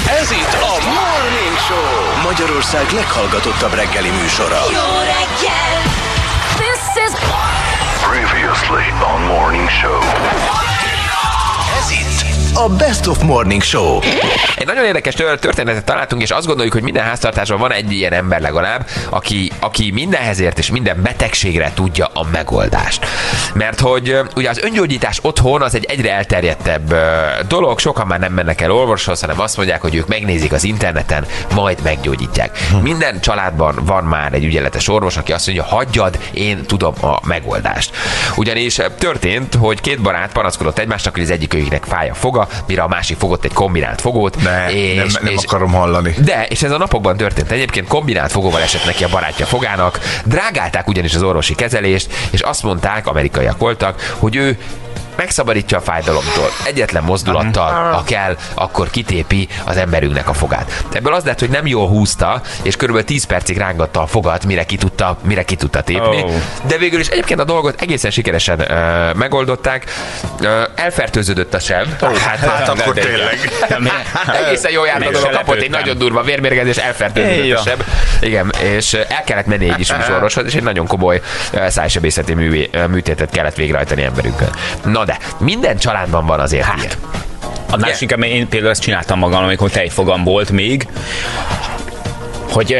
Ez itt a Morning Show, Magyarország leghallgatottabb reggeli műsora. Jó reggel! This is Previously on Morning Show. Ez itt a Best of Morning Show. Egy nagyon érdekes történetet találtunk, és azt gondoljuk, hogy minden háztartásban van egy ilyen ember legalább, aki mindenhez ért és minden betegségre tudja a megoldást. Mert hogy ugye az öngyógyítás otthon az egy egyre elterjedtebb dolog, sokan már nem mennek el orvoshoz, hanem azt mondják, hogy ők megnézik az interneten, majd meggyógyítják. Minden családban van már egy ügyeletes orvos, aki azt mondja, hagyjad, én tudom a megoldást. Ugyanis történt, hogy két barát panaszkodott egymásnak, hogy az egyikőjüknek fáj a foga, mire a másik fogott egy kombinált fogót. Nem akarom hallani. De, és ez a napokban történt egyébként, kombinált fogóval esett neki a barátja fogának, drágálták ugyanis az orvosi kezelést, és azt mondták, amerikaiak voltak, hogy ő megszabadítja a fájdalomtól. Egyetlen mozdulattal, ha kell, akkor kitépi az emberünknek a fogát. Ebből az lett, hogy nem jól húzta, és körülbelül 10 percig rángatta a fogat, mire ki tudta tépni. De végül is egyébként a dolgot egészen sikeresen megoldották. Elfertőződött a seb. Hát akkor tényleg. Egészen jól járt a dolog, kapott egy nagyon durva vérmérgezés, elfertőződött a seb. Igen, és el kellett menni egy orvoshoz, és egy nagyon komoly szájsebészeti műtétet kellett végrehajtani emberünkön. Na de, minden családban van azért ilyen. A másik, én például ezt csináltam magam, amikor tejfogam volt még, hogy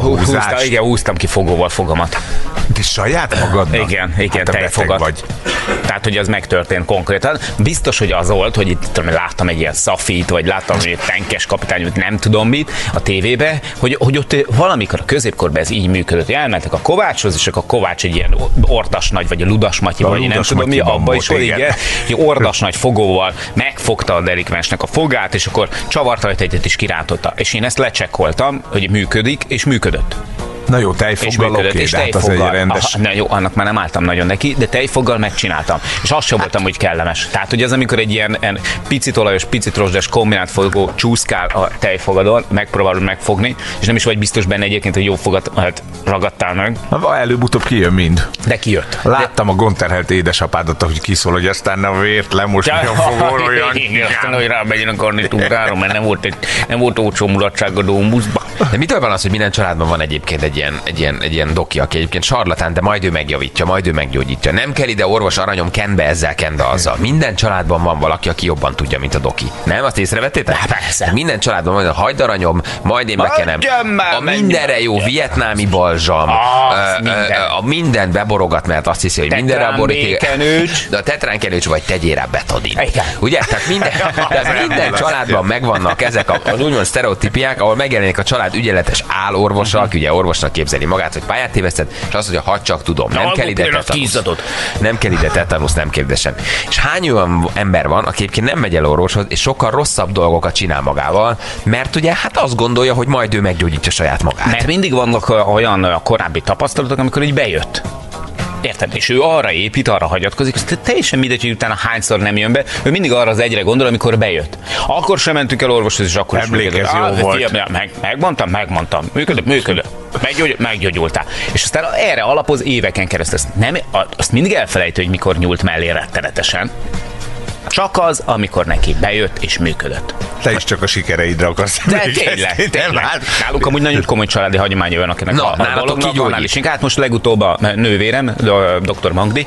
húztam ki fogóval fogamat. De saját magadnak? Igen, tejfogat. Vagy. Tehát, hogy az megtörtént konkrétan. Biztos, hogy az volt, hogy itt láttam egy ilyen Szafit, vagy láttam egy tenkes kapitányt, nem tudom mit a tévébe, hogy ott valamikor a középkorban ez így működött. Elmentek a Kovácshoz, és akkor a Kovács egy ilyen ordas nagy, vagy a Ludas Matyi, vagy nem tudom mi, abba is volt, igen. Egy ordas nagy fogóval megfogta a delikvensnek a fogát, és akkor csavart rajta egyet is kirántotta. És én ezt lecsekkoltam, hogy működik, és működött. Na jó, tejfoggal oké, de hát az egy rendes... Na jó, annak már nem álltam nagyon neki, de tejfoggal megcsináltam. És azt sem voltam, hogy kellemes. Tehát, hogy az, amikor egy ilyen picit olajos, picit rozsdás kombinált fogó csúszkál a tejfogadon, megpróbálod megfogni, és nem is vagy biztos benne egyébként, hogy jó fogat ragadtál meg. Na, előbb-utóbb kijön mind. De kijött. Láttam a gondterhelt édesapádat, hogy kiszól, hogy aztán a vért lemosni a fogón olyan... Igen, aztán, hogy rámegyen a garnitúrára, mert nem volt olcsó mulatság a Dómuszba. De mitől van az, hogy minden családban van egyébként egy ilyen doki, aki egyébként sarlatán, de majd ő megjavítja, majd ő meggyógyítja. Nem kell ide orvos aranyom, kenbe ezzel, kenbe azzal. Minden családban van valaki, aki jobban tudja, mint a doki. Nem? Azt észrevettétek? Persze. Minden családban van, hagyd aranyom, majd én bekenem. A mindenre jó vietnámi balzsam. A mindent beborogat, mert azt hiszi, hogy mindenre a boríték. De a tetránkenőcs vagy tegyél rá betadin. Ugye? Tehát minden családban megvannak ezek az úgymond sztereotípiák, ahol megjelenik a család ügyeletes állorvosa, aki ugye orvosnak képzeli magát, hogy pályát tévesztett, és azt mondja, hadd csak tudom, nem kell ide tetanusz. Nem kell ide tetanusz, nem kell ide sem. És hány olyan ember van, aki egyébként nem megy el orvoshoz, és sokkal rosszabb dolgokat csinál magával, mert ugye hát azt gondolja, hogy majd ő meggyógyítja saját magát. Mert mindig vannak olyan korábbi tapasztalatok, amikor így bejött. Érted? És ő arra épít, arra hagyatkozik, és teljesen mindegy, hogy utána hányszor nem jön be, ő mindig arra az egyre gondol, amikor bejött. Akkor sem mentünk el orvoshoz, és akkor is működött. Jó volt. Megmondtam. Működött. Meggyógyultál. És aztán erre alapoz éveken keresztül. Azt mindig elfelejtő, hogy mikor nyúlt mellé rettenetesen. Csak az, amikor neki bejött és működött. Te is csak a sikereidre akarsz. De tényleg. Nálunk amúgy nagyon komoly családi hagyománya van, akinek a dolognak van is. Hát most legutóbb a nővérem, dr. Magdi,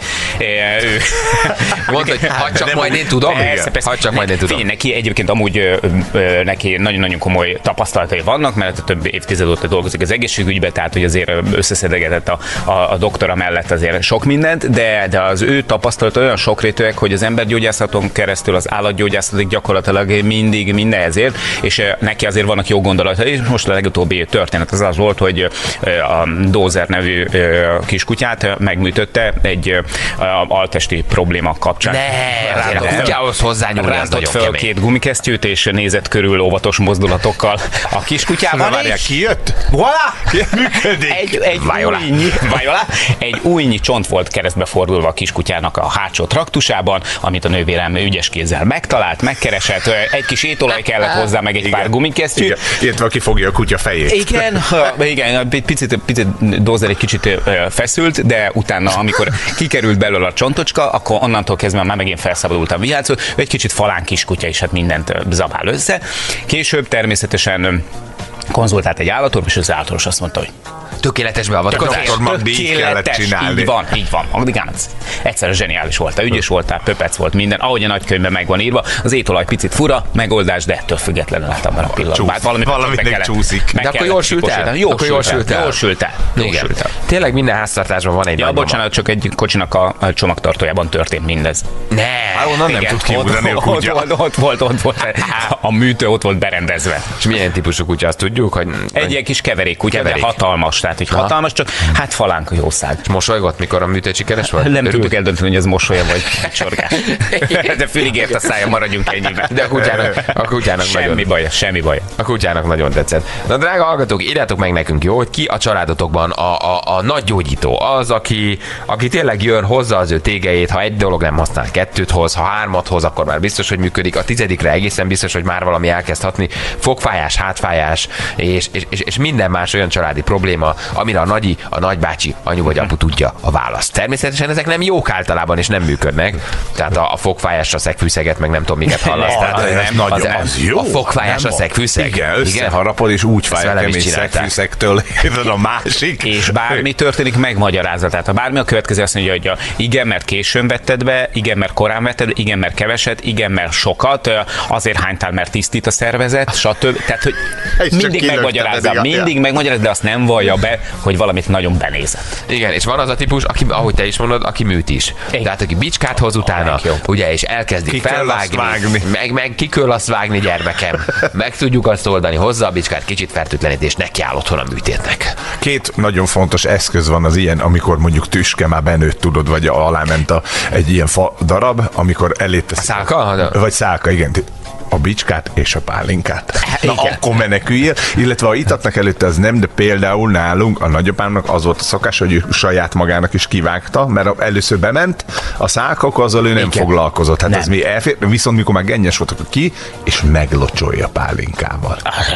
mondta, hogy hadd csak majd én tudom. Hadd csak majd én tudom. Neki egyébként amúgy neki nagyon-nagyon komoly tapasztalatai vannak, mert több évtized óta dolgozik az egészségügyben, tehát hogy azért összeszedegetett a doktora mellett azért sok mindent, de az ő tapasztalata olyan sokrétűek, hogy az embergyógyászaton keresztül az állatgyógyászatig gyakorlatilag mindig mindenhez ért, és neki azért vannak jó gondolatai, és most a legutóbbi történet az volt, hogy a Dózer nevű kiskutyát megműtötte egy alttesti probléma kapcsán. A kutyához hozzányúlni az nagyon föl kemény. Két gumikesztyűt, és nézett körül óvatos mozdulatokkal a kiskutyában. Kijött? Voilà! Működik! Egy újnyi csont volt keresztbe fordulva a kiskutyának a hátsó traktusában, amit a nővérem ügyes kézzel megtalált, megkeresett, egy kis étolaj kellett hozzá, meg egy pár gumikesztyű. Illetve aki fogja a kutya fejét. Igen, picit Dozer egy kicsit feszült, de utána, amikor kikerült belőle a csontocska, akkor onnantól kezdve már megint felszabadult a vihácról, egy kicsit falán kiskutya is, hát mindent zabál össze. Később természetesen konzultált egy állatorvos, és az állatorvos azt mondta, hogy tökéletes beavatkozás. Tökéletes, így van. Magdigánc. Egyszerűen zseniális voltál, ügyes voltál, pöpec volt minden, ahogy a nagykönyvben meg van írva. Az étolaj picit fura, megoldás, de ettől függetlenül láttam a pillanatban. Valami csúszik. De akkor jól sült el? Jól sült el. Tényleg minden háztartásban van egy ja, bocsánat, csak egy kocsinak a csomagtartójában történt mindez. Onnan nem tud kiugrani a kutya. Ott volt. A műtő ott volt berendezve. És milyen típusú kutya, azt tudjuk, hogy... Egy ilyen kis keverék kutya, de hatalmas. Tehát, hogy hatalmas, csak hát falánk a jószág. És mosolygott, mikor a műtő sikeres volt? Nem tudtuk eldönteni, hogy ez mosolya vagy csorgás. De fülig ért a szája, maradjunk ennyiben. De a kutyának semmi baj. A kutyának nagyon tetszett. Na, drága hallgatók, írjátok meg nekünk, jó, hogy ki a családotokban a nagy gyógyító, az, aki tényleg jön, hozza az ő tégelyét, ha egy dolog nem használ, kettőt hoz, ha hármat hoz, akkor már biztos, hogy működik. A 10-re egészen biztos, hogy már valami elkezd hatni. Fogfájás, hátfájás, és minden más olyan családi probléma, amire a nagyi, a nagybácsi, anyu vagy apu tudja a választ. Természetesen ezek nem jók általában, és nem működnek. Tehát a fogfájásra szegfűszeget, meg nem tudom miket hallasz. Az jó. A fogfájásra szegfűszeg. Igen, összeharapod, és úgy fáj a kemény szegfűszegtől, a másik. És bármi történik, megmagyarázza. Tehát ha bármi a következő azt mondja, hogy igen, mert későn vetted be, igen, mert korán vetted be, igen, mert keveset, igen, mert sokat, azért hánytál, mert tisztít a szervezet, stb. Tehát, hogy mindig megmagyarázza, de azt nem vallja be, hogy valamit nagyon benézett. Igen, és van az a típus, aki, ahogy te is mondod, aki műt is. Tehát aki bicskát hoz utána, ugye, és elkezdik felvágni, meg ki kell azt vágni, gyermekem. Meg tudjuk azt oldani, hozza a bicskát, kicsit fertőtlenít, és neki áll otthon a műtétnek. Két nagyon fontos eszköz van az ilyen, amikor mondjuk tüske már benőtt, tudod, vagy aláment egy ilyen fa darab, amikor elét... Szálka? Vagy szálka, igen. A bicskát és a pálinkát. Na, akkor meneküljél, illetve ha itatnak előtte, az nem, de például nálunk a nagyapámnak az volt a szokás, hogy ő saját magának is kivágta, mert először bement, a szálkak azzal ő nem foglalkozott. Hát nem. Ez mi elfér, viszont mikor már gennyes voltak ki, és meglocsolja pálinkával.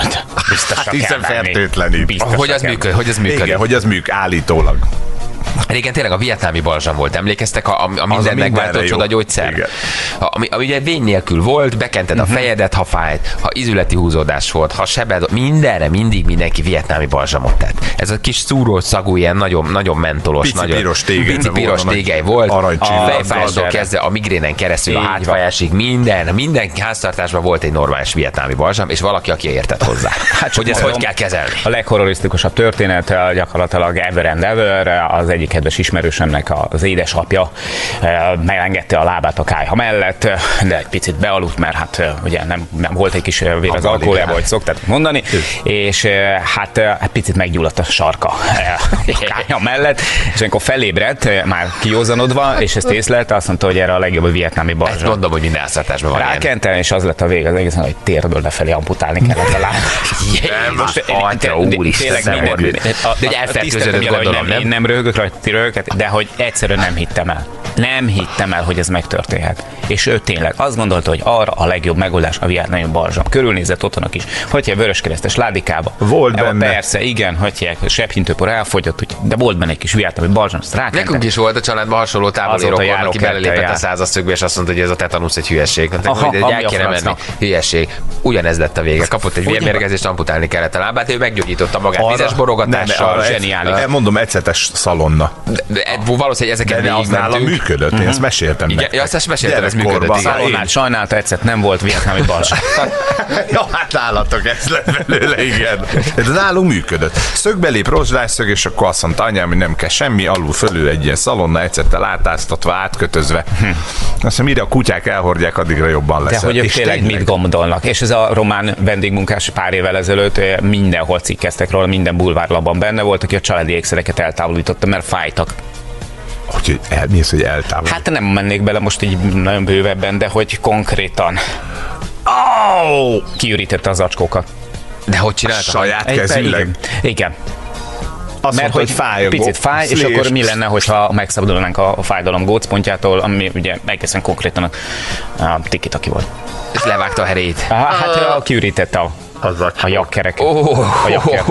Hiszen fertőtlenít. Hogy az működik? Igen, hogy az működik állítólag. Régen tényleg a vietnámi balzsam volt, emlékeztek? A minden megváltó csoda gyógyszer. Ami ugye vény nélkül volt, bekented a fejedet, ha fájt, ha ízületi húzódás volt, ha sebed, mindenre mindig mindenki vietnámi balzsamot tett. Ez a kis szúrós szagú, ilyen nagyon mentolos, pici piros tégely volt, a fejfájástól kezdve a migrénen keresztül a hátfájásig, minden háztartásban volt egy normális vietnámi balzsam, és valaki, aki értett hozzá. Hogy ezt hogy kell kezelni. A leghorrorisztikusabb történet gyakorlatilag ever and ever, az egyik kedves ismerősömnek az édesapja megengedte a lábát a kályha mellett, de egy picit bealudt, mert hát ugye nem volt egy kis vér az alkoholjába, hogy szokták mondani, és hát picit meggyulladt a sarka a kályha mellett, és amikor felébredt, már kiózanodva, és ezt észlelte, azt mondta, hogy erre a legjobb a vietnámi balzsam. Ezt mondom, hogy minden háztartásban van rákentem, és az lett a vége az egészen, hogy térdől lefelé amputálni kellett a lábát. Úristen, de elfertőződött, gondolom, nem? Én nem röhögök rajta, de hogy egyszerűen nem hittem el. Nem hittem el, hogy ez megtörténhet. És ő tényleg azt gondolta, hogy arra a legjobb megoldás a vietnámi balzsam. Körülnézett otthonak is, hogy a vöröskeresztes ládikába. Volt benne. Persze, igen, hogy a sebhintőpor elfogyott, de volt benne egy kis vietnámi balzsam, azt rákentem. Nekünk is volt a családban hasonló távoli rokon, aki belelépett a százaszögbe, és azt mondta, hogy ez a tetanusz egy hülyeség. El kéne menni. Hülyeség. Ugyanez lett a vége. Kapott egy vérmérgezést, amputálni kellett a lábát, ő meggyógyította magát vizes borogatással. Zseniális. Mondom, ecetes szalonna. Valószínűleg ezeket végigmentünk. Működött, én ezt meséltem. Igen, ezt meséltem, ez működött. Sajnálta, ecet nem volt vietnámi balzsam. Ja, hát állatok, ez lett belőle, igen. Ez nálunk működött. Szögbelép, rozsdásszög, és akkor azt mondta anyám, hogy nem kell semmi, alul fölül egy ilyen szalonna, ecettel átáztatva, átkötözve. Azt hiszem, mire a kutyák elhordják, addigra jobban lesz. De hogy ők tényleg mit gondolnak? És ez a román vendégmunkás pár évvel ezelőtt mindenhol cikkeztek róla, minden bulvárlapban benne volt, aki a családi ékszereket eltávolította, mert fájtak. Úgyhogy elmész, hogy eltávolít. Hát nem mennék bele most így nagyon bővebben, de hogy konkrétan kiürítette az acskókat. De hogy csinálta? Saját kezűleg? Igen. mert hogy fáj, picit fáj, és akkor mi lenne, hogyha megszabadulnánk a fájdalom gócpontjától, ami ugye egészen konkrétan a tiki-taki volt. És levágta a herét. Hát kiürítette a jakkerek. A jakker.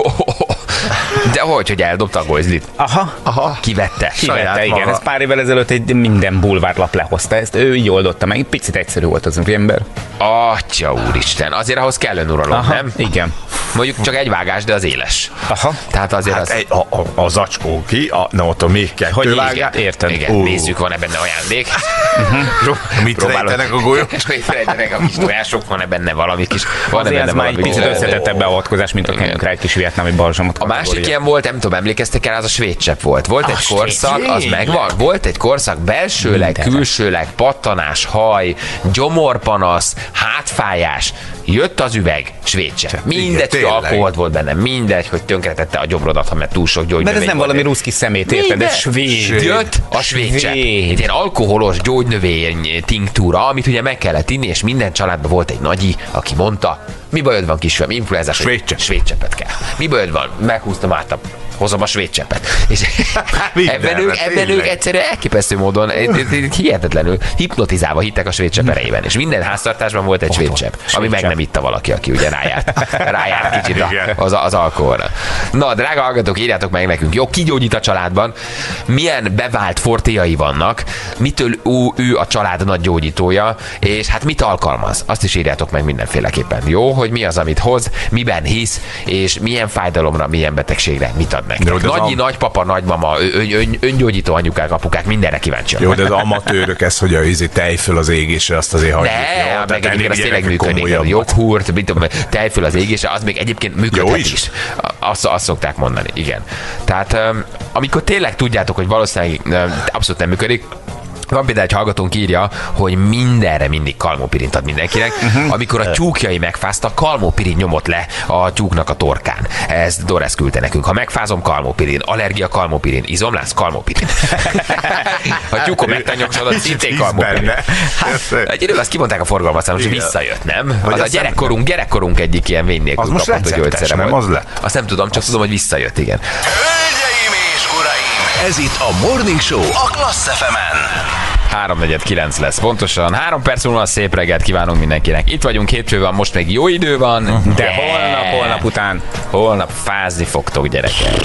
De hogy eldobta a gojzlit? Aha. Kivette, igen. Maga. Ez pár évvel ezelőtt egy minden bulvárlap lehozta ezt. Ő így oldotta meg. Picit egyszerű volt az ember. Atya úristen, azért ahhoz kellene uralom, nem? Igen. Mondjuk csak egy vágás, de az éles. Tehát azért az... A zacskó ki, ott a még kettő vágás. Érted. Igen, nézzük, van-e benne ajándék. Mit rejtenek a golyók? Mit rejtenek a kis tojások, van-e benne valami kis... Azért ez már egy picit összetettebb beavatkozás, mint a kenjünk rá egy kis vietnámi balzsamot. A másik ilyen volt, nem tudom, emlékeztek el, az a svédcsepp volt. Volt egy korszak, az megvan, volt egy korszak, belsőleg, külsőleg, pattanás, haj, gyomorpanasz, hátfájás, jött az üveg, svédcsepp. Mindegy, hogy alkoholt volt benne, mindegy, hogy tönkretette a gyomrodat, ha mert túl sok gyógynövény. Mert ez nem valami ruszki szemét, érted? Ez svéd. Jött a svédcsepp. Egy ilyen alkoholos gyógynövény tinktúra, amit ugye meg kellett inni, és minden családban volt egy nagyi, aki mondta, mi bajod van kisfiam, influenzás, svédcseppet kell. Mi bajod van? Meghúztam át hozom a svédcseppet. És ebben ők egyszerűen elképesztő módon, hihetetlenül hipnotizálva hittek a svédcsepp erejében. És minden háztartásban volt egy svédcsepp, ami meg nem itta valaki, aki ugye rájárt kicsit az alkoholra. Na, drága hallgatók, írjátok meg nekünk, jó, ki gyógyít a családban, milyen bevált fortéjai vannak, mitől ő a család nagy gyógyítója, és hát mit alkalmaz. Azt is írjátok meg mindenféleképpen. Jó, hogy mi az, amit hoz, miben hisz, és milyen fájdalomra, milyen betegségre mit ad nektek. Nagyi, nagypapa, nagymama, öngyógyító anyukák, apukák, mindenre kíváncsiak. Jó, de az amatőrök ez, hogy a tej föl az égésre, azt azért hagyjuk. Ne, meg egyébként az tényleg működik. Joghurt, tej föl az égésre, az még egyébként működhet is. Azt szokták mondani, igen. Tehát amikor tényleg tudjátok, hogy valószínűleg abszolút nem működik, van például egy hallgatónk írja, hogy mindenre mindig kalmopirint ad mindenkinek. Amikor a tyúkjai megfáztak, kalmopirin nyomott le a tyúknak a torkán. Ezt Doris küldte nekünk. Ha megfázom, kalmopirin. Allergia, kalmopirin. Izomlász, kalmopirin. Ha tyúkon megtanyagosodott, szintén kalmopirin. Egy időben azt kimondták a forgalmazásra, hogy visszajött, nem? Az a gyerekkorunk egyik ilyen vény nélkül kapott gyógyszere volt. Azt nem tudom, csak tudom, hogy visszajött, igen. Hölgyeim és uraim, ez itt a Morning Show a Klassz FM-en. 3:49 lesz pontosan. 3 perc múlva szép reggelt kívánunk mindenkinek. Itt vagyunk, hétfő van, most még jó idő van, de holnap után. Holnap fázni fogtok, gyerekek.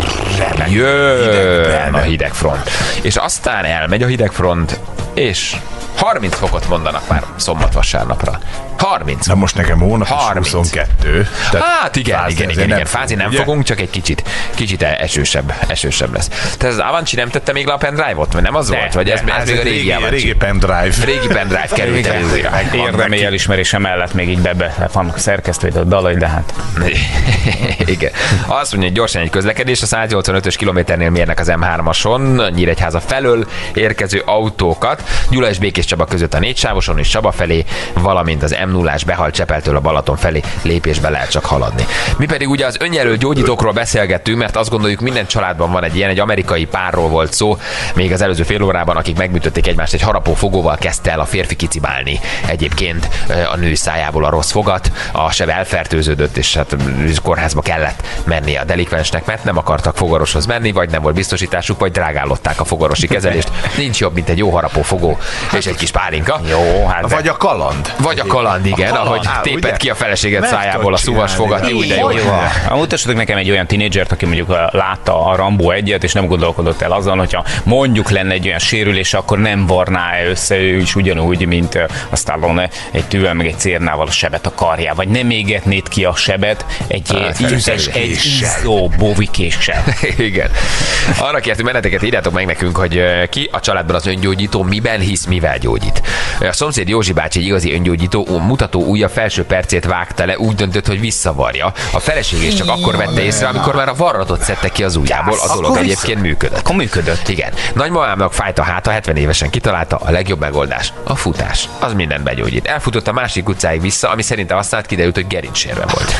Jön a hidegfront. És aztán elmegy a hidegfront, és 30 fokot mondanak már szombat-vasárnapra. 30. Na most nekem hónap 22. Hát igen. Fázni nem fogunk, csak egy kicsit esősebb lesz. Tehát az Avanci nem tette még le a pendrive-ot, vagy nem az volt? Vagy ez még a régi Avanci? Régi pendrive. Régi pendrive került el újra. Érdemi elismerése mellett még így van szerkesztő a dalai, de hát. Igen. Azt mondja, hogy gyorsan egy közlekedés, a 185-ös kilométernél mérnek az M3-ason, Nyíregyháza felől érkező autókat, Gyula és Békés Csaba között a 4 sávoson és Csaba felé, valamint az M0-ás Behalt Csepeltől a Balaton felé lépésbe lehet csak haladni. Mi pedig ugye az önjelölt gyógyítókról beszélgettünk, mert azt gondoljuk, minden családban van egy ilyen, egy amerikai párról volt szó, még az előző fél órában, akik megműtötték egymást, egy harapó fogóval kezdte el a férfi kicibálni egyébként a nő szájából a rossz fogat, a seb elfertőződött, és hát kórházba kellett menni a delikvensnek, mert nem akartak fogorvoshoz menni, vagy nem volt biztosításuk, vagy drágálották a fogorvosi kezelést. Nincs jobb, mint egy jó harapó fogó és egy kis pálinka. Jó, hát vagy a kaland. Vagy a kaland, igen, ahogy téped ki a feleséget szájából a szúvas fogat. Jó, de jó. Mutassatok nekem egy olyan tinédzsert, aki mondjuk látta a Rambo 1-et, és nem gondolkodott el azon, hogyha mondjuk lenne egy olyan sérülés, akkor nem varná össze ő is ugyanúgy, mint a Stallone egy tűvel, meg egy cérnával a sebet a karjával, vagy nem égetnéd ki a sebet egy izzó bovikéssel. Igen. Arra kértünk benneteket, írjátok meg nekünk, hogy ki a családban az öngyógyító, miben hisz, mivel gyógyít. A szomszéd Józsi bácsi egy igazi öngyógyító, mutató ujja felső percét vágta le, úgy döntött, hogy visszavarja. A feleség is csak akkor vette észre, amikor már a varratot szedte ki az ujjából, a dolog egyébként működött. Akkor működött. Igen. Nagymamámnak fájt a háta, 70 évesen kitalálta, a legjobb megoldás a futás. Az mindent begyógyít. Elfutott a másik utcáig vissza, ami szerinte aztán kiderült, hogy gerincsérve volt.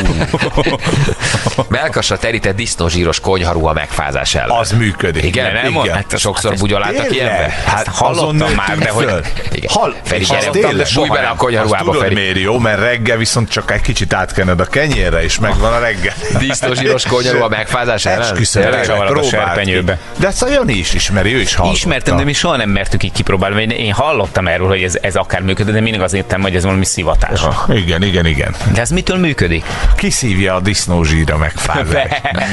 Melkasra terített disznózsíros konyharuha megfázás ellen. Az működik. Igen, nem? Hát sokszor bugyoláltak ilyenbe? Hát hallottam már, de föl. Feri, gyere, bújj bele a konyharuhába, Feri. Feri. Miért jó, mert reggel viszont csak egy kicsit átkened a kenyérre, és megvan a reggel. Disznózsíros konyharú a megfázás ellen? A serpenyőbe. De ezt a Jani is ismeri, ő is hallotta. Ismertem, de mi soha nem mertük így kipróbálni. Én hallottam erről, hogy ez akár működik, de mindig azt hittem, hogy ez valami szivatás. Igen. De ez mitől működik? Kiszívja a disznózsír a megfázást.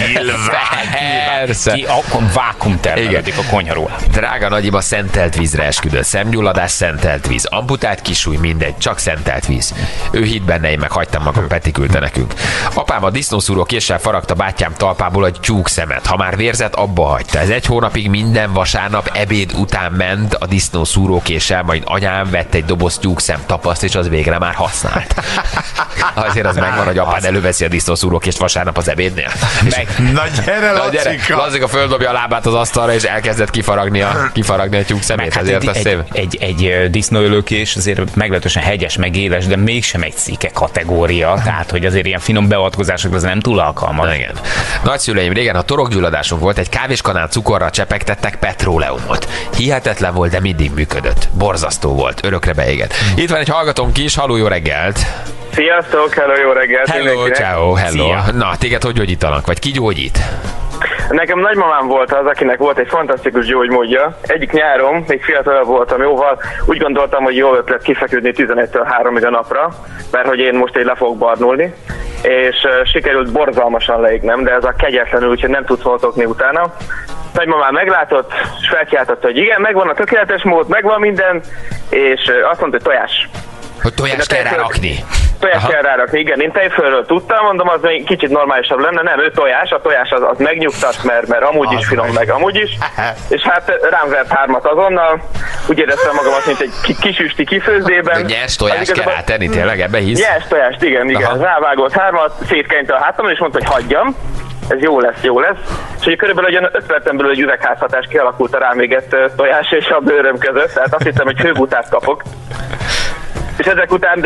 Persze. Akkor vákum termelődik a konyharól. Drága nagyim, a szentelt vízre esküdött. Szemgyulladás, szentelt víz. Amputált kisúly, mindegy, csak szentelt víz. Ő hitt benne, én meg hagytam magam, Peti küldte nekünk. Apám a disznószúró késsel faragta bátyám talpából a tyúk szemet. Ha már vérzett, abba hagyta. Ez 1 hónapig minden vasárnap ebéd után ment a disznószúró késsel, majd anyám vett egy doboz tyúkszem tapaszt, és az végre már használt. Azért az megvan, hogy apád előveszi a disznószúrókést vasárnap az ebédnél. Na gyere, Lacika! Lacika földobja a lábát az asztalra, és elkezdett kifaragni a tyúk szemét. Hát azért az szép. Egy disznóölőkés azért meglehetősen hegyes, meg éles, de mégsem egy szike kategória. Tehát, hogy azért ilyen finom beavatkozásokra az nem túl alkalmas. Igen. Nagyszüleim régen, ha torokgyulladásunk volt, egy kávéskanál cukorra csepegtettek petróleumot. Hihetetlen volt, de mindig működött. Borzasztó volt, örökre beégett. Itt van egy hallgatónk is, halló, jó reggelt! Sziasztok, hello, jó reggelt! Hello, ciao, hello. Szia. Na, téged hogy gyógyítanak, vagy ki gyógyít? Nekem nagymamám volt az, akinek volt egy fantasztikus gyógymódja. Egyik nyáron, még fiatalabb voltam jóval, úgy gondoltam, hogy jó ötlet kifeküdni 11-től 3-ig a napra, mert hogy én most így le fogok barnulni, és sikerült borzalmasan leégnem, de ez a kegyetlenül, úgyhogy nem tudsz holtokni utána. Nagymamám meglátott, és felkiáltotta, hogy igen, megvan a tökéletes mód, megvan minden, és azt mondta, hogy tojás. Hogy tojást kell rárakni. Tojást kell rárakni, igen. Én tejfölről tudtam, mondom, az még kicsit normálisabb lenne. Nem, ő tojás, a tojás az megnyugtat, mert amúgy is finom, meg amúgy is. És hát rám vert 3-at azonnal. Úgy éreztem magam azt, mint egy kisüsti kifőzdében. Nyers tojást kell rátenni, tényleg ebbe hisz? Nyers tojást, igen. Rávágott 3-at, szétkenyte a hátamon, és mondta, hogy hagyjam. Ez jó lesz. És ugye körülbelül 5 percen belül egy üvegházhatás kialakult a rám égett tojás és a bőröm között. Tehát azt hittem, hogy hőbutát kapok. És ezek után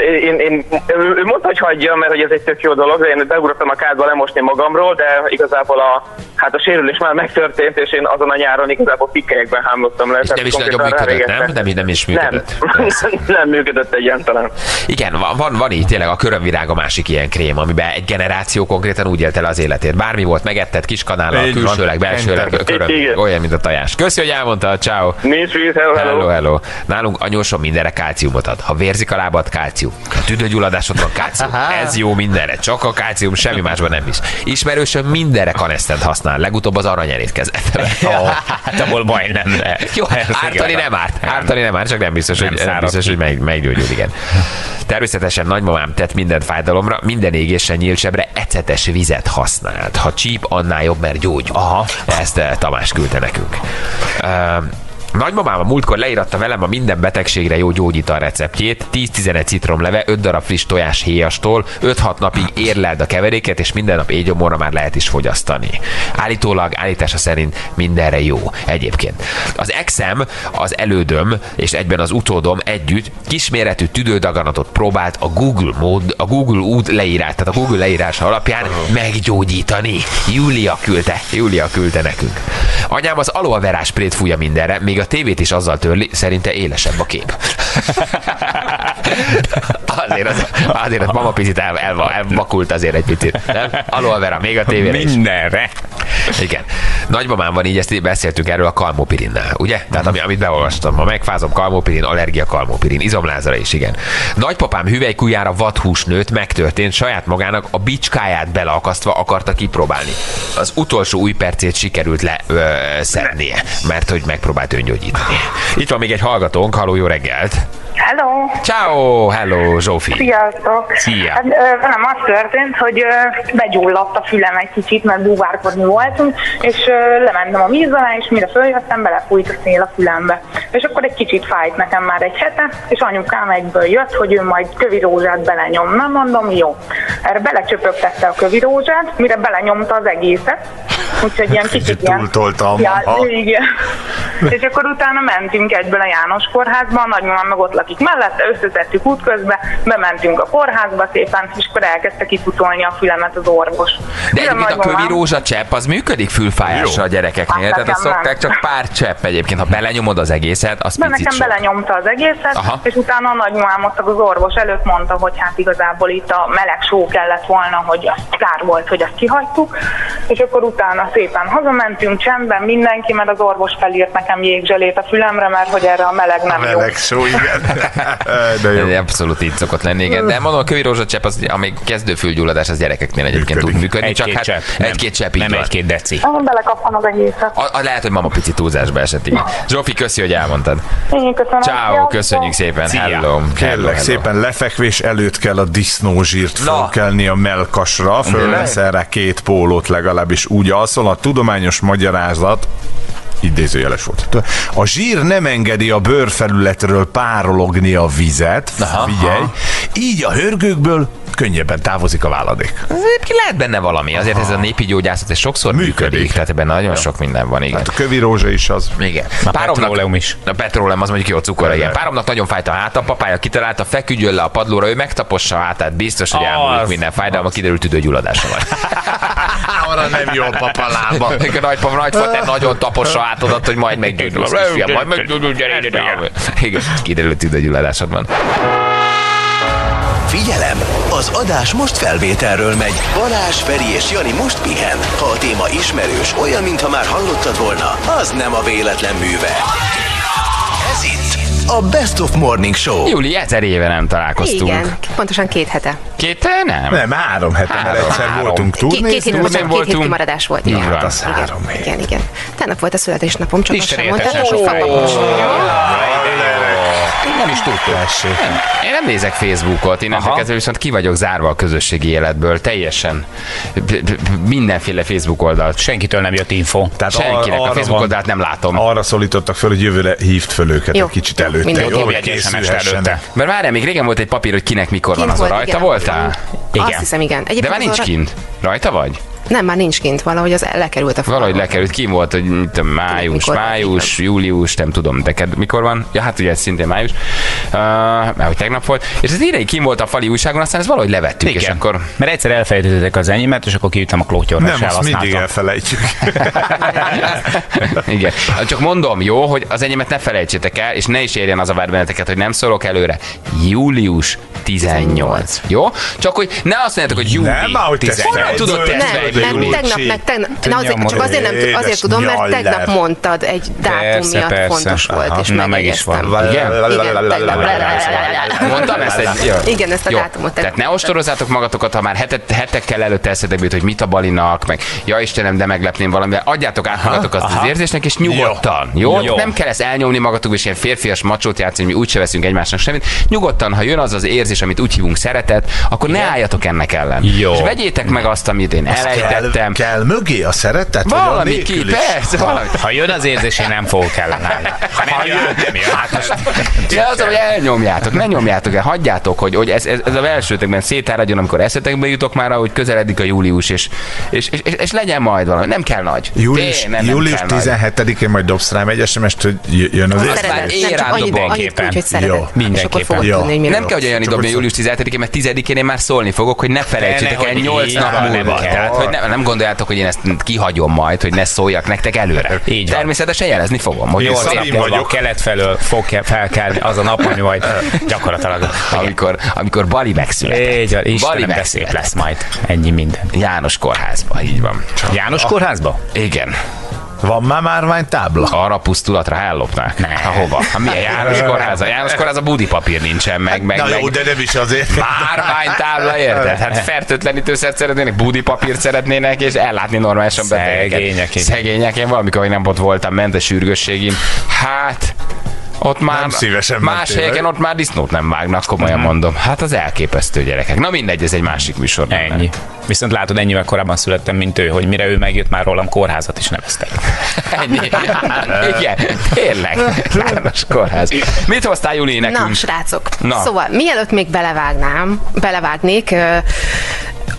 ő mondta, hogy hagyja, mert hogy ez egy tök jó dolog, de én beugrottam a kádba lemosni magamról, de igazából a sérülés már megtörtént, és én azon a nyáron igazából pikkelyekben hámlottam le. És nem is nagyon működött, nem? Nem is működött. Nem működött egyáltalán. Igen, van így tényleg a körömvirág a másik ilyen krém, amiben egy generáció konkrétan úgy élte az életét. Bármi volt, megetett kis kanállal, külsőleg, belsőleg, körömvirág, olyan, mint a tojás. Köszi, hogy elmondta, ciao. Nincs víz, hello. Nálunk anyósom mindenre kálciumot ad. Ha vérzik a lábad, kálcium. A tüdőgyulladásod van, kálcium. Ez jó mindenre. Csak a kálcium, semmi másban nem is. Ismerősöm mindenre kanesztent használ. Legutóbb az aranyerét kezdett vele. Hát abból baj nem lehet. Jó, ártani nem árt, csak nem biztos, hogy meggyógyul, igen. Természetesen nagymamám tett mindent fájdalomra, minden égésen nyíltsebre ecetes vizet használt. Ha csíp, annál jobb, mert gyógyul. Ezt Tamás küldte nekünk. Nagymamám a múltkor leíratta velem a minden betegségre jó gyógyítal receptjét, 10-11 citromleve, 5 darab friss tojás héjastól, 5-6 napig érleld a keveréket, és minden nap éjgyomorra már lehet is fogyasztani. Állítása szerint mindenre jó. Egyébként. Az exem, az elődöm és egyben az utódom együtt kisméretű tüdődaganatot próbált a Google út leírás, tehát a Google leírása alapján meggyógyítani. Júlia küldte nekünk. Anyám az aloe verás sprayt fújja mindenre, még a tévét is azzal törli, szerinte élesebb a kép. azért az mama picit elvakult azért egy picit. Nem? Aloe vera, még a tévére is. Mindenre. Igen. Nagymamám van így, ezt beszéltünk erről a kalmopirinnál, ugye? Tehát amit beolvastam, ha megfázom, kalmopirin, allergia kalmopirin, izomlázara is, igen. Nagypapám hüvelykujjára vadhúsnőt megtörtént, saját magának a bicskáját beleakasztva akarta kipróbálni. Az utolsó új percét sikerült leszednie, mert hogy megpróbált öngyógyítani. Itt van még egy hallgatónk, halló, jó reggelt! Hello! Ciao, hello, Zsófi! Sziasztok! Szia! Hát, velem az történt, hogy begyulladt a fülem egy kicsit, mert búvárkodni voltunk, és lementem a víz alá, és mire följöttem, belefújt a szél a fülembe. És akkor egy kicsit fájt nekem már egy hete, és anyukám egyből jött, hogy ő majd kövirózsát belenyom. Nem mondom, jó. Erre belecsöpögtette a kövirózsát, mire belenyomta az egészet. Úgyhogy ilyen kicsit ilyen... Túltolta a mama. Igen. És akkor utána mentünk egyből a János kórházba, a nagymamám meg ott lakik mellette, összeszedtük útközben, bementünk a kórházba szépen, és akkor elkezdte kiputolni a fülemet az orvos. De egyébként a kövi rózsacsepp az működik fülfájásra a gyerekeknél, Hát tehát azt nekem szokták, nem. csak pár csepp egyébként, ha belenyomod az egészet, az De picit nekem sok. belenyomta az egészet, Aha. és utána a nagymamám ott az orvos előtt mondta, hogy hát igazából itt a meleg só kellett volna, hogy az kár volt, hogy azt kihagytuk, és akkor utána szépen hazamentünk csendben mindenki, mert az orvos felírt nekem jégzselét a fülemre, mert hogy erre a meleg nem jó. Meleg szó, igen. De jó. Ez abszolút így szokott lenni, igen. De mondom, a kövi rózsacsepp, az, amíg kezdőfülgyulladás, az gyerekeknél egyébként tud működni, csak hát egy-két csepp, így Nem van. egy-két deci. Belekaptam az egészet. Lehet, hogy mama pici túlzásba esett, igen. Zsófi, köszi, hogy elmondtad. Én köszönöm. Ciao, Sziasztok. köszönjük szépen. Szia. Hello. Kérlek szépen, lefekvés előtt kell a disznózsírt fölkelni a melkasra, fölveszel rá 2 pólót legalábbis úgy alszol. A tudományos magyarázat idézőjeles volt. A zsír nem engedi a bőrfelületről párologni a vizet, figyelj, így a hörgőkből könnyebben távozik a váladék. Egyébként lehet benne valami, azért ez a népi gyógyászat ez sokszor működik, tehát ebben nagyon sok minden van, igen. Hát a kövi rózsa is az. Igen. A petróleum is. A petróleum az mondjuk jó cukor, igen. Páromnak nagyon fájt a háta, papája kitalálta, feküdjön le a padlóra, ő megtapossa a hátát, biztos, hogy elmúlik minden fájdalma, kiderült tüdőgyulladása van. Arra nem jó a papalába. A nagyfater nagyon tapossa a hátadat, hogy majd meggyógyulsz, kisfiam, majd meggyógyulsz, gyere ide. Igen, kiderült tüdőgyulladásod van. Figyelem! Az adás most felvételről megy. Balázs, Feri és Jani most pihen. Ha a téma ismerős, olyan, mintha már hallottad volna, az nem a véletlen műve. Ez itt a Best of Morning Show. Júli, 1000 éve nem találkoztunk. Igen, pontosan 2 hete. 2 nem? Nem, 3 hete, mert egyszer voltunk Két hét, turnézni. bocsánat, 2 hét voltunk. kimaradás volt. Így Igen. van. Az 3 hét. Igen. Tegnap volt a születésnapom, csak azt Isten sem mondta. éltessen sok Nem is tudtam. Én nem nézek Facebookot, innentől kezdve viszont ki vagyok zárva a közösségi életből, teljesen mindenféle Facebook oldalt. Senkitől nem jött info. Tehát Senkinek a Facebook oldalt nem látom. Arra szólítottak föl, hogy jövőre hívd föl őket Jó. egy kicsit előtte. Mindegy, Jó, jó, hogy egy SMS-t készülhessenek. előtte. Mert várjál, még régen volt egy papír, hogy kinek mikor van Kint azon. volt, Rajta igen. voltál? Azt Igen. hiszem, igen. De Egyébként már nincs azonra- kint. Rajta vagy? Nem, már nincs kint, valahogy az lekerült a falon. Valahogy lekerült, ki volt, hogy mit tudom, május, július, nem tudom, neked mikor van? Ja, hát ugye ez szintén május, mert hogy tegnap volt, és ez ideig kim volt a fali újságon, aztán ezt valahogy levettük, és Igen. akkor... Mert egyszer elfelejtettek az enyémet, és akkor kiütöm a klótyorra, és Nem, azt mindig elhasználtam. elfelejtjük. Igen. Csak mondom, jó, hogy az enyémet ne felejtsétek el, és ne is érjen az a vár benneteket, hogy nem szólok előre. Július 18. Jó? Csak hogy ne azt mondjátok, hogy júli. Nem, ahogy te 18. Honnan tudod te Nem, fejből mert júli? tegnap, na azért, csak azért, nem, Édes azért tudom, mert Nyaller. tegnap mondtad, egy dátum Persze, miatt persze. fontos volt, Aha, és na, meg is megjegyeztem. van. Igen? Igen, tegnap. Mondtam ezt egy... Jó. Igen, ezt a Jó. dátumot. Tehát ne ostorozzátok magatokat, ha már hetekkel előtt eszetek be, hogy mit a Balinak, meg ja Istenem, de meglepném valamivel. Adjátok át magatokat az érzésnek, és nyugodtan. Jó? Nem kell ezt elnyomni magatok, és ilyen férfias macsót játszani, mi úgyse veszünk egymásnak semmit. Nyugodtan, ha jön az az érzés, amit úgy hívunk szeretet, akkor ne álljatok ennek ellen. Jó. És vegyétek meg azt, amit én elejtettem. Kell mögé a szeretet? vagy a Valami ki, nélkül is? persze, valami. Ha jön az érzés, én nem fogok ellenállni. Ha nem jön, nem jön. Hát most... Ja, az, hogy elnyomjátok, ne nyomjátok el, hagyjátok, hogy ez a belsőtökben szétáradjon, amikor eszetekbe jutok már, ahogy közeledik a július, és legyen majd valami. Nem kell nagy. Július Nem kell nagy. 17-én majd dobsz rám egy SMS-t, hogy jön az érzés. Aztán én Nem, csak rám dobom. annyit úgy, hogy Jó, szereted. És akkor mindenképpen. fogod Jó. tudni, hogy mi Nem van. kell, hogy Jani dobja július 17-én, mert 10-én én már szólni fogok, hogy ne felejtsétek el nehogy 8 így nap van, múlva. nem kell. Tehát, hogy nem gondoljátok, hogy én ezt kihagyom majd, hogy ne szóljak nektek előre. Így van. Természetesen jelezni fogom. Hogy Jó, Szabin azért vagyok. kelet felől fog felkelni az a nap, ami majd gyakorlatilag... amikor Bali megszületett. Így van, Bali Istenem, de szép megszületett. lesz majd. Ennyi minden. János kórházba, így van. János kórházba? Igen. Van már márványtábla? Arra pusztulatra ellopnák. Ha hova? Ha milyen János kórház? A János kórház a budi papír nincsen meg. Na jó, de nem is azért. Márványtábla, érted? Hát fertőtlenítőszert szeretnének, budi papírt szeretnének, és ellátni normálisan betegeket. Szegények. Szegények. Én valamikor nem ott voltam, ment a sürgősségin. Hát... Ott már Nem szívesen más mentél, helyeken vagy? ott már disznót nem vágnak, komolyan mondom. Hát az elképesztő gyerekek. Na mindegy, ez egy másik műsor. Ennyi. Viszont látod, ennyivel korábban születtem, mint ő, hogy mire ő megjött, már rólam kórházat is neveztek. Ennyi. Igen, tényleg. János kórház. Mit hoztál, Juli, nekünk? Na, srácok. Na. Szóval, mielőtt még belevágnék,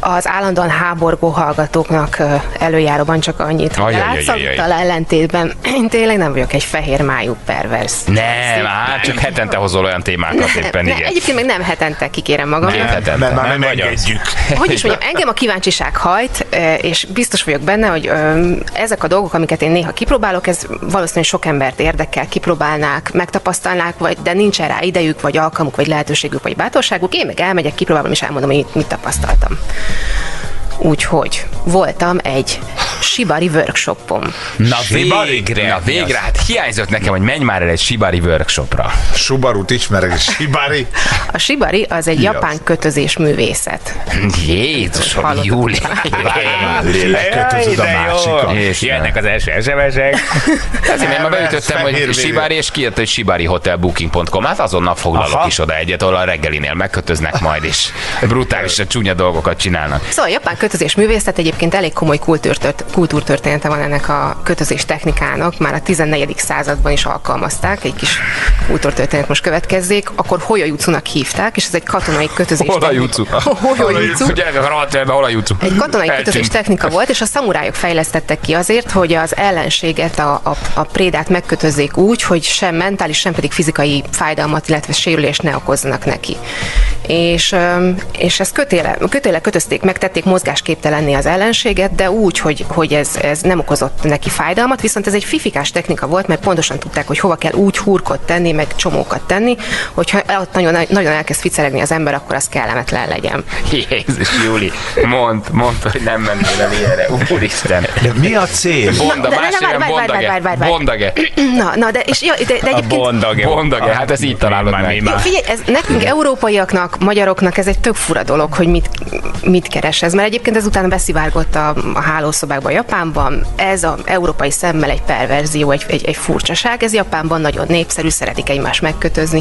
az állandóan háborgó hallgatóknak előjáróban csak annyit, hogy látszattal ellentétben én tényleg nem vagyok egy fehér májú pervers. Nem, csak hetente hozol olyan témákat éppen, igen. Egyébként meg nem hetente kikérem magam. Nem engedjük. Hogy is mondjam, engem a kíváncsiság hajt, és biztos vagyok benne, hogy ezek a dolgok, amiket én néha kipróbálok, ez valószínűleg sok embert érdekel, kipróbálnák, megtapasztalnák, de nincsen rá idejük, vagy alkalmuk, vagy lehetőségük, vagy bátorságuk. Én meg elmegyek, kipróbálom, és elmondom, hogy mit tapasztaltam. Úgyhogy voltam egy shibari workshopon. Na végre, hát hiányzott nekem, hogy menj már el egy shibari workshopra. Subarut ismerek, shibari. A shibari az egy japán kötözés művészet. Jézusom, Júli. Kötözöd a másikat. Jönnek az első SMS-ek. Ezért én már beütöttem, hogy shibari, és kijött, hogy shibarihotelbooking.com. Hát azonnal foglalok is oda egyet, ahol a reggelinél megkötöznek majd is. Brutális, csúnya dolgokat csinálnak. Szóval a japán kötözés művészet egyébként elég komoly kultúrtörténete van ennek a kötözés technikának. Már a 14. században is alkalmazták, egy kis kultúrtörténet most következzék. Akkor Hoyojutsunak hívták, és ez egy katonai kötözés technika. Egy katonai kötözés technika volt, és a szamurájok fejlesztettek ki azért, hogy az ellenséget, a prédát megkötözzék úgy, hogy sem mentális, sem pedig fizikai fájdalmat, illetve sérülést ne okozzanak neki. És ezt kötéllel kötözték, megtették mozgásképtelenné az ellenséget, de úgy, hogy ez nem okozott neki fájdalmat, viszont ez egy fifikás technika volt, mert pontosan tudták, hogy hova kell úgy hurkot tenni, meg csomókat tenni, hogyha ott nagyon elkezd ficeregni az ember, akkor az kellemetlen legyen. Jézus, Júli, mondd, hogy nem mentél el ilyenre, úristen. De mi a cél? Bondage. Na, de egyébként... Bondage, hát ez így találod meg. Figyelj, nekünk európaiaknak, magyaroknak ez egy tök fura dolog, hogy mit keres ez, mert egyébként ezután beszivárgott a hálószobákban Japánban, ez az európai szemmel egy perverzió, egy furcsaság, ez Japánban nagyon népszerű, szeretik egymást megkötözni.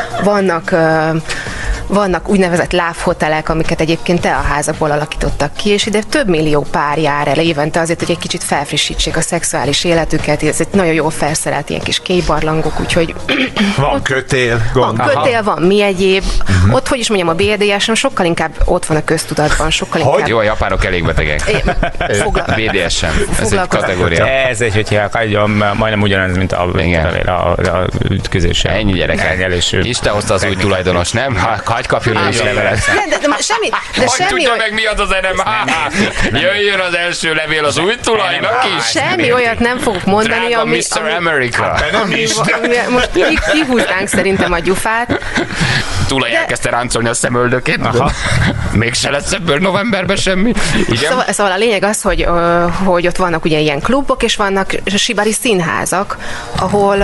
Vannak úgynevezett love-hotelek, amiket egyébként teaházakból alakítottak ki, és ide több millió pár jár el évente azért, hogy egy kicsit felfrissítsék a szexuális életüket, ez egy nagyon jól felszerelt ilyen kis kéjbarlangok, úgyhogy... Van kötél. Van mi egyéb. Ott, hogy is mondjam, a BDSM sokkal inkább ott van a köztudatban, sokkal inkább... Jó, a japánok elég betegek. BDSM, ez egy kategória. Ez egy, hogyha majdnem ugyanaz, mint a ütközés. Ennyi gyerekek. És te hozta az új tulajdonos, nem? Hagy kapjon is levelet. De semmi tudja meg mi az az jöjjön az első levél az új tulajnak is. Semmi olyat nem fogok mondani, ami Mr. America. Most kihúznánk szerintem a gyufát. Tulaj elkezdte ráncolni a szemöldökét. Mégse lesz ebből novemberben semmi. Igen? Szóval a lényeg az, hogy ott vannak ugye ilyen klubok, és vannak shibari színházak, ahol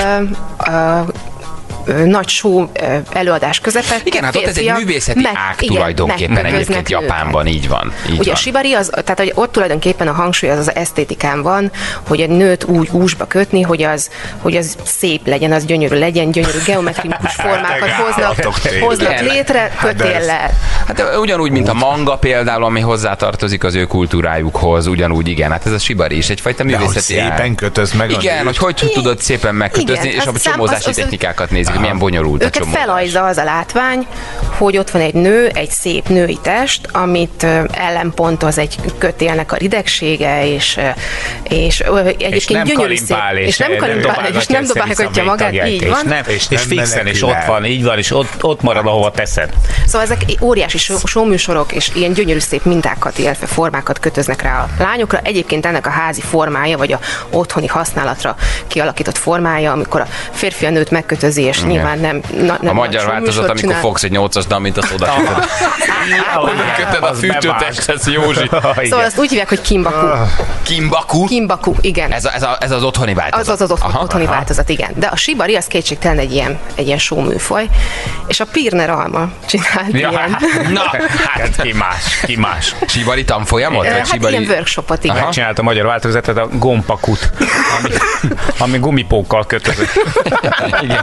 nagy show előadás közepette. Igen, hát ott ez egy művészeti ág tulajdonképpen egyébként Japánban, így van. Ugye a shibari, tehát hogy ott tulajdonképpen a hangsúly az esztétikán van, hogy egy nőt úgy húsba kötni, hogy az szép legyen, az gyönyörű legyen, gyönyörű geometrikus formákat hoznak létre kötéllel. Hát ugyanúgy, mint a manga például, ami hozzátartozik az ő kultúrájukhoz, ugyanúgy igen, hát ez a shibari is egyfajta művészeti ág. Szépen kötöz meg. Igen, hogy tudod szépen megkötözni, és a csomózási technikákat nézik. Milyen bonyolult a csomó. Őket felajza az a látvány, hogy ott van egy nő, egy szép női test, amit ellenpontoz egy kötélnek a ridegsége, és egyébként gyönyörű szép. És nem kalimpál, és nem dobálgatja magát, így van. És fixen, és ott van, így van, és ott marad, ahova teszed. Szóval ezek óriási showműsorok, és ilyen gyönyörű szép mintákat, illetve formákat kötöznek rá a lányokra. Egyébként ennek a házi formája, vagy a otthoni használatra kialakított formája, amikor a férfi a nőt megkötözi, és nyilván nem a magyar változat, amikor fogsz egy 8-as damit, azt oda kötöd a fűtőtesthez, Józsi. Szóval azt úgy hívják, hogy kimbaku. Kimbaku, igen. Ez az otthoni változat. Az otthoni változat, igen. De a shibari az kétségtelen egy ilyen show műfaj, és a Pirner Alma csinált ilyen. Na, hát ki más. Shibari tanfolyamot? Hát ilyen workshopot, igen. Csinált a magyar változatot, a gompakut, ami gumipókkal kötözött. Igen. Egy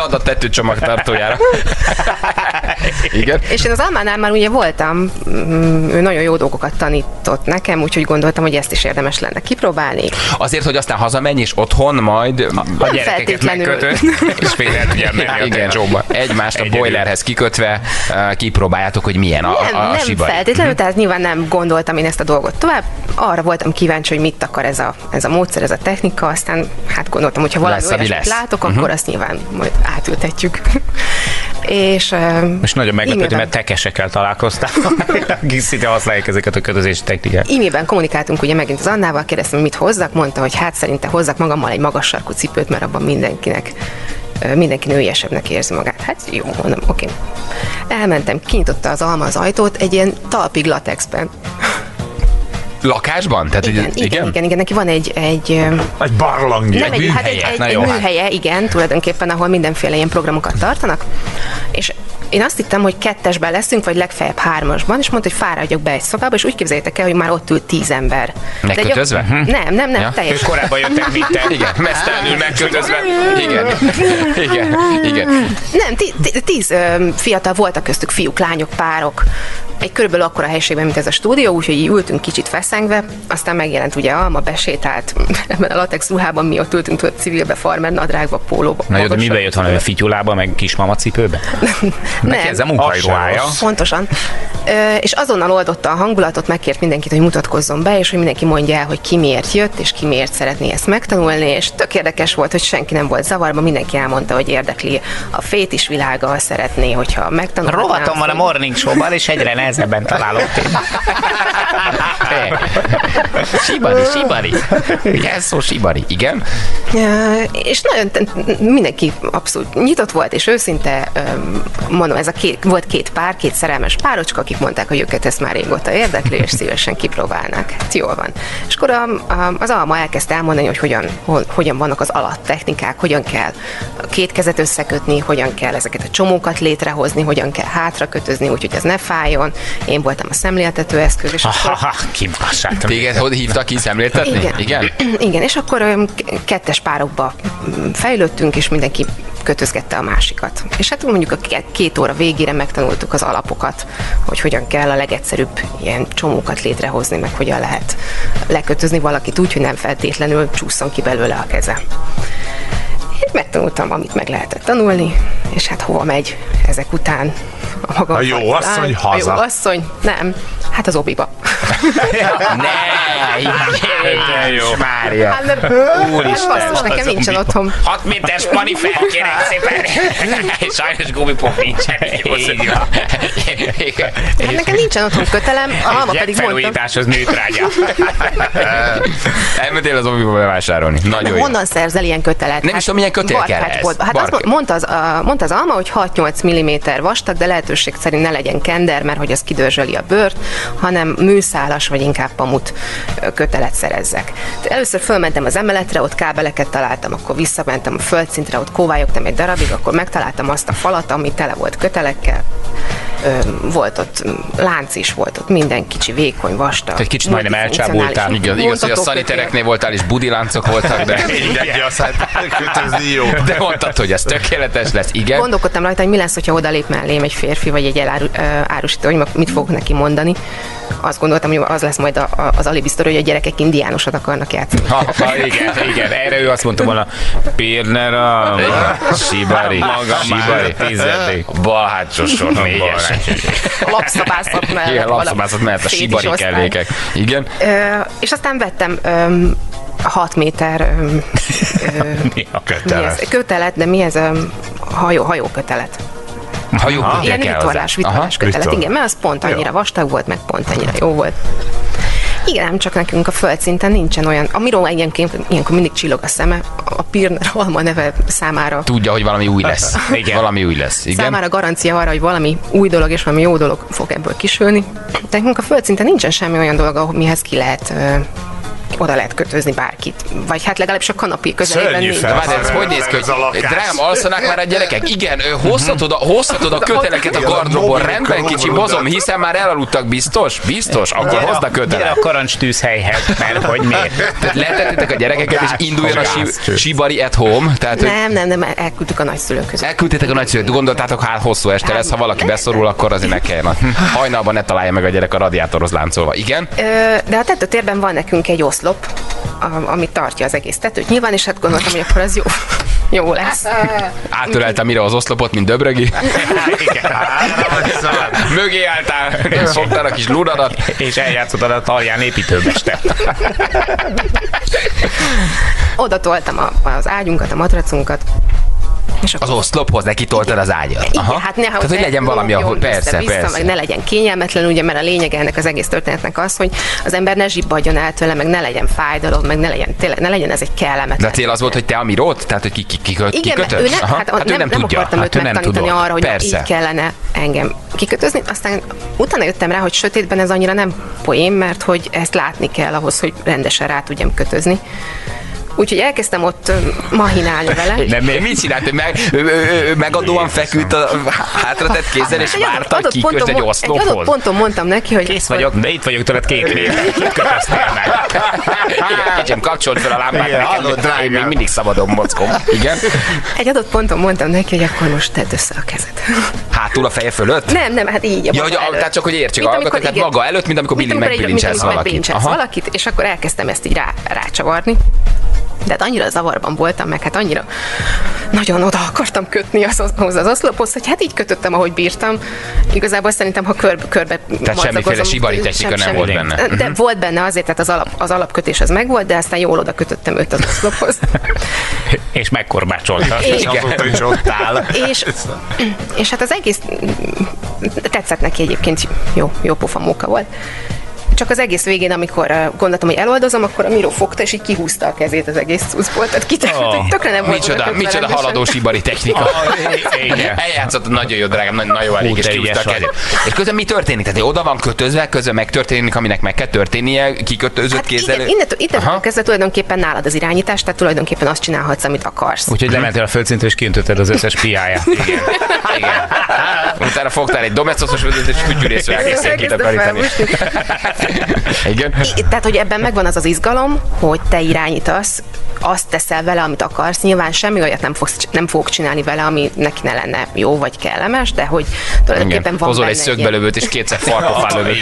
Lada tetőcsomag tartójára. Igen. És én az Almánál már ugye voltam, ő nagyon jó dolgokat tanított nekem, úgyhogy gondoltam, hogy ezt is érdemes lenne kipróbálni. Azért, hogy aztán hazamenj, és otthon majd a gyerekeket megkötött, és félre tudjál menni a tencsóba. Egymást a boilerhez kikötve kipróbáljátok, hogy milyen a Nem Shibari. feltétlenül, tehát nyilván nem gondoltam én ezt a dolgot tovább. Arra voltam kíváncsi, hogy mit akar ez a módszer, ez a technika, aztán hát gondoltam, hogy ha valami olyasmit látok, akkor azt nyilván majd átültetjük. És nagyon meglepődő, mert tekesekkel találkoztál, akik szinte használják ezeket a kötözési technikát. E-mailben kommunikáltunk ugye megint az Annával, kérdeztem, hogy mit hozzak, mondta, hogy hát szerinte hozzak magammal egy magas sarkú cipőt, mert abban mindenki nőiesebbnek érzi magát. Hát jó, mondom, oké. Elmentem, kinyitotta az Alma az ajtót egy ilyen talpig latexben. Lakásban? Tehát, igen, neki van egy barlangja. Egy műhelye, igen, tulajdonképpen, ahol mindenféle ilyen programokat tartanak, és én azt hittem, hogy 2-esben leszünk, vagy legfeljebb 3-asban, és mondta, hogy fáradjak be egy szobába, és úgy képzeljétek el, hogy már ott ült 10 ember. Megkötözve? Nem, ja. teljesen. Korábban jöttek, mint te. Igen, mesztelenül megkötözve. Igen. Nem, 10 fiatal voltak köztük, fiúk, lányok, párok. Egy körülbelül akkora helyiségben, mint ez a stúdió, úgyhogy ültünk kicsit feszengve, aztán megjelent ugye Alma, besétált ebben a latex ruhában, mi ott ültünk tudod, civilbe, farmer nadrágba, pólóba. Na jó, de miben jött valami fityulába, meg kismama cipőbe? Neki ez a munkahelyruhája. Pontosan. És azonnal oldotta a hangulatot, megkért mindenkit, hogy mutatkozzon be, és hogy mindenki mondja el, hogy ki miért jött, és ki miért szeretné ezt megtanulni, és tök érdekes volt, hogy senki nem volt zavarba, mindenki elmondta, hogy érdekli a fétis világa, szeretné, hogyha megtanulhatnám. Rovatom van a Morning Show-ban, és egyre nehezebben találok Shibari. Ez szó Shibari, igen. És nagyon mindenki abszolút nyitott volt, és őszinte, mondom, volt két szerelmes párocska, akik mondták, hogy őket ezt már régóta érdekli, és szívesen kipróbálnák. Hát jól van. És akkor az Alma elkezdte elmondani, hogy hogyan vannak az alattechnikák, hogyan kell a két kezet összekötni, hogyan kell ezeket a csomókat létrehozni, hogyan kell hátra kötözni, úgyhogy ez ne fájjon. Én voltam a szemléltető eszköz, és akkor... Téged hogy hívtak ki szemléltetni? Igen, és akkor 2-es párokba fejlődtünk, és mindenki kötözgette a másikat. És hát mondjuk a 2 óra végére megtanultuk az alapokat, hogy hogyan kell a legegyszerűbb ilyen csomókat létrehozni, meg hogyan lehet lekötözni valakit úgy, hogy nem feltétlenül csúszson ki belőle a keze. Én megtanultam, amit meg lehetett tanulni, és hát hova megy ezek után a maga a jó asszony haza. A jó asszony, nem, hát az obiba. Ne, jó. Mária. Úristen. Nekem nincsen otthon. 6 méteres manifest, kérek szépen. Sajnos gumipop nincsen. Hát nekem nincsen otthon kötelem, a Alma pedig mondta. Felújításhoz nőtrágya. Elmentél az obiba bevásárolni. Nagyon jó. Honnan szerzel ilyen kötelet? Nem is tudom, milyen kötél kell ez. Hát azt mondta az Alma, hogy 6-8 mm vastag, de lehetőség szerint ne legyen kender, mert hogy az kidörzsöli a bőrt, hanem műszálas vagy inkább pamut kötelet szerezzek. Először fölmentem az emeletre, ott kábeleket találtam, akkor visszamentem a földszintre, ott kóvályogtam egy darabig, akkor megtaláltam azt a falat, ami tele volt kötelekkel. Volt ott lánc is, volt ott minden kicsi, vékony, vastag. Egy kicsit majdnem elcsábultál. Igaz, hogy a szanitereknél voltál, és budiláncok voltak, de mindenki azt kötözni jó. De mondtad, hogy ez tökéletes lesz, igen. Gondolkodtam rajta, hogy mi lesz, hogyha odalép mellém egy férfi, vagy egy elárusító, hogy mit fogok neki mondani. Azt gondoltam, hogy az lesz majd az alibi sztori, hogy a gyerekek indiánosat akarnak játszani. Igen, erre ő azt mondta volna, Pirner a Shibari, tizedik, balhácsos négyes. Lapszabászat mellett. Igen, lapszabászat mellett a Shibari kellékek. Igen. És aztán vettem 6 méter kötelet, de mi ez hajókötelet. Ilyen vitorlás kötelet, igen, mert az pont annyira vastag volt, meg pont annyira jó volt. Igen, csak nekünk a földszinten nincsen olyan, amiről ilyenkor mindig csillog a szeme, a Pirner Alma neve számára. Tudja, hogy valami új lesz. Igen. Valami új lesz. Igen. Számára garancia arra, hogy valami új dolog és valami jó dolog fog ebből kisülni. De nekünk a földszinten nincsen semmi olyan dolog, mihez ki lehet oda lehet kötözni bárkit. Vagy hát legalábbis a kanapé közelében nincs. De várj, ez hogy néz ki, hogy drágám, alszanak már a gyerekek? Igen, hozhatod a köteleket a gardróbon, rendben kicsi mozom, hiszen már elaludtak, biztos? Akkor hozd a kötelet. Gyere a karancstűzhelyhez, mert hogy miért? Tehát letettétek a gyerekeket, és induljon a Shibari at home. Tehát, nem, elküldtük a nagyszülőkhöz. Elküldtétek a nagyszülőt, gondoltátok, hát hosszú este lesz, ha valaki beszorul, akkor azért ne kelljen. Hajnalban ne találja meg a gyerek a radiátorhoz láncolva. Igen? De a tetőtérben van nekünk egy oszlop, ami tartja az egész tetőt nyilván, és hát gondoltam, hogy akkor az jó lesz. Átöleltem mire az oszlopot, mint Döbrögi. Mögé álltál, és fogtál a kis ludadat. És eljátszottad a Talján építőmester. Oda toltam az ágyunkat, a matracunkat. És az oszlophoz neki toltad az ágyat. Igen, hát nehogy tehát, hogy legyen valami, ahol persze. Meg ne legyen kényelmetlen, ugye, mert a lényege ennek az egész történetnek az, hogy az ember ne zsibbadjon el tőle, meg ne legyen fájdalom, meg ne legyen ez egy kellemetlen. De a cél az volt, hogy te a mirót? Tehát, hogy kikötöd? Igen, nem akartam őt megtanítani arra, hogy így kellene engem kikötözni. Aztán utána jöttem rá, hogy sötétben ez annyira nem poén, mert hogy ezt látni kell ahhoz, hogy rendesen rá tudjam kötözni. Úgyhogy elkezdtem ott mahinálni vele. Nem, mit csinált, hogy megadóan feküdt a hátratett kézzel, és várta, hogy kikösd egy oszlophoz. Egy adott ponton mondtam neki, hogy... Kész vagyok, de itt vagyok tőled 2 éve. Kit kötöztél meg? Kicsim, kapcsolt fel a lámpát, én még mindig szabadon mozgom. Igen? Egy adott ponton mondtam neki, hogy akkor most tedd össze a kezed. Hátul a feje fölött? Nem, hát így. Ja, tehát csak, hogy értsük, tehát maga előtt, mint amikor Billy megbilincselsz valakit. És akkor elkezdtem ezt így rácsavarni. De hát annyira zavarban voltam, meg hát annyira nagyon oda akartam kötni ahhoz az oszlophoz, hogy hát így kötöttem, ahogy bírtam. Igazából szerintem, ha körbe tehát semmiféle Shibari technika nem volt benne. De volt benne azért, tehát az alapkötés az megvolt, de aztán jól oda kötöttem őt az oszlophoz. És megkorbácsolta. És hát az egész tetszett neki egyébként, jó pofa móka volt. Csak az egész végén, amikor gondoltam, hogy eloldozom, akkor a Miró fogta, és így kihúzta a kezét az egész cuccból. Tehát tökre nem volt. Micsoda haladó Shibari technika. Eljátszott, nagyon jó, drágám, nagyon jó elég, és kihúzta a kezét. És közben mi történik? Tehát oda van kötözve, közben megtörténik, aminek meg kell történnie, kikötözött kézzel. Innen kezdve tulajdonképpen nálad az irányítás, tehát tulajdonképpen azt csinálhatsz, amit akarsz. Úgyhogy lementél a földszintről, és kiöntötted az összes piáját. Igen. Utána fogtál egy domeszoszos vezetőt, és fütyűrészre elkezdtél kitakarítani. Igen. Tehát, hogy ebben megvan az izgalom, hogy te irányítasz, azt teszel vele, amit akarsz. Nyilván semmi olyat nem fogok csinálni vele, ami neki ne lenne jó vagy kellemes, de hogy tulajdonképpen van hozol egy szögbelövőt, és 2-szer farkofán lövő.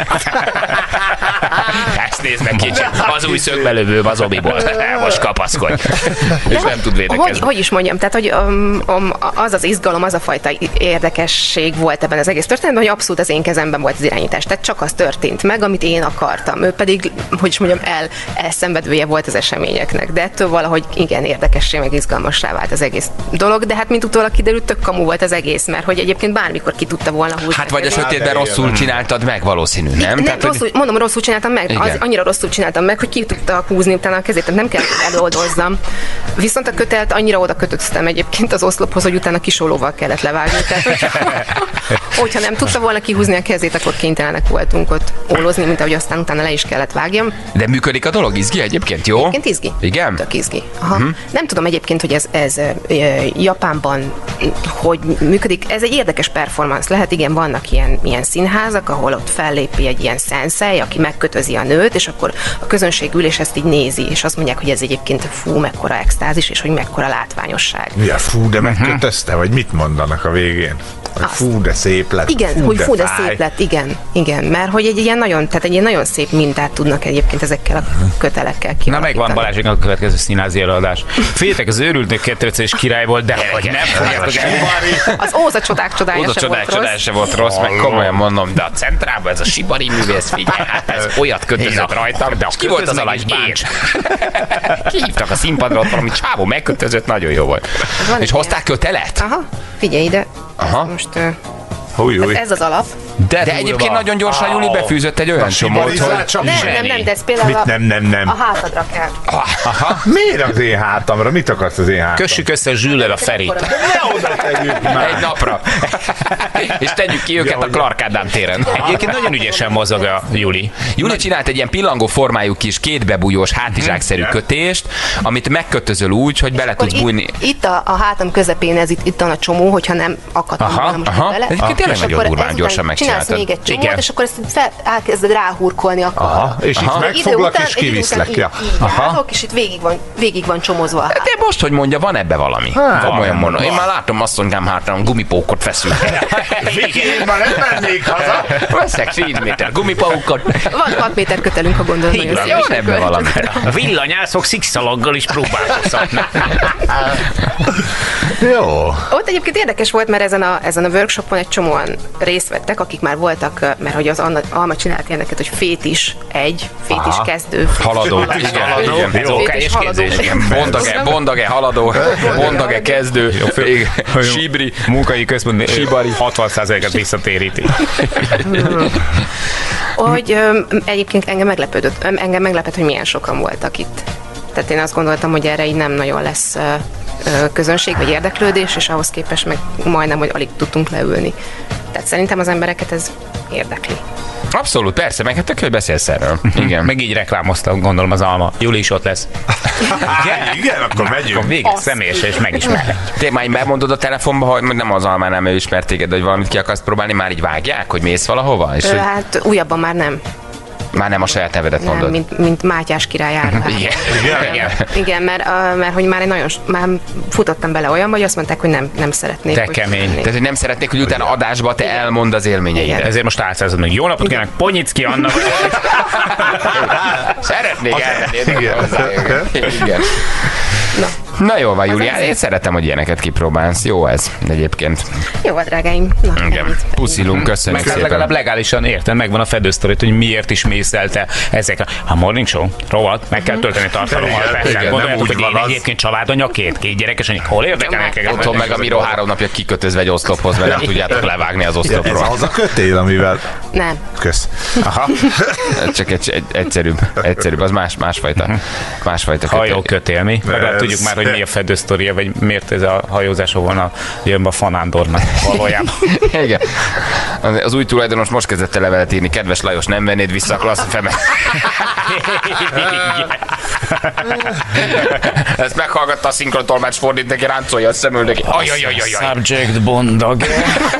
Ezt nézd meg kicsit. Az új szögbelövő az obiból. Most kapaszkodj. És nem tud védekezni. Hogy is mondjam, tehát, hogy az izgalom, az a fajta érdekesség volt ebben az egész történetben, hogy abszolút az én kezemben volt az irányítás. Tehát csak az történt meg, amit én akartam. Ő pedig, hogy is mondjam, elszenvedője volt az eseményeknek. De ettől valahogy igen érdekessé, meg izgalmassá vált az egész dolog, de hát mint utólag kiderült, tök kamu volt az egész, mert hogy egyébként bármikor ki tudta volna húzni. Hát vagy a sötétben rosszul csináltad meg, valószínű, nem? Tehát, rosszul, mondom, rosszul csináltam meg, annyira rosszul csináltam meg, hogy ki tudta húzni utána a kezét, tehát nem kell eloldozzam. Viszont a kötelt annyira oda kötöttem egyébként az oszlophoz, hogy utána kisólóval kellett levágni. Tehát, hogyha nem tudta volna kihúzni a kezét, akkor kénytelenek voltunk ott ólozni, mint ahogy aztán utána le is kellett vágjam. De működik a dolog? Izgi egyébként, jó? Egyébként izgi. Igen? Tök izgi. Aha. Nem tudom egyébként, hogy ez Japánban hogy működik. Ez egy érdekes performance lehet, igen, vannak ilyen színházak, ahol ott fellépi egy ilyen szenszei, aki megkötözi a nőt, és akkor a közönség ül, és ezt így nézi, és azt mondják, hogy ez egyébként fú, mekkora extázis, és hogy mekkora látványosság. Ja, fú, de megkötözte, vagy mit mondanak a végén? Fú, de szép lett. Igen, hogy fú, de szép lett, igen, mert hogy egy ilyen nagyon szép mintát tudnak egyébként ezekkel a kötelekkel kialakítani. Na megvan Balázséknak a következő színházi előadás. Féltek az őrültnök kettős király volt, de hogy nem fogjátok el. Az Óza csodák csodája se volt rossz, meg komolyan mondom, de a centrában ez a Shibari művész, figyelj, hát ez olyat kötözött rajtam, de ki volt az alany? Kihívtak a színpadra, ott valami csávó megkötözött, nagyon jó volt. És hozták kötelet? Aha, figyelj ide. Aha. Most ez az alap. De egyébként nagyon gyorsan Juli befűzött egy olyan csomót, hogy... Nem, de ez például Nem. a hátadra kell. Aha. Miért az én hátamra? Mit akarsz az én hátamra? Kössük össze Zsüllel a Ferit. Ne oda tegyük már. Egy napra. És tegyük ki őket a Clark Ádám téren. Egyébként nagyon ügyesen mozog a Juli. Juli csinált egy ilyen pillangó formájú kis kétbebújós hátizsákszerű kötést, amit megkötözöl úgy, hogy bele tudsz bújni. Itt a hátam közepén ez itt van a csomó, hogyha nem akadtam volna most bele. Egyébként tényleg nagyon durván gyorsan megcsinálsz még egy csomót, és akkor ezt elkezded ráhúrkolni akkor. És itt megfoglak, és kiviszlek. És itt végig van csomózva. De most, hogy mondja, van ebbe valami. Komolyan mondom. Én már látom asszonykám hátrán gumipókot feszül. Én már nem mennék haza. Veszek 10 méter gumipókot. Van 6 méter kötelünk, ha gondolod. Jó, ebbe valami. A villanyászok szikszalaggal is próbálkozhatnak. Jó. Ott egyébként érdekes volt, mert ezen a workshopon egy csomóan részt vettek, akik már voltak, mert hogy az Alma csinált ilyeneket, hogy fétis kezdő. Haladó. Ez okályos képzés. Bondage, haladó, bondage, kezdő, sibri. Munkai központ 60%-et visszatéríti. Hogy egyébként engem meglepett, hogy milyen sokan voltak itt. Tehát én azt gondoltam, hogy erre így nem nagyon lesz közönség vagy érdeklődés, és ahhoz képest meg majdnem, hogy alig tudtunk leülni. Tehát szerintem az embereket ez érdekli. Abszolút, persze, meg hát tök, hogy beszélsz erről. Igen. Meg így reklámoztam, gondolom az Alma. Juli is ott lesz. Igen, akkor megyünk. Akkor végig személyesen és megismerhet. Te már így megmondod a telefonba, hogy nem az Almánál, ő ismert téged, hogy valamit ki akarsz próbálni, már így vágják, hogy mész valahova? És hát újabban már nem. Már nem a saját nevedet mondod. Nem, mint Mátyás király Árpád. Igen, mert hogy már futottam bele olyanba, hogy azt mondták, hogy nem szeretnék. Te kemény. Tehát, hogy nem szeretnék, hogy utána adásba te elmond az élményeidet. Ezért most álszázod meg. Jó napot kívánok, Ponyicki Anna. Szeretnék elmenni. Igen. Na jó van, Júlia, én szeretem, hogy ilyeneket kipróbálsz. Jó ez egyébként. Jó van, drágáim. Igen. Puszilunk, köszönjük szépen. Legalább legálisan értem, megvan a fedősztorit, hogy miért is mészelte ezekre. A Morning Show, rovat, meg kell tölteni tartalommal. Persze, gondoljátok, hogy én egyébként családanya, két gyerekes, hogy hol érdekelnek? Otthon meg a Miro 3 napja kikötözve egy oszlophoz, mert nem tudjátok levágni az oszlopról. Ez az a kötél, amivel... Nem. Kösz. Aha. Csak egyszerűbb, az másfajta kötél. Hajókötél, mi? Legalább tudjuk már, hogy mi a fedősztoria, vagy miért ez a hajózása volna jön be a Fanándornak valójában. Igen. Az új tulajdonos most kezdett el levelet írni. Kedves Lajos, nem vennéd vissza a klassz feme. Ezt meghallgatta a szinkrontolmács, fordít neki, ráncolja a szemöldöki. Subject Bondag.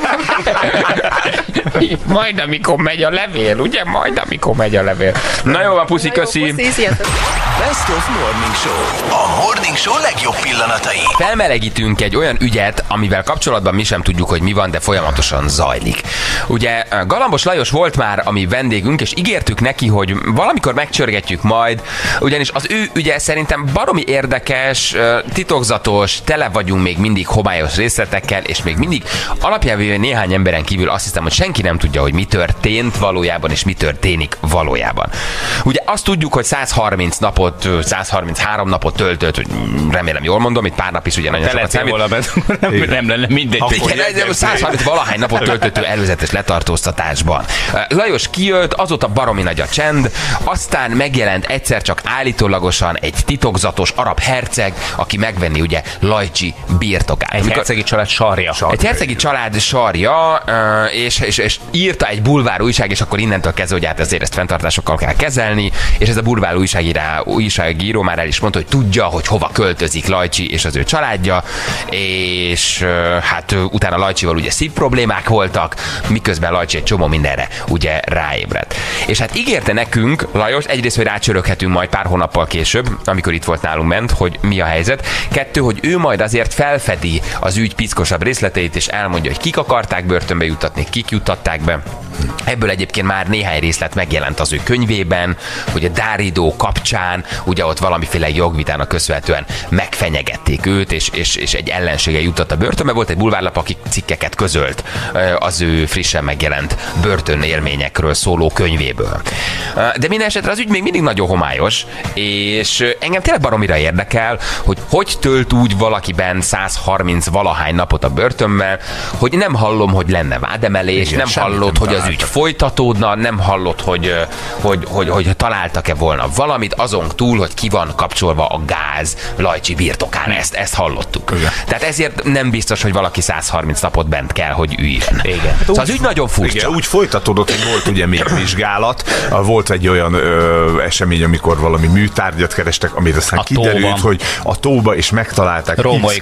Majd amikor megy a levél, ugye? Na jó van, puszi, köszi. Best of Morning Show. A Morning Show legjobb pillanatai. Felmelegítünk egy olyan ügyet, amivel kapcsolatban mi sem tudjuk, hogy mi van, de folyamatosan zajlik. Ugye Galambos Lajos volt már a mi vendégünk, és ígértük neki, hogy valamikor megcsörgetjük majd, ugyanis az ő ügye szerintem baromi érdekes, titokzatos, tele vagyunk még mindig homályos részletekkel, és még mindig alapjában néhány emberen kívül azt hiszem, hogy senki nem tudja, hogy mi történt valójában, és mi történik valójában. Ugye azt tudjuk, hogy 133 napot töltött, hogy remélem jól mondom, itt pár nap is ugye nagyon sokat számít. Nem lenne mindegy. Igen, 130 valahány napot töltött előzetes letartóztatásban. Lajos kijött, azóta baromi nagy a csend, aztán megjelent egyszer csak állítólagosan egy titokzatos arab herceg, aki megvenni ugye Lajcsi birtokát. Egy hercegi család sarja. Egy hercegi család sarja, és írta egy bulvár újság, és akkor innentől kezdve, hogy hát ezért ezt fenntartásokkal kell kezelni, és ez a bulvár újságíró már el is mondta, hogy tudja, hogy hova költözik Lajcsi és az ő családja, és hát utána Lajcsival ugye szívproblémák voltak, miközben Lajcsi egy csomó mindenre ugye ráébredt. És hát ígérte nekünk Lajos, egyrészt, hogy rácsöröghetünk majd pár hónappal később, amikor itt volt nálunk ment, hogy mi a helyzet. 2, hogy ő majd azért felfedi az ügy pickosabb részleteit, és elmondja, hogy kik akarták börtönbe juttatni, kik juttatták be. Ebből egyébként már néhány részlet megjelent az ő könyvében, hogy a Dáridó kapcsán, ugye ott valamiféle jogvitának köszönhetően megfenyegették őt, és egy ellensége jutott a börtönbe. Volt egy bulvárlap, aki cikkeket közölt az ő frissen megjelent börtönélményekről szóló könyvéből. De minden esetre az ügy még mindig nagyon homályos, és engem tényleg baromira érdekel, hogy tölt úgy valakiben 130 valahány napot a börtönben, hogy nem hallom, hogy lenne vádemelés, nem hallott, hogy az ügy folytatódna, nem hallott, hogy találtak-e volna valamit, azon túl, hogy ki van kapcsolva a gáz Lajcsi birtokán. Ezt hallottuk. Igen. Tehát ezért nem biztos, hogy valaki 130 napot bent kell, hogy üljön. Igen. Szóval az ügy nagyon furcsa. Igen, úgy folytatódott, hogy volt ugye még vizsgálat, volt egy olyan esemény, amikor valami műtárgyat kerestek, amit aztán kiderült, hogy a tóba is megtalálták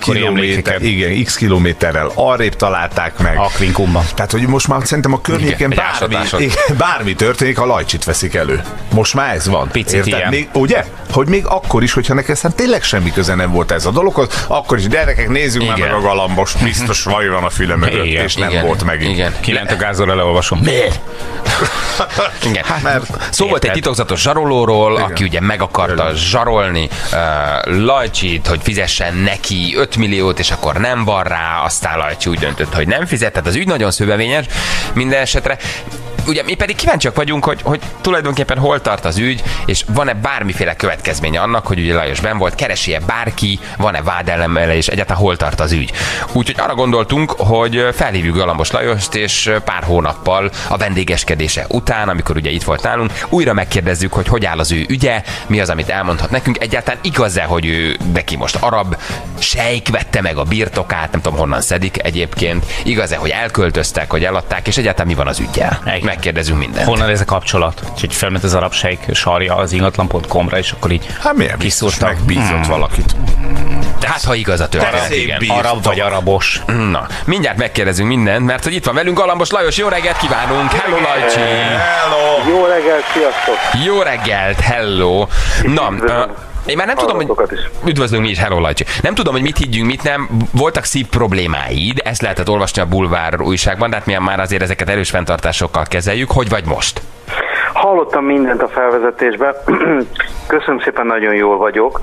x kilométerrel arrébb találták meg. Akvinkumban. Tehát, hogy most már szerintem a környéken bármi történik, a Lajcsit veszik elő. Most már ez van. Picit ilyen. Még, ugye? Hogy még akkor is, hogyha neked tényleg semmi köze nem volt ez a dologhoz, akkor is gyerekek, nézzük már meg a galambos, biztos vaj van a füle mögött, és nem volt megint. Igen. Kiment a gázról, leolvasom. Miért? Igen. Szó volt egy titokzatos zsarolóról, aki ugye meg akarta zsarolni Lajcsit, hogy fizessen neki 5 milliót, és akkor nem van rá, aztán Lajcsi úgy döntött, hogy nem fizet, tehát az ügy nagyon szövevényes minden esetre. Ugye mi pedig kíváncsiak vagyunk, hogy tulajdonképpen hol tart az ügy, és van-e bármiféle következménye annak, hogy ugye Lajos benn volt, keresi-e bárki, van-e vádelemmel, és egyáltalán hol tart az ügy. Úgyhogy arra gondoltunk, hogy felhívjuk Galambos Lajost, és pár hónappal a vendégeskedése után, amikor ugye itt volt nálunk, újra megkérdezzük, hogy áll az ő ügye, mi az, amit elmondhat nekünk, egyáltalán igaz-e, hogy ő neki most arab sejk vette meg a birtokát, nem tudom honnan szedik egyébként, igaz-e, hogy elköltöztek, hogy eladták, és egyáltalán mi van az üggyel? Megkérdezünk mindent. Honnan ez a kapcsolat? Úgyhogy felment az arab sejk sarja az ingatlan.com-ra, és akkor így kiszúrtak. Megbízott valakit. Hát, ha igaz a történet, igen. Arab vagy arabos. Na, mindjárt megkérdezünk mindent, mert hogy itt van velünk Galambos Lajos, jó reggelt kívánunk! Hello, Lajcsi! Hello! Jó reggelt, sziasztok! Jó reggelt, hello! Na, én már nem tudom, hogy... Üdvözlünk mi is, hello Lajcsi. Nem tudom, hogy mit higgyünk, mit nem. Voltak szív problémáid, ezt lehetett olvasni a Bulvár újságban, de hát mi már azért ezeket erős fenntartásokkal kezeljük. Hogy vagy most? Hallottam mindent a felvezetésben. Köszönöm szépen, nagyon jól vagyok.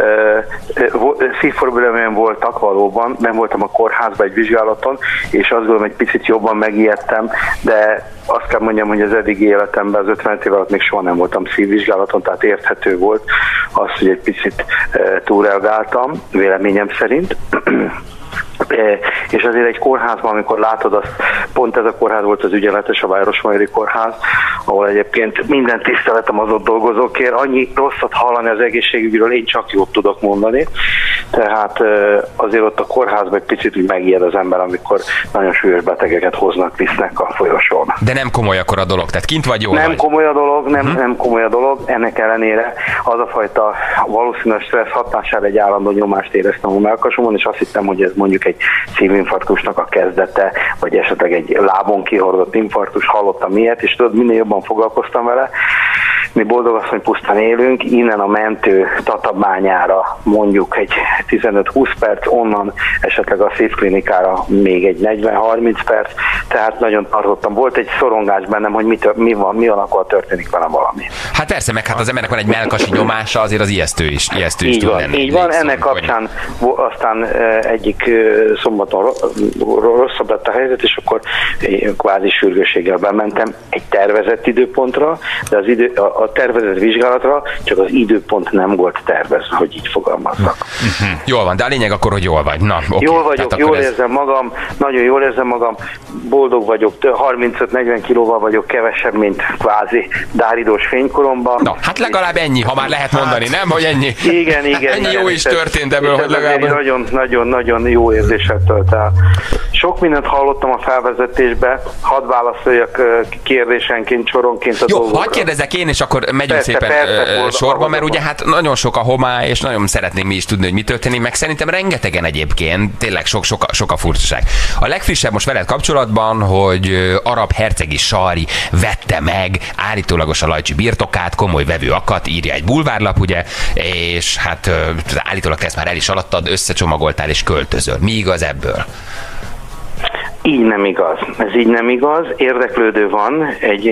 Szívproblémáim voltak valóban, nem voltam a kórházban egy vizsgálaton, és azt gondolom, egy picit jobban megijedtem, de azt kell mondjam, hogy az eddigi életemben az 50 év alatt még soha nem voltam szívvizsgálaton, tehát érthető volt az, hogy egy picit túlreagáltam, véleményem szerint. És azért egy kórházban, amikor látod azt, pont ez a kórház volt az ügyeletes, a Városmajori Kórház, ahol egyébként minden tiszteletem az ott dolgozókért, annyi rosszat hallani az egészségügyről, én csak jót tudok mondani. Tehát azért ott a kórházban egy picit úgy megijed az ember, amikor nagyon súlyos betegeket hoznak, visznek a folyosón. De nem komoly akkor a dolog, tehát kint vagy jól nem vagy? Komoly a dolog, nem komoly a dolog, ennek ellenére az a fajta valószínűleg stressz hatására egy állandó nyomást éreztem a mellkasomon, és azt hittem, hogy ez mondjuk egy szívinfarktusnak a kezdete, vagy esetleg egy lábon kihordott infarktus, hallottam ilyet, és tudod, minél jobban foglalkoztam vele. Mi Boldogasszony pusztán élünk, innen a mentő Tatabányára mondjuk egy 15-20 perc, onnan esetleg a szívklinikára még egy 40-30 perc, tehát nagyon tartottam. Volt egy szorongás bennem, hogy mi van, akkor történik velem valami. Hát persze, meg hát az embernek van egy melkasi nyomása, azért az ijesztő is tud lenni. Így van, ennek kapcsán aztán egyik szombaton rosszabb lett a helyzet, és akkor kvázi sürgősséggel bementem egy tervezett időpontra, de a tervezett vizsgálatra csak az időpont nem volt tervezve, hogy így fogalmazzak. Jól van, de a lényeg akkor, hogy jól vagy. Na, okay. Jól vagyok, jól érzem magam, nagyon jól érzem magam, boldog vagyok, 35-40 kilóval vagyok kevesebb, mint kvázi dáridós fénykoromban. Na, hát legalább ennyi, ha már lehet mondani, nem? Hogy ennyi. Igen. Ennyi jó is történt ebből, hogy legalább... Nagyon jó érzéssel tölt el. Sok mindent hallottam a felvezetésbe, hadd válaszoljak kérdésenként, soronként a dolgokra. Jó, hadd kérdezzek én, és akkor megyünk szépen sorba, mert ugye hát nagyon sok a homály, és nagyon szeretnénk mi is tudni, hogy mi történik, meg szerintem rengetegen egyébként, tényleg sok a furcsaság. A legfrissebb most veled kapcsolatban, hogy arab hercegi Sari vette meg állítólagos a Lajcsi birtokát, komoly vevő akadt, írja egy bulvárlap, ugye, és hát állítólag ezt már el is alattad, összecsomagoltál és költözöl. Mi igaz ebből? Így nem igaz. Ez így nem igaz. Érdeklődő van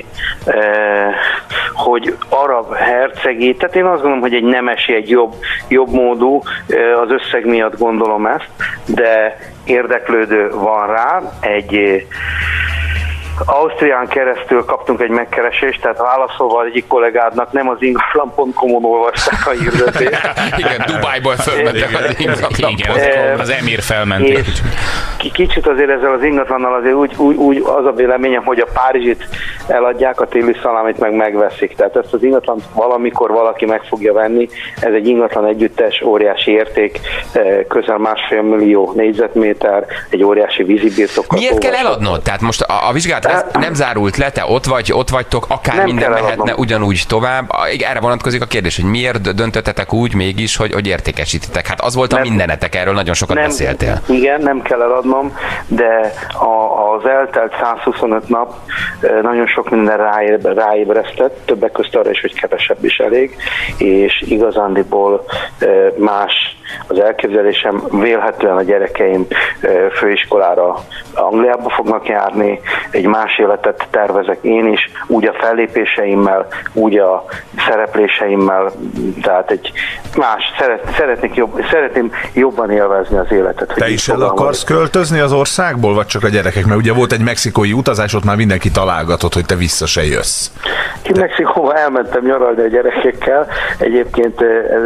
hogy arab hercegi, tehát én azt gondolom, hogy egy nemesi, egy jobb módú, az összeg miatt gondolom ezt, de érdeklődő van rá. Egy Ausztrián keresztül kaptunk egy megkeresést, tehát válaszolva egyik kollégádnak, nem az ingatlan.com-on olvasták a hirdetést. Igen, Dubájból fölmentek az ingatlan.com. Igen, az emír felmentek. kicsit azért ezzel az ingatlannal azért úgy az a véleményem, hogy a Párizsit eladják, a téli szalámit meg megveszik. Tehát ezt az ingatlant valamikor valaki meg fogja venni. Ez egy ingatlan együttes, óriási érték, közel 1,5 millió négyzetméter, egy óriási vízibirtokkal. Miért kell eladnod? Tehát most a vizsgálat nem zárult le, te ott vagytok, akár nem minden mehetne ugyanúgy tovább. Erre vonatkozik a kérdés, hogy miért döntöttetek úgy mégis, hogy értékesítitek? Hát az volt a mindenetek, erről nagyon sokat beszéltél. Igen, nem kell eladnom, de az eltelt 125 nap nagyon sok minden ráébresztett, többek között arra is, hogy kevesebb is elég, és igazándiból más az elképzelésem, vélhetően a gyerekeim főiskolára Angliába fognak járni, egy más életet tervezek én is, úgy a fellépéseimmel, úgy a szerepléseimmel, tehát egy más, szeretném jobban élvezni az életet. Te is el akarsz költözni az országból, vagy csak a gyerekek? Mert ugye volt egy mexikói utazás, ott már mindenki találgatott, hogy te vissza se jössz. Ki Mexikóba elmentem nyaralni a gyerekekkel, egyébként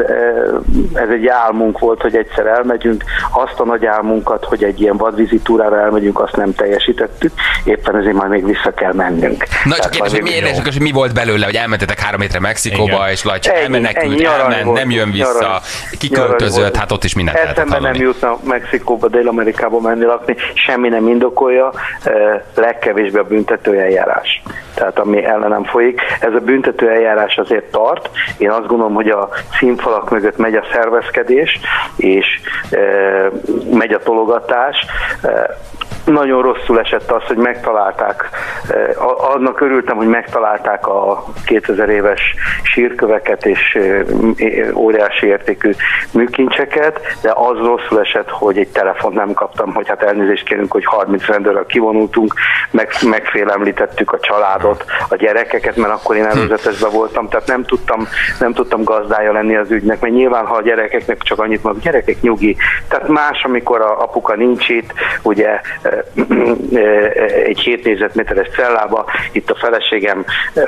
ez egy álmunk volt, hogy egyszer elmegyünk, azt a nagy álmunkat, hogy egy ilyen vadvízi túrára elmegyünk, azt nem teljesítettük, éppen ezért majd még vissza kell mennünk. Na csak kérdés, hogy mi volt belőle, hogy elmentetek 3 hétre Mexikóba, igen. És Lajcsa elmenekült, nem jön vissza, kiköltözött, hát ott is mindent lehetett hallani. Nem jutna Mexikóba, Dél-Amerikába menni lakni, semmi nem indokolja, legkevésbé a büntetőeljárás. Tehát ami ellenem folyik. Ez a büntetőeljárás azért tart. Én azt gondolom, hogy a színfalak mögött megy a szervezkedés, és megy a tologatás. Nagyon rosszul esett az, hogy megtalálták, annak örültem, hogy megtalálták a 2000 éves sírköveket és óriási értékű műkincseket, de az rosszul esett, hogy egy telefont nem kaptam, hogy hát elnézést kérünk, hogy 30 rendőrrel kivonultunk, megfélemlítettük a családot, a gyerekeket, mert akkor én előzetesben voltam, tehát nem tudtam gazdája lenni az ügynek, mert nyilván, ha a gyerekeknek csak annyit mondok, gyerekek nyugi, tehát más, amikor a apuka nincs itt, ugye egy 7 négyzetméteres cellába, itt a feleségem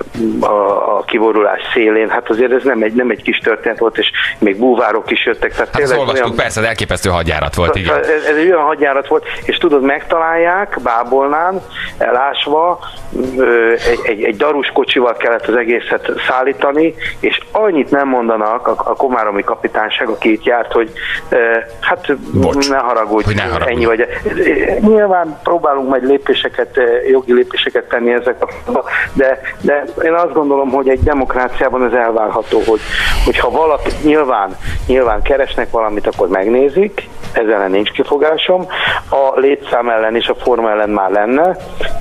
a kiborulás szélén, hát azért ez nem egy kis történet volt, és még búvárok is jöttek. Tehát hát ezt olvastuk, persze, elképesztő hadjárat volt, igen. Ez egy olyan hadjárat volt, és tudod, megtalálják Bábolnán, elásva, egy darus kocsival kellett az egészet szállítani, és annyit nem mondanak a komáromi kapitányság, aki itt járt, hogy hát ne haragudj, ennyi vagy. Nyilván próbálunk majd jogi lépéseket tenni ezekbe, de én azt gondolom, hogy egy demokráciában ez elvárható, hogyha valaki nyilván keresnek valamit, akkor megnézik, ezzel ellen nincs kifogásom, a létszám ellen és a forma ellen már lenne,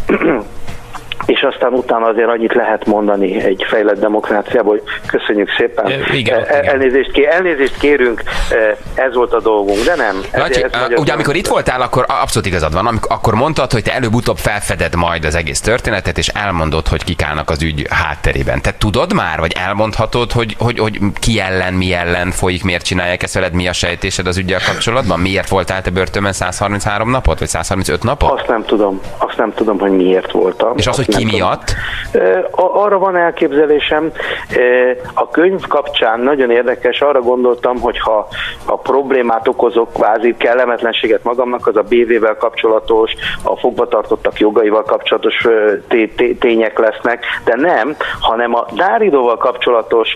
és aztán utána azért annyit lehet mondani egy fejlett demokráciában, hogy köszönjük szépen. Igen. Elnézést kérünk, ez volt a dolgunk, de nem. Ugye amikor itt voltál, akkor abszolút igazad van, akkor mondtad, hogy te előbb-utóbb felfeded majd az egész történetet, és elmondod, hogy kik állnak az ügy hátterében. Te tudod már, vagy elmondhatod, hogy ki ellen, mi ellen folyik, miért csinálják ezt veled, mi a sejtésed az üggyel kapcsolatban? Miért voltál te börtönben 133 napot, vagy 135 napot? Azt nem tudom, hogy miért voltam. És az, hogy ki miatt? Arra van elképzelésem, a könyv kapcsán nagyon érdekes, arra gondoltam, hogy ha a problémát okozok, kvázi kellemetlenséget magamnak, az a BV-vel kapcsolatos, a fogvatartottak jogaival kapcsolatos tények lesznek, de nem, hanem a Dáridóval kapcsolatos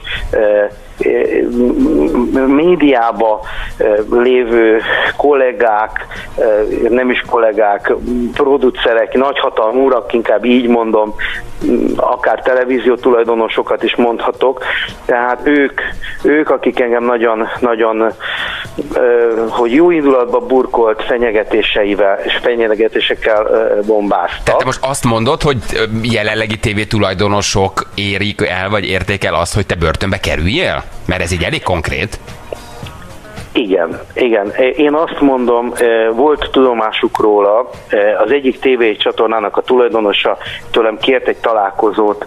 médiába lévő kollégák, nem is kollégák, producerek, nagyhatalmú urak, inkább így mondom, akár televízió tulajdonosokat is mondhatok, tehát ők akik engem nagyon hogy jó indulatba burkolt fenyegetésekkel bombáztak. Tehát te most azt mondod, hogy jelenlegi tévétulajdonosok érik el, vagy érték el azt, hogy te börtönbe kerüljél? Mert ez így elég konkrét. Igen. Én azt mondom, volt tudomásuk róla, az egyik TV csatornának a tulajdonosa tőlem kért egy találkozót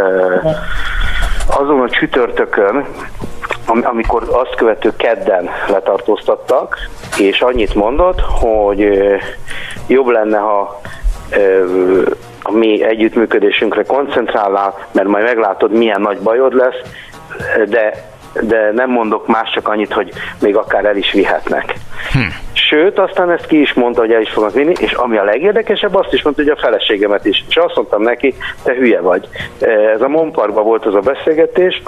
azon a csütörtökön, amikor azt követő kedden letartóztattak, és annyit mondott, hogy jobb lenne, ha a mi együttműködésünkre koncentrálnál, mert majd meglátod, milyen nagy bajod lesz, de nem mondok más, csak annyit, hogy még akár el is vihetnek. Sőt, aztán ezt ki is mondta, hogy el is fognak vinni, és ami a legérdekesebb, azt is mondta, hogy a feleségemet is. És azt mondtam neki, te hülye vagy. Ez a Mon Parkban volt az a beszélgetés,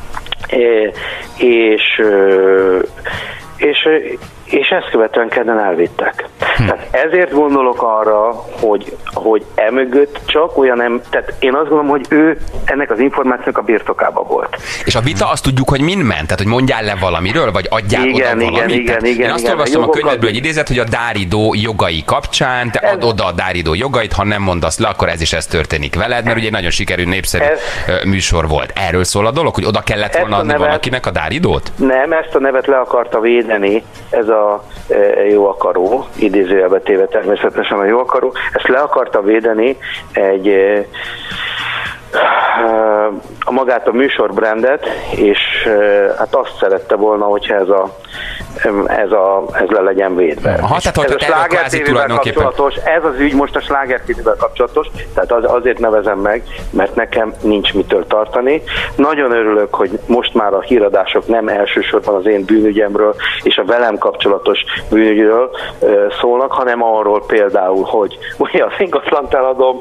és ezt követően kedden elvittek. Tehát ezért gondolok arra, hogy emögött csak olyan tehát én azt gondolom, hogy ő ennek az információnak a birtokában volt. És a vita azt tudjuk, hogy mind ment? Tehát, hogy mondjál le valamiről, vagy adjál oda valamit? Igen. Én azt olvastam a könyvedből egy idézet, hogy a Dáridó jogai kapcsán, te add oda a Dáridó jogait, ha nem mondasz le, akkor ez történik veled, mert ugye egy nagyon sikerű, népszerű műsor volt. Erről szól a dolog, hogy oda kellett volna adni valakinek a Dáridót? Nem, ezt a nevet le akarta védeni, ez a jó akaró, idézőjelbe téve természetesen a jó akaró, ezt le akarta védeni magát a műsorbrandet, és hát azt szerette volna, hogyha ez le legyen védve. Aha, ez a Sláger TV-vel kapcsolatos, ez az ügy most a Sláger TV-vel kapcsolatos, tehát azért nevezem meg, mert nekem nincs mitől tartani. Nagyon örülök, hogy most már a híradások nem elsősorban az én bűnügyemről és a velem kapcsolatos bűnügyről szólnak, hanem arról például, hogy ugye az ingatlant eladom,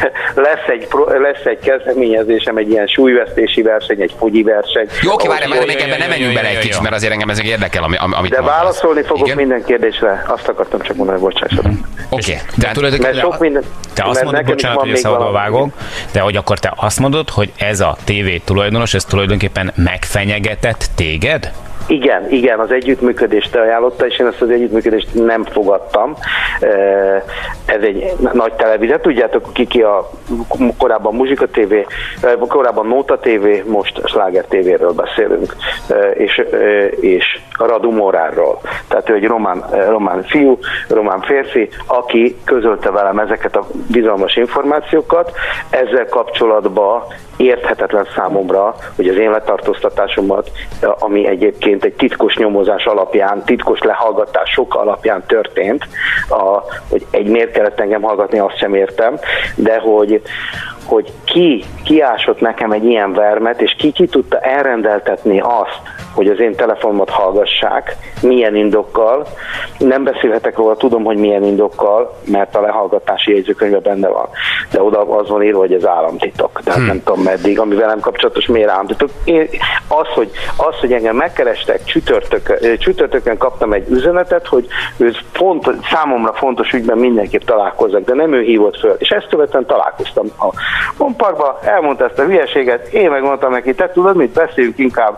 lesz egy kezdeményezésem, egy ilyen súlyvesztési verseny, egy fogyi verseny. Jó, oké, várj, még ebben nem menjünk bele egy kicsit, mert azért engem ez érdekel, amit de válaszolni fogok minden kérdésre. Azt akartam csak mondani, hogy bocsássatok. Oké. Mert sok minden... Te azt mondod, bocsánat, hogy szabadba vágok, de hogy akkor te azt mondod, hogy ez a TV tulajdonos, ez tulajdonképpen megfenyegetett téged? Igen, az együttműködést ajánlotta, és én ezt az együttműködést nem fogadtam. Ez egy nagy televízió, tudjátok ki a korábban Muzsika TV, korábban Nóta TV, most Sláger TV-ről beszélünk, és a Radu Morárról. Tehát ő egy román fiú, román férfi, aki közölte velem ezeket a bizalmas információkat. Ezzel kapcsolatban érthetetlen számomra, hogy az én letartóztatásomat, ami egyébként egy titkos nyomozás alapján, titkos lehallgatások alapján történt, hogy miért kellett engem hallgatni, azt sem értem, de hogy ki ásott nekem egy ilyen vermet, és ki tudta elrendeltetni azt, hogy az én telefonomat hallgassák, milyen indokkal. Nem beszélhetek róla, tudom, hogy milyen indokkal, mert a lehallgatási jegyzőkönyvben benne van. De oda az van írva, hogy ez államtitok. Tehát nem tudom meddig, ami velem kapcsolatos, miért államtitok. Az, hogy engem megkerestek, csütörtökön kaptam egy üzenetet, hogy ő számomra fontos ügyben mindenképp találkozzak, de nem ő hívott föl. És ezt követően találkoztam a Mon Parkba, elmondta ezt a hülyeséget, én megmondtam neki, te tudod mit, beszéljünk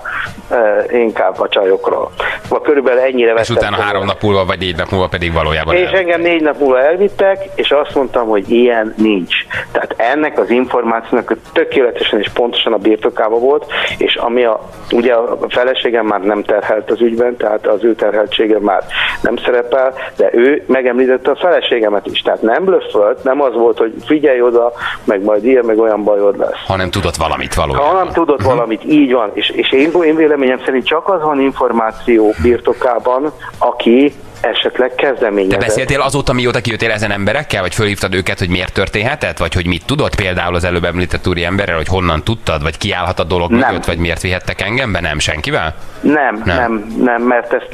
inkább a csajokról. Körülbelül ennyire vettem. És utána 3 nap múlva, vagy 4 nap múlva pedig valójában és engem 4 nap múlva elvittek, és azt mondtam, hogy ilyen nincs. Tehát ennek az információnak tökéletesen és pontosan a birtokában volt, és ugye a feleségem már nem terhelt az ügyben, tehát az ő terheltsége már nem szerepel, de ő megemlítette a feleségemet is. Tehát nem blöffölt, nem az volt, hogy figyelj oda, meg majd ilyen, meg olyan bajod lesz. Hanem tudott valamit valójában. Hanem tudott valamit, így van. És én véleményem szerint csak az van információ birtokában, aki esetleg kezdeményezett. Te beszéltél azóta, mióta kijöttél ezen emberekkel, vagy fölhívtad őket, hogy miért történhetett, vagy hogy mit tudott például az előbb említett úri emberrel, hogy honnan tudtad, vagy kiállhat a dolog mögött, vagy miért vihettek engembe? Nem, senkivel? Nem, mert ezt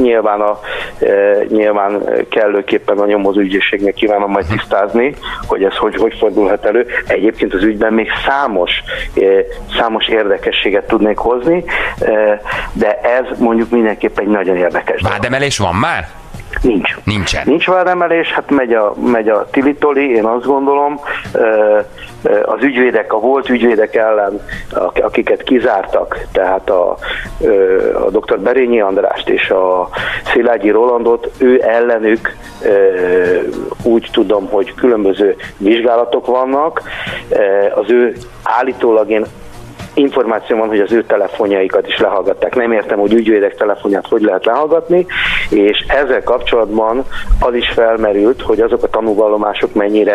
nyilván kellőképpen a nyomozóügyészségnek kívánom majd tisztázni, hogy ez hogy fordulhat elő. Egyébként az ügyben még számos érdekességet tudnék hozni, de ez mondjuk mindenképp egy nagyon érdekes. Vádemelés van már? Nincsen. Nincs vádemelés, hát megy a tilitoli, én azt gondolom, az ügyvédek, a volt ügyvédek ellen, akiket kizártak, tehát a dr. Berényi Andrást és a Szilágyi Rolandot, ő ellenük úgy tudom, hogy különböző vizsgálatok vannak, az ő állítólag én információ van, hogy az ő telefonjaikat is lehallgatták. Nem értem, hogy ügyvédek telefonját hogy lehet lehallgatni, és ezzel kapcsolatban az is felmerült, hogy azok a tanúvallomások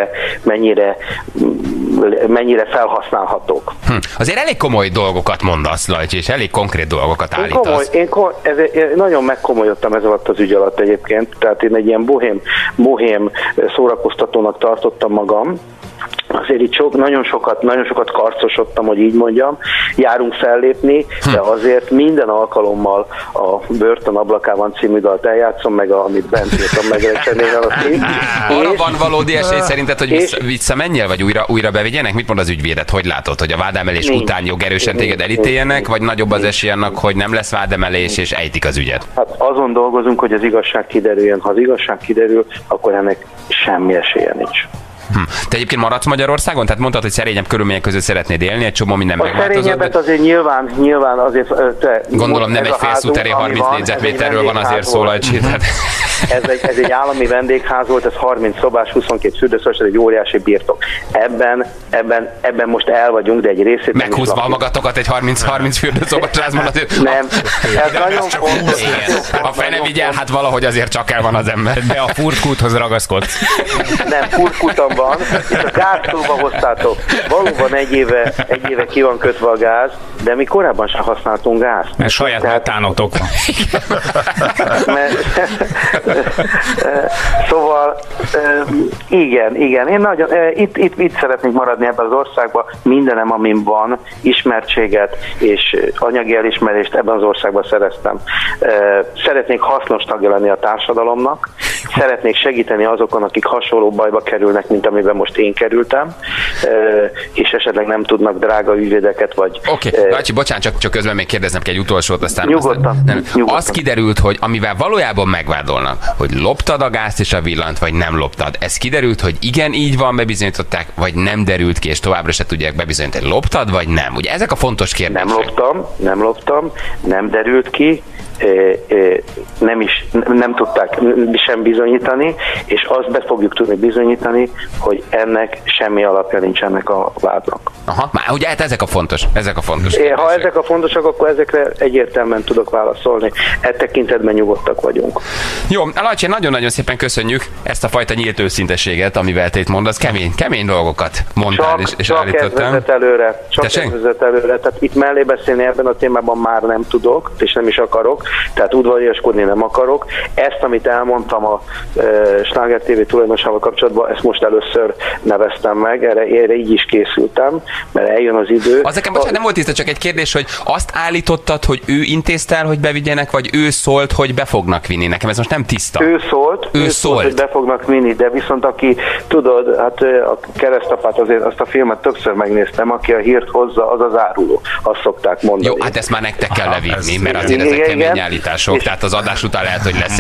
mennyire felhasználhatók. Azért elég komoly dolgokat mondasz, Lajcsi, és elég konkrét dolgokat állítasz. Én nagyon megkomolyodtam ez alatt az ügy alatt egyébként, tehát én egy ilyen bohém szórakoztatónak tartottam magam, azért itt nagyon sokat karcosodtam, hogy így mondjam, járunk fellépni, de azért minden alkalommal a Börtön ablakában című dalt eljátszom, meg amit bent írtam meg arra van valódi esély szerinted, hogy visszamenjél, vagy újra bevigyenek? Mit mond az ügyvédet? Hogy látod, hogy a vádemelés után jogerősen téged elítéljenek, vagy nagyobb az esély annak, hogy nem lesz vádemelés, és ejtik az ügyet? Hát azon dolgozunk, hogy az igazság kiderüljön. Ha az igazság kiderül, akkor ennek semmi esélye nincs. Te egyébként maradsz Magyarországon? Tehát mondtad, hogy szerényebb körülmények között szeretnéd élni, egy csomó minden megváltozott. A szerényebbet azért nyilván azért... Gondolom nem egy félszúteré 30 négyzetméterről van azért szó, Lajcsi. Ez egy állami vendégház volt, ez 30 szobás, 22 fürdőszobás, ez egy óriási birtok. Ebben most el vagyunk, de egy részét meghúzva magatokat egy 30 fürdőszobás házban azért... Nem, ez nagyon fontos. A fene vigyel, hát valahogy azért csak el van az ember. De a furtkúthoz ragaszkodsz. Nem, furtkútam van, és a gáztóba hoztátok. Valóban egy éve ki van kötve a gáz, de mi korábban sem használtunk gázt. Mert saját metánotok van. Szóval igen, én nagyon itt szeretnék maradni ebben az országban, mindenem, amin van, ismertséget és anyagi elismerést ebben az országban szereztem. Szeretnék hasznos tagja lenni a társadalomnak, szeretnék segíteni azokon, akik hasonló bajba kerülnek, mint amiben most én kerültem, és esetleg nem tudnak drága ügyvédeket, vagy... Oké, Lajcsi, bocsánat, csak közben még kérdeznem egy utolsót, aztán... Nyugodtan. Az kiderült, hogy amivel valójában megvádolnak, hogy loptad a gázt és a villant, vagy nem loptad. Ez kiderült, hogy igen, így van, bebizonyították, vagy nem derült ki, és továbbra se tudják bebizonyítani, loptad, vagy nem. Ugye ezek a fontos kérdések. Nem loptam, nem derült ki, nem tudták sem bizonyítani, és azt be fogjuk tudni bizonyítani, hogy ennek semmi alapja nincs ennek a vádnak. Aha, már ugye hát ezek a fontos ha ezek a fontosak, akkor ezekre egyértelműen tudok válaszolni. E tekintetben nyugodtak vagyunk. Jó, Lajcsi, nagyon-nagyon szépen köszönjük ezt a fajta nyílt őszintességet, amivel te itt mondasz. Kemény dolgokat mondtál és állítottál. Csak ez vezet előre. Tehát itt mellé beszélni ebben a témában már nem tudok, és nem is akarok. Tehát udvariaskodni nem akarok. Ezt, amit elmondtam a Sláger TV tulajdonosával kapcsolatban, ezt most először neveztem meg, erre így is készültem, mert eljön az idő. Az nekem, bocsánat, nem volt tiszta, csak egy kérdés, hogy azt állítottad, hogy ő intézte el, hogy bevigyenek, vagy ő szólt, hogy be fognak vinni? Nekem ez most nem tiszta. Ő szólt, hogy be fognak vinni, de viszont aki, tudod, hát a Keresztapát, azért azt a filmet többször megnéztem, aki a hírt hozza, az az áruló. Azt szokták mondani. Jó, hát ezt már nektek kell levinni, mert azért ezek kemény állítások, tehát az adás után lehet, hogy lesz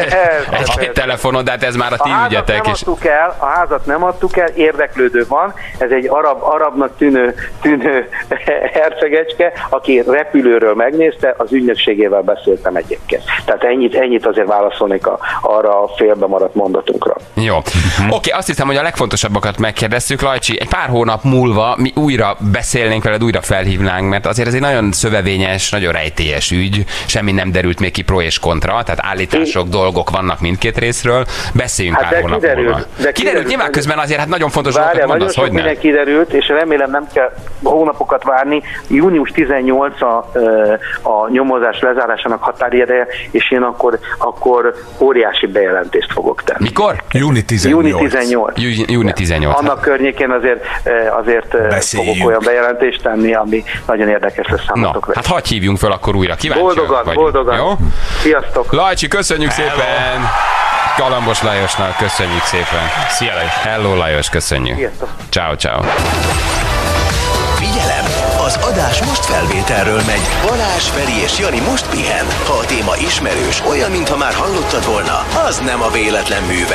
egy telefonod, de hát ez már a ti ügyetek. A házat nem adtuk el, érdeklődő van, ez egy arabnak tűnő hercegecske, aki repülőről megnézte, az ügynökségével beszéltem egyébként. Tehát ennyit azért válaszolnék arra a félbe maradt mondatunkra. Jó. Oké, azt hiszem, hogy a legfontosabbakat megkérdeztük. Lajcsi, egy pár hónap múlva mi újra beszélnénk veled, újra felhívnánk, mert azért ez egy nagyon szövevényes, nagyon rejtélyes ügy, semmi nem derült még ki pro és kontra, tehát állítások, dolgok vannak mindkét részről. Beszéljünk pár hónap múlva. Kiderült nyilván közben azért, hát nagyon fontos dolgokat mondasz, hogy nem. Kiderült, és remélem nem kell hónapokat várni. Június 18 a nyomozás lezárásának határideje, és én akkor óriási bejelentést fogok tenni. Mikor? Júni 18. Júni 18. Annak környékén azért fogok olyan bejelentést tenni, ami nagyon érdekes lesz számotokra. Hát hadd hívjunk föl akkor újra. Kíváncsiak vagyunk. Boldogan. Jó? Sziasztok. Lajcsi, köszönjük szépen. Galambos Lajosnak köszönjük szépen. Szia Lajos. Hello Lajos, köszönjük. Sziasztok. Ciao. Figyelem! Az adás most felvételről megy. Balázs, Feri és Jani most pihen. Ha a téma ismerős, olyan, mintha már hallottad volna, az nem a véletlen műve.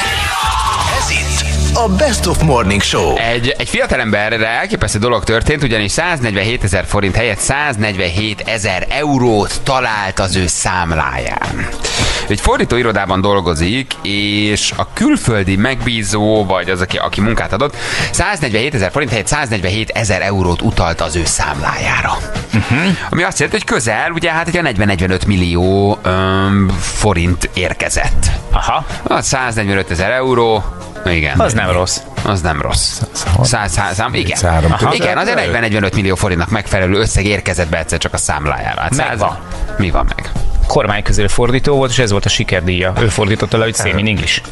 Ez itt a Best of Morning Show. Egy fiatalemberre elképesztő dolog történt, ugyanis 147 000 forint helyett 147 000 eurót talált az ő számláján. Egy fordítóirodában dolgozik, és a külföldi megbízó, vagy az, aki munkát adott, 147 000 forint helyett 147 000 eurót utalt az ő számlájára. Ami azt jelenti, hogy közel, ugye hát egy 40-45 millió forint érkezett. Aha. Az 145 000 euró, igen. Az nem rossz. Az nem rossz. Igen. Igen, azért 40-45 millió forintnak megfelelő összeg érkezett be egyszer csak a számlájára. Hát Megvan. Mi van meg? kormányközeli fordító volt, és ez volt a sikerdíja. Ő fordította le, hogy Same in English.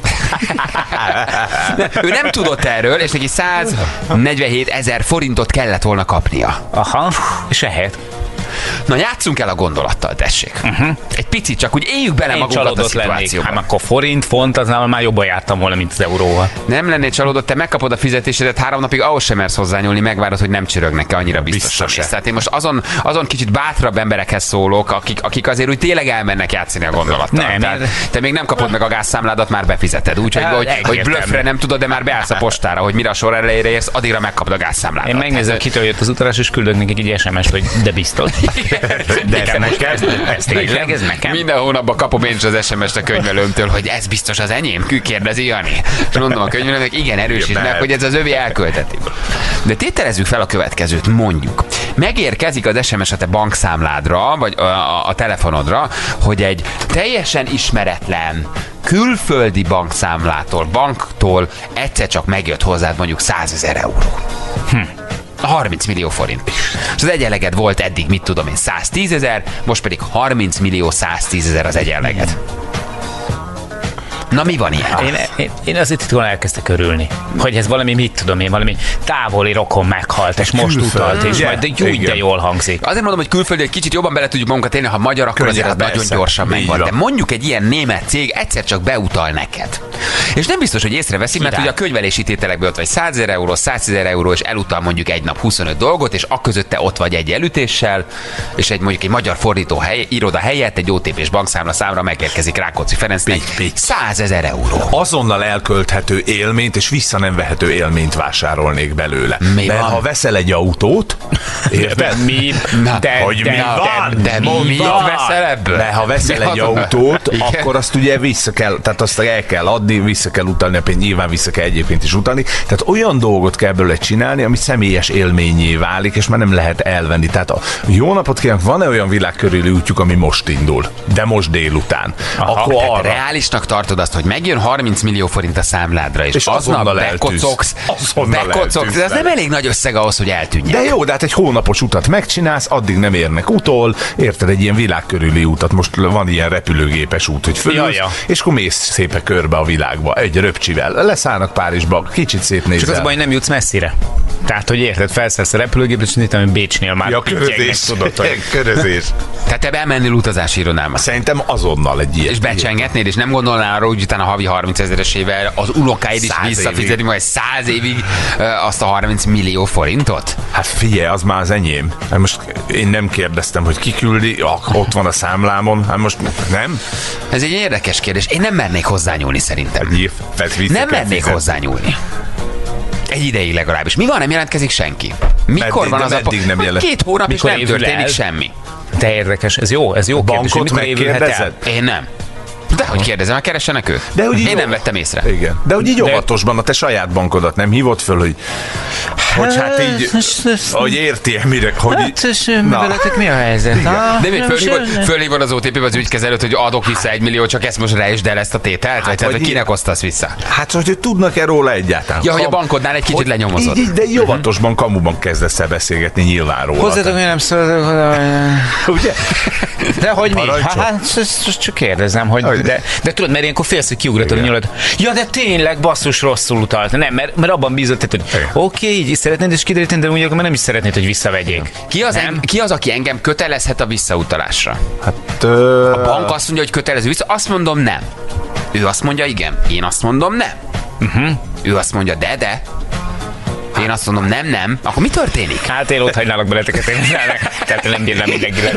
Ő nem tudott erről, és neki 147 000 forintot kellett volna kapnia. Aha, és ehhez. Na, játsszunk el a gondolattal, tessék. Egy picit csak úgy éljük bele magunkat a szituációba. Hát akkor forint, font, az már jobban jártam volna, mint az euróval. Nem lennél csalódott, te megkapod a fizetésedet 3 napig, ahhoz sem mersz hozzányúlni, megvárod, hogy nem csörögnek-e, annyira biztos. Tehát én most azon kicsit bátrabb emberekhez szólok, akik azért úgy tényleg elmennek játszani a gondolattal. Nem, tehát te még nem kapod meg a gázszámládat, már befizeted. Úgyhogy hogy blöffre nem tudod, de már beállsz a postára, hogy mire a sor elejére érsz, addigra megkapod a gázszámládat. Én megnézem, kitől jött az utalás, és küldök nekik egy SMS-t, hogy de biztos. De ez tényleg, ez nekem. Minden hónapban kapom én is az SMS-t a könyvelőmtől, hogy ez biztos az enyém, kérdezi Jani. És mondom a könyvelőnek, igen, erősítsd meg, hogy ez az övé elkölteti. De tételezzük fel a következőt, mondjuk. Megérkezik az SMS a te bankszámládra, vagy a telefonodra, hogy egy teljesen ismeretlen külföldi banktól egyszer csak megjött hozzád mondjuk 100 000 euró. 30 millió forint. És az egyenleged volt eddig, mit tudom én, 110 000, most pedig 30 millió 110 000 az egyenleged. Na, mi van ilyen? Én azért itt elkezdtek örülni, hogy ez valami, mit tudom én, valami távoli rokon meghalt, és most utalt, és majd úgy, de jól hangzik. Azért mondom, hogy külföldi egy kicsit jobban bele tudjuk magunkat élni, ha magyar, akkor azért az nagyon gyorsan megvan. De mondjuk egy ilyen német cég egyszer csak beutal neked. És nem biztos, hogy észreveszi, mert ugye a könyvelési tételekből ott vagy 100 000 euró, 100 000 euró, és elutal mondjuk egy nap 25 dolgot, és akközötte ott vagy egy elütéssel, és mondjuk egy magyar fordító iroda helyett egy OTP-s bankszámla számra megérkezik Rákóczi Ferencnek 100 000 euró. Azonnal elkölthető élményt és vissza nem vehető élményt vásárolnék belőle. Mert ha veszel egy autót, érted? De mit veszel ebből? De ha veszel egy autót, akkor azt ugye vissza kell, tehát azt el kell adni, vissza kell utalni, a pénzt nyilván vissza kell egyébként is utalni. Tehát olyan dolgot kell belőle csinálni, ami személyes élményé válik, és már nem lehet elvenni. Tehát jó napot kívánok, van-e olyan világkörüli útjuk, ami most indul, de most délután? Akkor arra reálisnak tartod azt, hogy megjön 30 millió forint a számládra, és aznap bekocogsz. De ez nem elég nagy összeg ahhoz, hogy eltűnjen. De jó, de hát egy hónapos utat megcsinálsz, addig nem érnek utol, érted, egy ilyen világkörüli utat, most van ilyen repülőgépes út, hogy fölülsz, és akkor mész szépen körbe a világba, egy röpcsivel. Leszállnak Párizsba, kicsit szétnézel. Csak az baj, nem jutsz messzire. Tehát, hogy érted, felszállsz a repülőgépet, és néztem, hogy Bécsnél már körözés. Tehát te bemennél utazási irodába. Szerintem azonnal egy ilyen. És becsengetnél, és nem gondolnál arra, hogy utána havi 30 000-esével az unokáid is visszafizeti majd 100 évig azt a 30 millió forintot? Hát figyelj, az már az enyém. Hát most én nem kérdeztem, hogy ki küldi, ott van a számlámon, hát most nem? Ez egy érdekes kérdés. Én nem mernék hozzányúlni szerintem. Nem mernék hozzányúlni. Egy ideig legalábbis. Mi van, nem jelentkezik senki? Mikor van az a 2 hónap, és nem történik semmi. De érdekes, ez jó kérdés. Bankot megkérdezed? Én nem. De hogy kérdezem, hogy keressenek ők? Én nem vettem észre. Igen. De úgy így óvatosban a te saját bankodat nem hívott föl, hogy hát így, hogy érti-e mire, hogy veletek mi a helyzet? De még fölhívod az OTP-be az ügykezelőt, hogy adok vissza 1 millió, csak ezt most rejtsd el ezt a tételt? Vagy tehát, hogy kinek osztasz vissza? Hát, hogy tudnak-e róla egyáltalán? Ja, hogy a bankodnál egy kicsit lenyomozod. De óvatosban, kamuban kezdesz el beszélgetni nyilván róla. Hozzátok, hogy nem szólok. Ugye? De hogy mi? Hát, csak kérdezem, hogy de tudod, mert ilyenkor félsz, hogy kiugratod a nyulat. Ja, de tényleg basszus rosszul utalt. Nem, mert abban bízott, hogy oké, így is szeretnéd, és kideríteni, de úgy akkor nem is szeretnéd, hogy visszavegyék. Ki az, aki engem kötelezhet a visszautalásra? Hát, a bank azt mondja, hogy kötelező vissza, azt mondom nem. Ő azt mondja igen, én azt mondom nem. Ő azt mondja de. Én azt mondom, nem. Akkor mi történik? Hát én ott hagynálok beleteket, tehát nem bírnám mindenkire.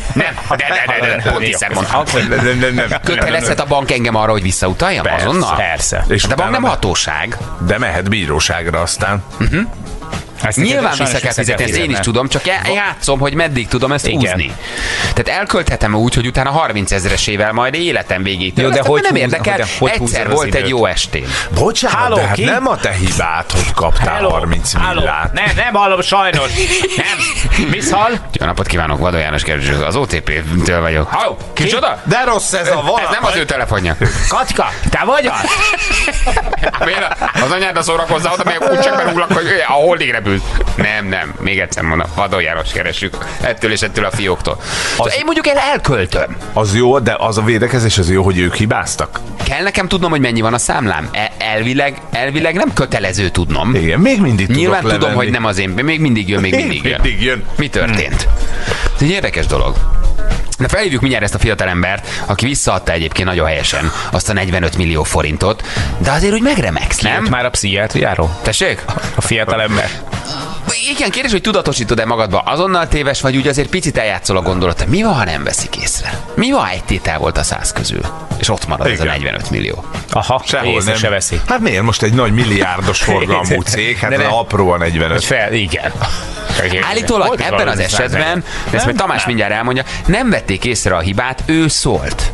De. Pont hiszen mondtam. Kötelezhet a bank engem arra, hogy visszautaljam azonnal? Persze. És a bank nem hatóság. De mehet bíróságra aztán. Nyilván vissza kell fizetni, ezt én is tudom, csak játszom, hogy meddig tudom ezt húzni. Tehát elkölthetem úgy, hogy utána 30 000-esével majd életem végéig. Jó, de hogy nem érdekel, egyszer volt egy jó estém. Bocsánat, de hát nem a te hibád, hogy kaptál 30 millát. Nem hallom, sajnos. Nem. Viszhal? Jó napot kívánok, Vadó János Gergely, az OTP-től vagyok. Halló, kicsoda? De rossz ez a vonat. Ez nem az ő telefonja. Katka, te vagy az? Az anyád a szórakozza oda, még úgy csak berúglak, hogy a holdig repül. Nem, még egyszer mondom, Vadon János keresünk ettől és ettől a fióktól. Én mondjuk elköltöm. Az jó, de az a védekezés az jó, hogy ők hibáztak. Kell nekem tudnom, hogy mennyi van a számlám? Elvileg nem kötelező tudnom. Igen, még mindig tudok Nyilván levenni. tudom, hogy nem az én, még mindig jön. Mi történt? Ez egy érdekes dolog. De felhívjuk mindjárt ezt a fiatalembert, aki visszaadta egyébként nagyon helyesen azt a 45 millió forintot, de azért úgy megremegsz, nem? Kijött már a pszichiátriáról? Tessék? A fiatalember. Igen, kérdés, hogy tudatosítod-e magadba, azonnal téves, vagy úgy azért picit eljátszol a gondolat, mi van, ha nem veszik észre? Mi van, ha egy tétel volt a 100 közül? És ott marad ez a 45 millió. Aha, sehol észre nem. Se veszi. Hát miért most egy nagy milliárdos forgalmú cég? Hát apró a 45. Igen. Állítólag ebben az esetben, de ezt majd Tamás mindjárt elmondja, nem vették észre a hibát, ő szólt.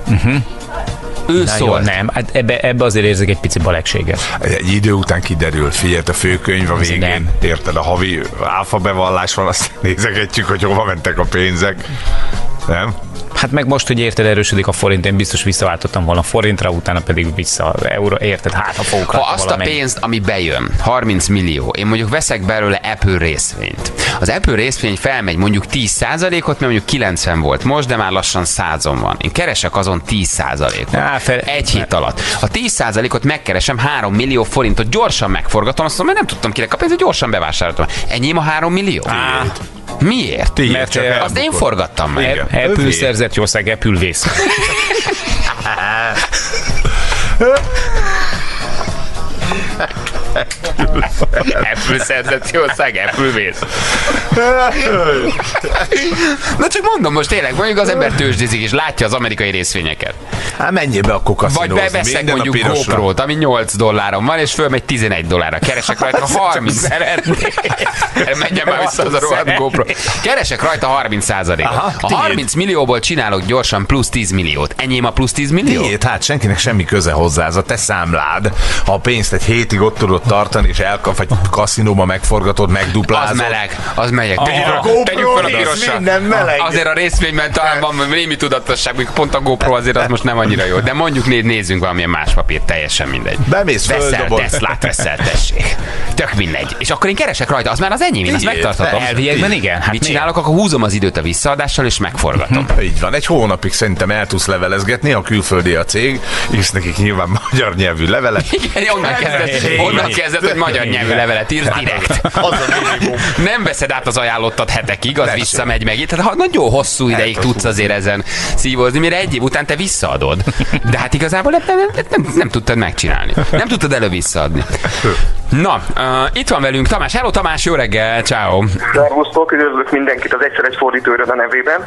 Ő szólt. Nem, hát ebbe azért érzek egy pici balegséget. Egy idő után kiderül, figyelj, a főkönyv a végén, érted, a havi áfa bevallás van, azt nézegetjük, hogy hova mentek a pénzek. Nem? Hát meg most, hogy érted, erősödik a forint, én biztos visszaváltottam volna forintra, utána pedig vissza euró, érted, hát a fogok. Ha azt a pénzt, ami bejön, 30 millió, én mondjuk veszek belőle Apple részvényt. Az Apple részvény felmegy mondjuk 10%-ot, mert mondjuk 90 volt most, de már lassan 100-on van. Én keresek azon 10%-ot. Egy hét alatt. A 10%-ot megkeresem, 3 millió forintot gyorsan megforgatom, azt mondom, mert nem tudtam kinek a pénzt, gyorsan bevásároltam. Enyém a 3 millió? Miért? Mert azt én forgattam meg. Apple szerzett jószág, Apple vész. Apple szerzett jószág, Apple vész. Na csak mondom, most tényleg, mondjuk az ember tőzsdézik és látja az amerikai részvényeket. Hát menjél be akkor kaszinózni. Vagy beveszek mondjuk GoPro-t, ami $8 van, és fölmegy $11. Keresek rajta 30. Menjen már vissza az a rohadt GoPro. Keresek rajta 30%-ot. A 30 millióból csinálok gyorsan plusz 10 milliót. Enyém a plusz 10 millió? Tiéd, hát senkinek semmi köze hozzá, ez a te számlád. Ha a pénzt egy hétig ott tudod tartani, és elkap, vagy kaszinóba megforgatod, megduplázod. Az meleg, az megyek. Tegyük fel a pirosra. Minden meleg. Azért a részvényben talán van némi tudatosság, pont a GoPro azért az most nem annyira jó. De mondjuk nézzünk valamilyen más papírt, teljesen mindegy. Bemész Veszel Teslát, veszel, tessék. Tök mindegy. És akkor én keresek rajta, az már az enyém, én azt megtarthatom. Elviekben igen. Hát mit csinálok, akkor húzom az időt a visszaadással, és megforgatom. Így van, egy hónapig szerintem el tudsz levelezgetni, ha külföldi a cég, írsz nekik nyilván magyar nyelvű levelet. Igen, onnan kezdett, hogy magyar nyelvű levelet írsz direkt. Nem veszed át az ajánlottat hetekig, az visszamegy meg. Tehát nagyon hosszú ideig tudsz azért ezen szívozni, mire egy év után te visszaadod. De hát igazából nem tudtad megcsinálni. Nem tudtad elő visszaadni. Na, itt van velünk Tamás. Hello Tamás, jó reggel, ciao. Szervusztok, üdvözlök mindenkit az Egyszeres Fordítóiroda nevében.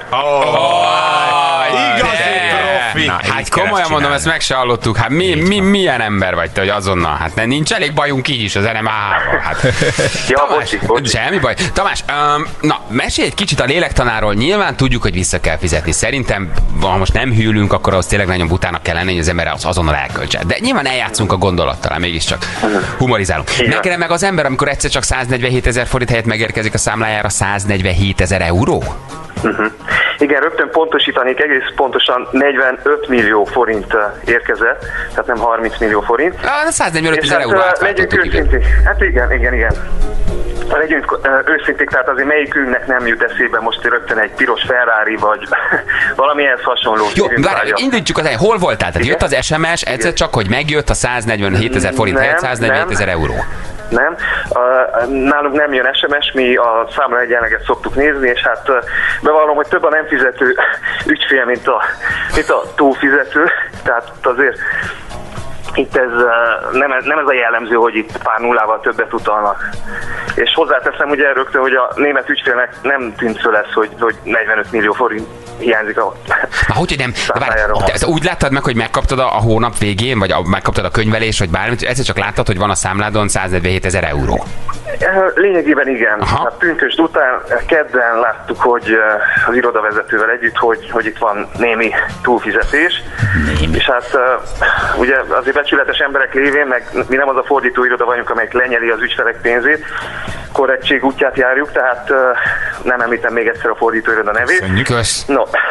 Igazi profi. Hát komolyan mondom, ezt meg se hallottuk. Hát milyen ember vagy te, hogy azonnal? Hát nincs elég bajunk így is az NMAH-val. Hát. Ja, Tamás, bocsi. Semmi baj. Tamás, na, mesélj egy kicsit a lélektanáról. Nyilván tudjuk, hogy vissza kell fizetni. Szerintem, ha most nem hűlünk, akkor az tényleg nagyon butának kell lenni, hogy az ember azonnal elköltse. De nyilván eljátszunk a gondolattal, mégiscsak humorizálunk. Nekem meg az ember, amikor egyszer csak 147 000 forint helyett megérkezik a számlájára 147 000 euró? Igen, rögtön pontosítanék, egész pontosan 45 millió forint érkezett, tehát nem 30 millió forint. 145 000 euró legyünk őszinték. Hát igen. Legyünk őszinték, tehát azért melyikünknek nem jut eszébe most rögtön egy piros Ferrari, vagy valamilyen hasonló. Jó, várj, indítsuk az hol voltál? Tehát jött az SMS, egyszer csak, hogy megjött a 147 000 forint helyett 147 000 euró. Nem. Nálunk nem jön SMS, mi a számlaegyenleget szoktuk nézni, és hát bevallom, hogy több a nem fizető ügyfél, mint a túlfizető, tehát azért itt ez nem ez a jellemző, hogy itt pár nullával többet utalnak. És hozzáteszem ugye rögtön, hogy a német ügyfélnek nem tűnt föl ez, hogy 45 millió forint hiányzik a hogy nem? Te úgy láttad meg, hogy megkaptad a hónap végén, vagy megkaptad a könyvelés, vagy bármit, egyszer csak láttad, hogy van a számládon 147 000 euró? Lényegében igen. Hát pünkösd után kedden láttuk, hogy az irodavezetővel együtt, hogy itt van némi túlfizetés. És hát ugye azért becsületes emberek lévén, meg mi nem az a fordítóiroda vagyunk, amelyik lenyeli az ügyfelek pénzét, korrektség útját járjuk, tehát nem említem még egyszer a fordítóiroda nevét. Kösz. No,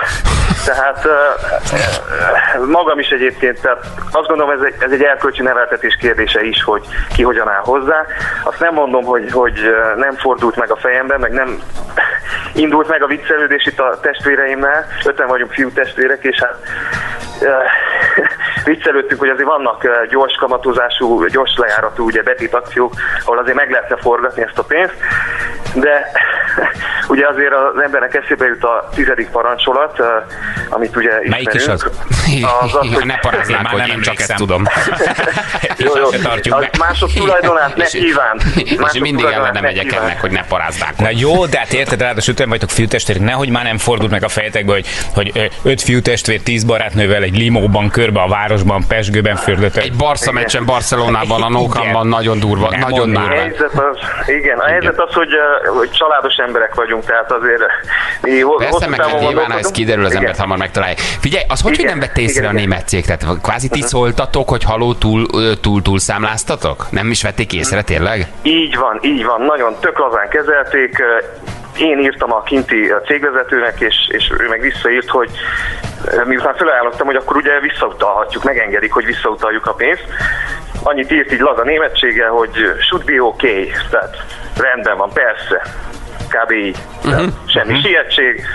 Tehát magam is egyébként, tehát azt gondolom, ez egy erkölcsi neveltetés kérdése is, hogy ki hogyan áll hozzá. Azt nem mondom, hogy nem fordult meg a fejemben, meg nem indult meg a viccelődés itt a testvéreimmel. 5-en vagyunk fiú testvérek, és hát viccelődtünk, hogy azért vannak gyors kamatozású, gyors lejáratú ugye betét akciók, ahol azért meg lehetne forgatni ezt a pénzt, de ugye azért az embernek eszébe jut a 10. parancsolat, amit ugye ismerünk. Melyik is az? Hogy ne parázzál, már nem csak ezt tudom. Jó. Az mások tulajdonát ne kívánt. És mindig ellene megyek ennek, hogy ne parázzák. Na jó, de hát érted, ráadásul öten vagytok fiútestvérek, nehogy már nem fordult meg a fejetekbe, hogy 5 fiútestvér 10 barátnővel egy limóban körbe a városban, Pezsgőben fürdött. Egy Barca meccsen Barcelonában, a Nou Campban nagyon durva. Nagyon durva. A helyzet az, hogy családos emberek vagyunk, tehát azért mi persze, meg nyilván, ha ez kiderül, az embert hamar megtalálják. Figyelj, az hogy nem vette észre a német cég? Tehát kvázi ti szóltatok, hogy haló túl számláztatok? Nem is vették észre tényleg? Így van, nagyon tök lazán kezelték. Én írtam a kinti cégvezetőnek, és ő meg visszaírt, hogy miután felajánlottam, hogy akkor ugye visszautalhatjuk, megengedik, hogy visszautaljuk a pénzt. Annyit írt így laza németséggel, hogy should be okay, tehát rendben van, persze. Kb. Így. Semmi sietség.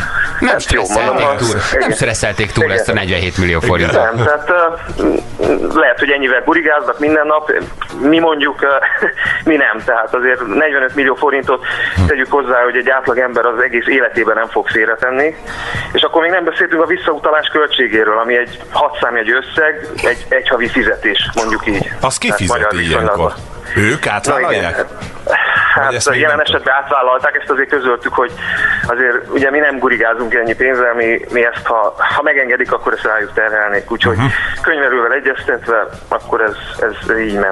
Nem stresszelték túl ezt a 47 millió forintot. Nem, tehát lehet, hogy ennyivel burigáznak minden nap, mi mondjuk, mi nem. Tehát azért 45 millió forintot tegyük hozzá, hogy egy átlag ember az egész életében nem fog félretenni. És akkor még nem beszéltünk a visszautalás költségéről, ami egy 6 számjegyű összeg, egy havi fizetés, mondjuk így. Az ki fizeti ilyenkor? Ők átvállalják? Hát jelen esetben átvállalták, ezt azért közöltük, hogy azért ugye mi nem gurigázunk ennyi pénzzel, mi ezt, ha megengedik, akkor ezt rájuk terhelnék. Úgyhogy könyvelővel egyeztetve, akkor ez így ment.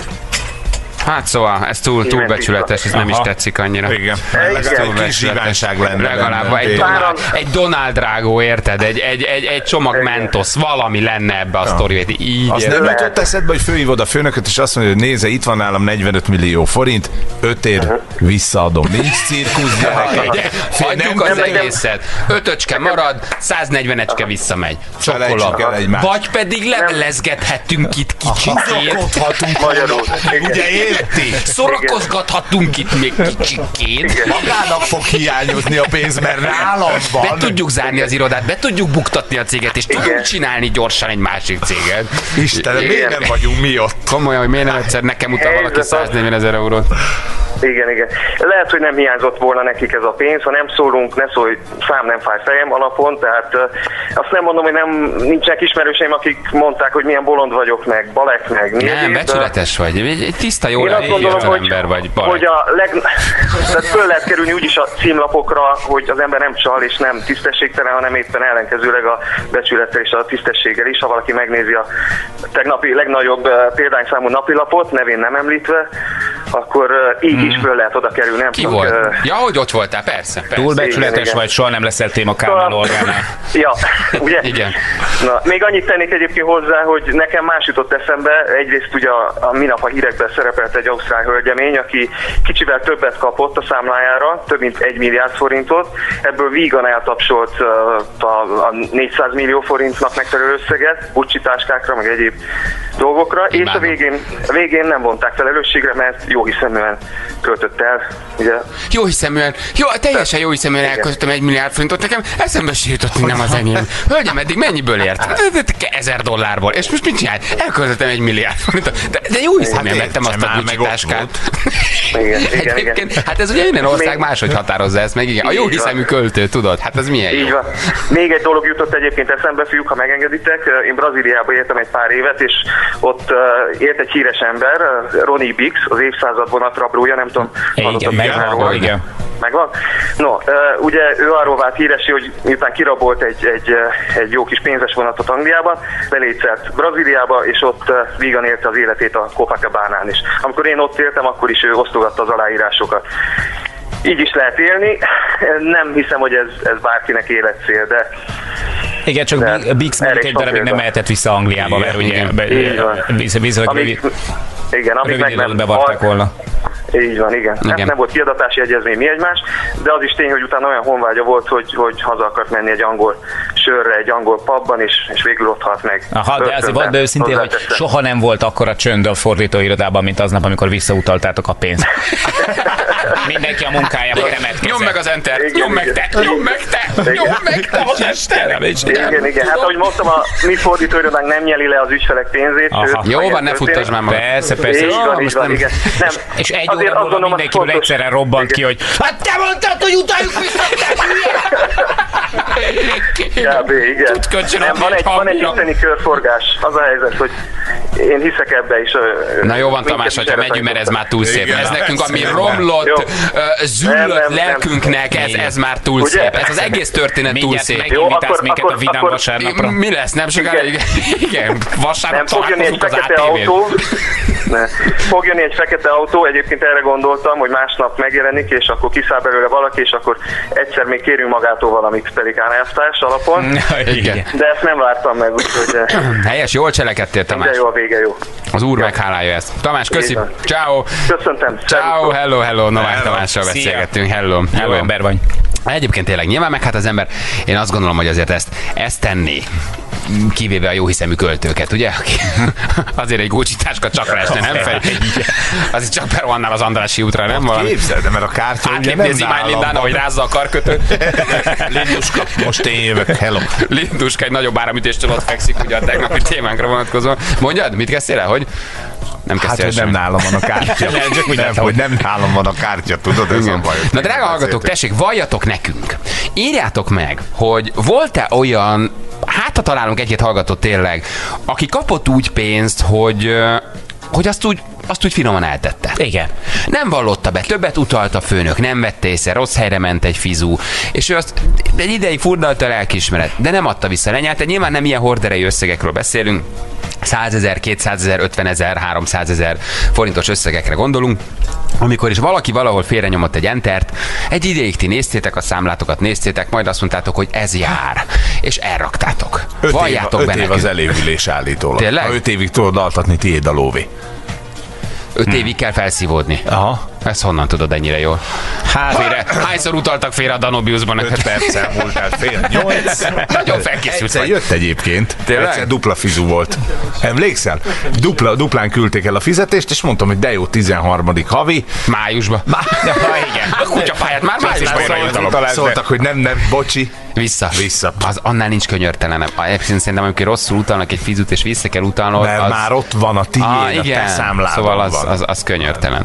Hát szóval, ez túlbecsületes, ez nem is tetszik annyira. Igen. Egy kis zsiványság lenne. Legalább egy Donald Drágó, érted? Egy csomag Mentos, valami lenne ebbe a sztori. Az nem jutott eszedbe, hogy főhívod a főnököt, és azt mondja, hogy nézze, itt van nálam 45 millió forint, 5 visszaadom. Nincs cirkusz, gyerekek. Hagyjuk az egészet. 5 marad, 140 visszamegy. Csokola. Vagy pedig levelezgethettünk itt kicsikét. Magyarul. Ugye szórakozgathatunk itt még kicsikét. Magának fog hiányozni a pénz, mert nálam van. Be tudjuk zárni az irodát, be tudjuk buktatni a céget, és tudjuk csinálni gyorsan egy másik céget. Istenem, miért nem vagyunk mi ott? Komolyan, hogy miért nem egyszer nekem utal valaki 140 000 eurót? Igen. Lehet, hogy nem hiányzott volna nekik ez a pénz, ha nem szólunk, ne szólj, szám nem fáj fejem alapon, tehát azt nem mondom, hogy nincsenek ismerőseim, akik mondták, hogy milyen bolond vagyok, meg balek, meg nem, becsületes vagy, egy tiszta, jó ember vagy, balek. Hogy tehát föl lehet kerülni úgyis a címlapokra, hogy az ember nem csal és nem tisztességtelen, hanem éppen ellenkezőleg a becsülettel és a tisztességgel is. Ha valaki megnézi a tegnapi legnagyobb példányszámú napilapot, nevén nem említve, akkor így is föl lehet oda kerülni. Ki volt? Ja, hogy ott voltál, persze. Túl becsületes vagy, soha nem leszel téma Kálmán Olgánál. Ja, ugye? Igen. Na, még annyit tennék egyébként hozzá, hogy nekem más jutott eszembe. Egyrészt ugye a minap a hírekben szerepelt egy ausztrál hölgyemény, aki kicsivel többet kapott a számlájára, több mint 1 milliárd forintot. Ebből vígan eltapsolt a 400 millió forintnak megfelelő összeget, Gucci táskákra, meg egyéb dolgokra, és a végén nem vonták felelősségre, mert jóhiszeműen költött el. Ugye? Jóhiszeműen, teljesen jóhiszeműen elköltöttem 1 milliárd forintot, nekem eszembe se jutott, hogy nem az enyém. Hölgyem, eddig mennyiből ért? $1000. És most mit csinál? Elköltöttem 1 milliárd forintot. De jóhiszeműen vettem azt a Gucci táskát. Igen. Hát ez ugye minden ország máshogy határozza ezt, meg igen. A jóhiszemű költő, tudod? Hát ez milyen jó. Így van. Még egy dolog jutott egyébként eszembe, fiúk, ha megengeditek. Én Brazíliába éltem egy pár évet, és ott élt egy híres ember, Ronnie Bix, az évszázad vonatrabrója, nem tudom. Igen. Megvan? No, ugye ő arról vált híresi, hogy miután kirabolt egy jó kis pénzes vonatot Angliában, belétszelt Brazíliába, és ott vígan élte az életét a Copacabánán is. Amikor én ott éltem, akkor is ő osztogatta az aláírásokat. Így is lehet élni. Nem hiszem, hogy ez bárkinek életcél, de... Igen, csak Bix még egy darabig nem mehetett vissza Angliába, mert ugye amíg rövid időn bevarták volna. Így van, igen. Hát nem volt kiadatási egyezmény, mi egymás, de az is tény, hogy utána olyan honvágya volt, hogy haza akart menni egy angol sörre, egy angol pubban, és végül ott halt meg. Aha, de azért volt be őszintén, hogy soha nem volt akkora csönd a fordítóirodában, mint aznap, amikor visszautaltátok a pénzt. Mindenki a munkájába remetkezett. Nyomd meg az enter, nyomd meg te, az Isten. Igen, hát ahogy mondtam, a mi fordítóirodánk nem nyeli le az ügyfelek pénzét. Jó van, ne futtasd már magad. Persze. Így van, igen. Nem. És egy óra múlva mindenkiből egyszerre robbant ki, hogy hát te mondtad, hogy utáljuk vissza, te Kb. Igen. Nem, van egy isteni körforgás. Az a helyzet, hogy én hiszek ebbe is. Na jó van, Tamás, hogyha megyünk, mert ez már túl szép. Ez nekünk, ami romlott, züllött lelkünknek, ez már túl szép. Ez az egész történet túl szép. Megindítálsz minket a vidám vasárnapra. Mi lesz? Nem sokára? Igen, vasárnap találkozunk az ATV-n. Fog jönni egy fekete autó, egyébként erre gondoltam, hogy másnap megjelenik, és akkor kiszáll belőle valaki, és akkor egyszer még kérünk magától valamit pelikánáztás alapon. Igen. De ezt nem vártam meg, úgyhogy... Helyes, jól cselekedtél, Tamás. Minden jó, a vége jó. Az úr meghálálja ezt. Tamás, köszi. Ciao. Köszöntem. Ciao, hello. Novák Tamással beszélgettünk. Hello. Jó ember vagy. Egyébként tényleg nyilván meg hát az ember, én azt gondolom, hogy azért ezt tenné. Kivéve a jóhiszemű költőket, ugye? Azért egy Gucci táska csak esne, nem fej? Azért csak berohannál az Andrássy útra, nem valami? Képzeld, de mert a kártya ugye nem Zimány Lindán, ahogy rázza a karkötőt. Linduska, most én jövök, hello. Linduska egy nagyobb áramütéstől ott fekszik, ugye a tegnapi témánkra vonatkozóan. Mondjad, mit kezdtél el, hogy? Hát, hogy nem nálam van a kártya. Hogy nem nálam van a kártya, tudod, ez a baj. Na drága hallgatók, tessék, valljatok nekünk. Írjátok meg, hogy volt-e olyan, hát ha találunk egy-két hallgatót tényleg, aki kapott úgy pénzt, hogy azt úgy finoman eltette. Igen. Nem vallotta be, többet utalt a főnök, nem vette észre, rossz helyre ment egy fizú, és ő azt egy ideig furdalta a lelkiismeret, de nem adta vissza, lenyelte. Nyilván nem ilyen horderejű összegekről beszélünk, 100 000, 200 000, 50 000, 300 000 forintos összegekre gondolunk, amikor is valaki valahol félrenyomott egy entert, egy ideig ti néztétek a számlátokat, néztétek, majd azt mondtátok, hogy ez jár, és elraktátok. Valljátok be 5 év az elévülés állítólag. Tényleg? Ha 5 évig tudod altatni, tiéd a lóvé. 5 évig kell felszívódni. Aha. Ezt honnan tudod ennyire jól? Hát, hányszor utaltak félre a Danubiusban? 5 perccel múltál fél 8. Nagyon felkészült egyszer vagy. jött egyébként. Tényleg? Egyszer dupla fizú volt. Emlékszel? Duplán küldték el a fizetést, és mondtam, hogy de jó, 13. havi. Májusban. Igen. A kutyapályát már májusban szóltak, hogy nem, bocsi. Vissza. Vissza. Az annál nincs könyörtelenebb. Szerintem, amikor rosszul utalnak egy fizut, és vissza kell utalnod, mert az... már ott van a tiéd, a te számládon. Szóval az könyörtelen.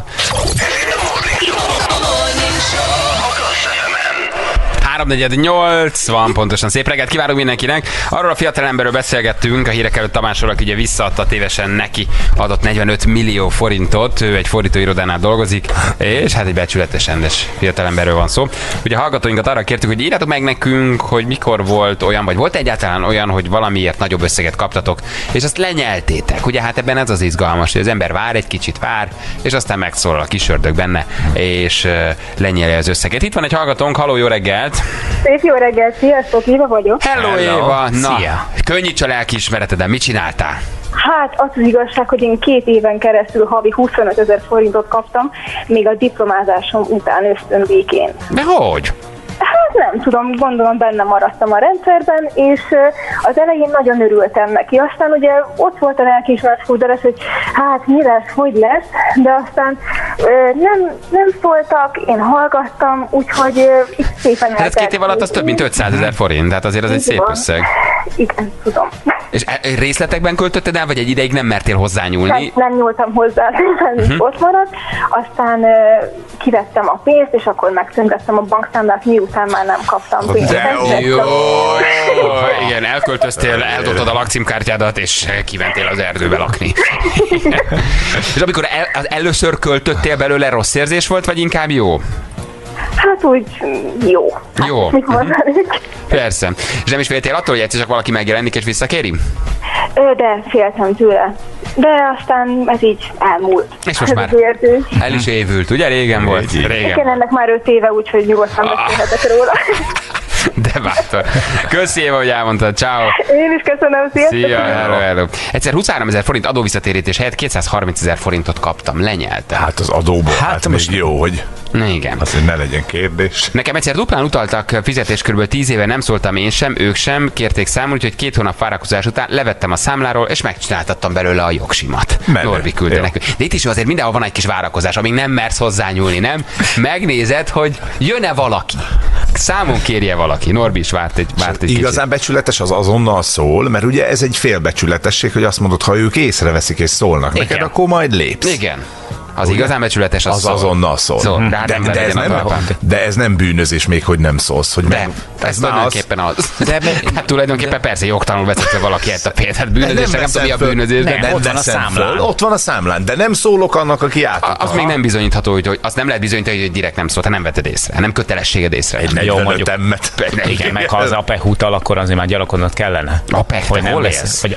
3:48 van pontosan. Szép reggelt kívánunk mindenkinek. Arról a fiatalemberről beszélgettünk a hírek előtt, Tamásról, aki ugye visszaadta tévesen neki adott 45 millió forintot. Ő egy fordítóirodánál dolgozik, és hát egy becsületes, rendes fiatalemberről van szó. Ugye a hallgatóinkat arra kértük, hogy írjátok meg nekünk, hogy mikor volt olyan, vagy volt egyáltalán olyan, hogy valamiért nagyobb összeget kaptatok, és azt lenyeltétek. Ugye hát ebben ez az izgalmas, hogy az ember vár, egy kicsit vár, és aztán megszólal a kis ördög benne, és lenyeli az összeget. Itt van egy hallgatónk, halló, jó reggelt! Szép jó reggelt, sziasztok, Éva vagyok. Hello Éva! Na, könnyíts a lelkiismereteden, mit csináltál? Hát az igazság, hogy én 2 éven keresztül havi 25 000 forintot kaptam, még a diplomázásom után ösztöndíjként. De hogy? Hát nem tudom, gondolom benne maradtam a rendszerben, és az elején nagyon örültem neki. Aztán ugye ott volt a lelkiismeret fúrdeles, hogy hát mi lesz, hogy lesz, de aztán nem szóltak, én hallgattam, úgyhogy itt szépen eltelt. Tehát 2 év alatt az több mint 500 000 forint, tehát azért az egy szép összeg. Igen, tudom. És részletekben költötted el, vagy egy ideig nem mertél hozzányúlni? Nem nyúltam hozzá, ott maradt. Aztán kivettem a pénzt, és akkor megszüntettem a bankszámlát, miután már nem kaptam pénzt. Jó, igen, elköltöztél, eldobtad a lakcímkártyádat, és kiventél az erdőbe lakni. És amikor először költöttél belőle, rossz érzés volt, vagy inkább jó? Hát úgy jó. Jó. Mit mondanék? Persze. És nem is féltél attól, hogy egyszer csak valaki megjelenik és visszakéri? De féltem tőle. De aztán ez így elmúlt. És most már el is évült, ugye? Régen volt. Régen. Igen, ennek már 5 éve, úgyhogy nyugodtan beszélhetek róla. De De bátor. Köszi, Éva, hogy elmondtad. Ciao. Én is köszönöm, sziasztok! Szia, hello. Egyszer 23 000 forint adóvisszatérítés helyett 230 000 forintot kaptam. Lenyelte. Hát az adóból, hát most még jó, hogy igen. Azért ne legyen kérdés. Nekem egyszer duplán utaltak fizetés, kb. 10 éve nem szóltam én sem, ők sem, kérték számon, úgyhogy 2 hónap várakozás után levettem a számláról, és megcsináltattam belőle a jogsimat. Norbi küldte nekünk. De itt is azért mindenhol van egy kis várakozás, amíg nem mersz hozzányúlni, nem? Megnézed, hogy jön-e valaki. Számon kérje valaki. Norbi is várt egy igazán becsületes az azonnal szól, mert ugye ez egy félbecsületesség, hogy azt mondod, ha ők észreveszik és szólnak neked, akkor majd lépsz. Igen. Az ugye? Igazán becsületes az azonnal szól. De ez nem bűnözés még, hogy nem szólsz. Hogy ez tulajdonképpen az. Hát tulajdonképpen persze jogtalanul vezetve valaki ezt a példát. Bűnözésnek nem tudom, mi a bűnözés, de ott van a számlán. Ott van a számlán, de nem szólok annak, aki átadta. Az még nem bizonyítható, hogy azt nem lehet bizonyítani, hogy direkt nem szólt, ha nem vetted észre. Nem kötelességed észre. Egy 45 emmet. Igen, meg ha az APEC utal, akkor azért már gyanakodnod kellene. APEC, te hol lesz? Vagy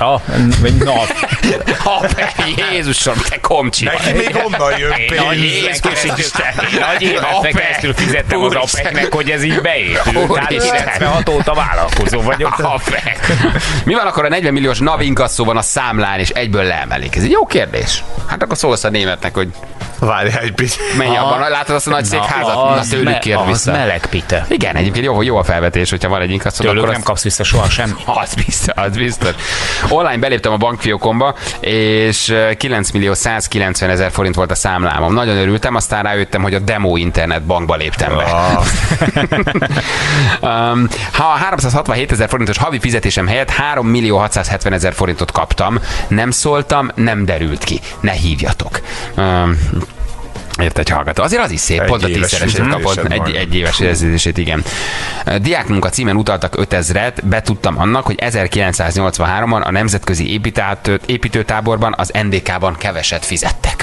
APEC, Jézusom, te komcsi. Neki még onnan jön pénz. Nagy évekre keresztül fizettem az APEC-nek, hogy ez így beépül. Tehát 96 óta vállalkozó vagyok. Mi van akkor a 40 milliós NAV inkasszóban a számlán, és egyből leemelik? Ez egy jó kérdés. Hát akkor szólsz a németnek, hogy várjál egy picit. Menj abban, látod azt a nagy szék házat? Na, tőlük kér vissza. Az meleg pite. Igen, egyébként jó a felvetés, hogyha van egy inkasszó. Tőlük nem kapsz vissza soha semmi. Az biztos. Online beléptem a bankfiókomba, és 9 190 000 forint volt a számlámom. Nagyon örültem, aztán rájöttem, hogy a Demo Internet bankba léptem be. Ha 367 000 forintos havi fizetésem helyett 3 670 000 forintot kaptam, nem szóltam, nem derült ki. Ne hívjatok. Érte egy hallgató. Azért az is szép, pont a 10-szeresét kapott, egy éves szerződését, igen. Diákmunka címen utaltak 5000-et, betudtam annak, hogy 1983-ban a Nemzetközi Építőtáborban, az NDK-ban keveset fizettek.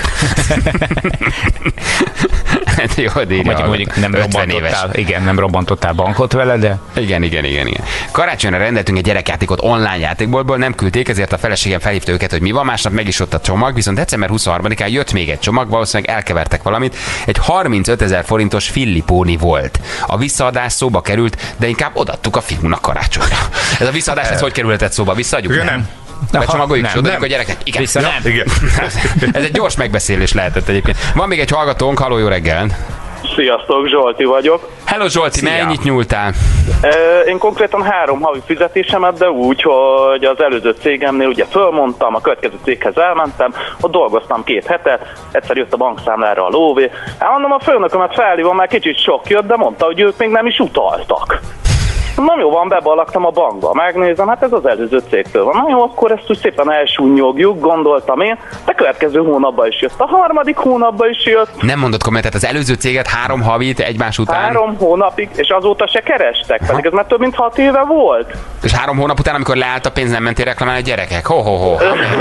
Jó, mondjuk nem robbantottál, igen, nem robbantottál bankot vele, de... Igen. Karácsonyra rendeltünk egy gyerekjátékot online játékboltból, nem küldték, ezért a feleségem felhívta őket, hogy mi van, másnap meg is ott a csomag, viszont december 23-án jött még egy csomag, valószínűleg elkevertek valamit, egy 35 000 forintos fillipóni volt. A visszaadás szóba került, de inkább odaadtuk a fiúnak karácsonyra. Ez a visszaadás, ez hogy kerülhetett szóba? Visszaadjuk? Nem. Becsomagoljuk, és odaadjuk a gyereknek. Igen. Vissza nem. Igen. Ez egy gyors megbeszélés lehetett egyébként. Van még egy hallgatónk, halló, jó reggel. Sziasztok, Zsolti vagyok. Hello Zsolti, mennyit nyúltál? Én konkrétan 3 havi fizetésemet, de úgy, hogy az előző cégemnél ugye fölmondtam, a következő céghez elmentem, ott dolgoztam 2 hetet, egyszer jött a bankszámlára a lóvé. Hát mondom, a főnökömet felhívom, már kicsit sok jött, de mondta, hogy ők még nem is utaltak. Na jó van, beballagtam a bankba, megnézem, hát ez az előző cégtől van. Na jó, akkor ezt úgy szépen elsúnyogjuk, gondoltam én, de következő hónapban is jött, a harmadik hónapban is jött. Nem mondod kommentet, az előző céget 3 havit egymás után? 3 hónapig, és azóta se kerestek, pedig ez már több mint 6 éve volt. És 3 hónap után, amikor leállt a pénz, nem mentél reklamálni a gyerekek? Ho.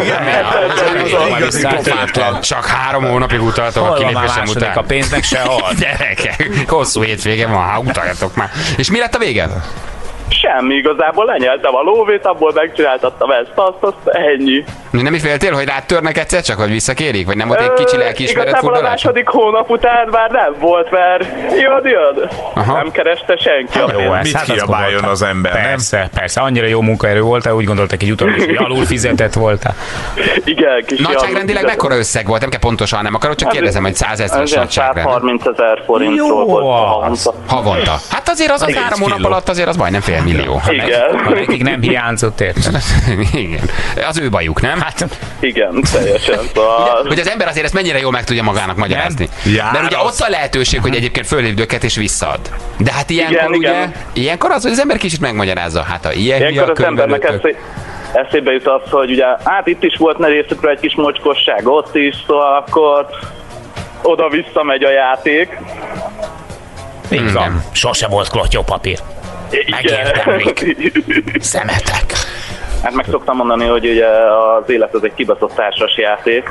Csak 3 hónapig utaltok a kilépésem után. A pénznek se ad. Gyerekek, hosszú hétvége van, utaljatok már. És mi lett a vége? Semmi, igazából lenyeltem a lóvét, abból megcsináltattam azt, ennyi. Nem is féltél, hogy rád törnek egyszer csak, vagy visszakérik? Vagy nem volt egy kicsi lelkiismeret igazából a második hónap után már nem volt, mert jön. Nem kereste senki a pénzt. Mit kiabáljon az ember, Persze, annyira jó munkaerő voltál, úgy gondoltak egy utalás, hogy alul fizetett voltál. Igen, kis nagyságrendileg mekkora összeg volt? Nem kell pontosan, nem akarok, csak kérdezem, hogy 100 000-es nagyságrend. 130 000 forintról volt havonta. Hát azért az 3 hónap alatt azért az majdnem $500 000. Igen. Nekik nem hiányzott, érted? Igen. Az ő bajuk, nem? Hát, igen, teljesen. Hogy az ember azért ezt mennyire jól meg tudja magának magyarázni. Mert ugye ott a lehetőség, hogy egyébként fölhívd őket és visszaad. De hát ilyenkor az, hogy az ember kicsit megmagyarázza. Hát ilyenkor az embernek eszébe jut az, hogy ugye, hát itt is volt részükről egy kis mocskosság, ott is, szóval akkor oda-vissza megy a játék. Igen. Sose volt klotyópapír. Megérdemlik. Szemetek. Hát meg szoktam mondani, hogy ugye az élet az egy kibaszott társas játék.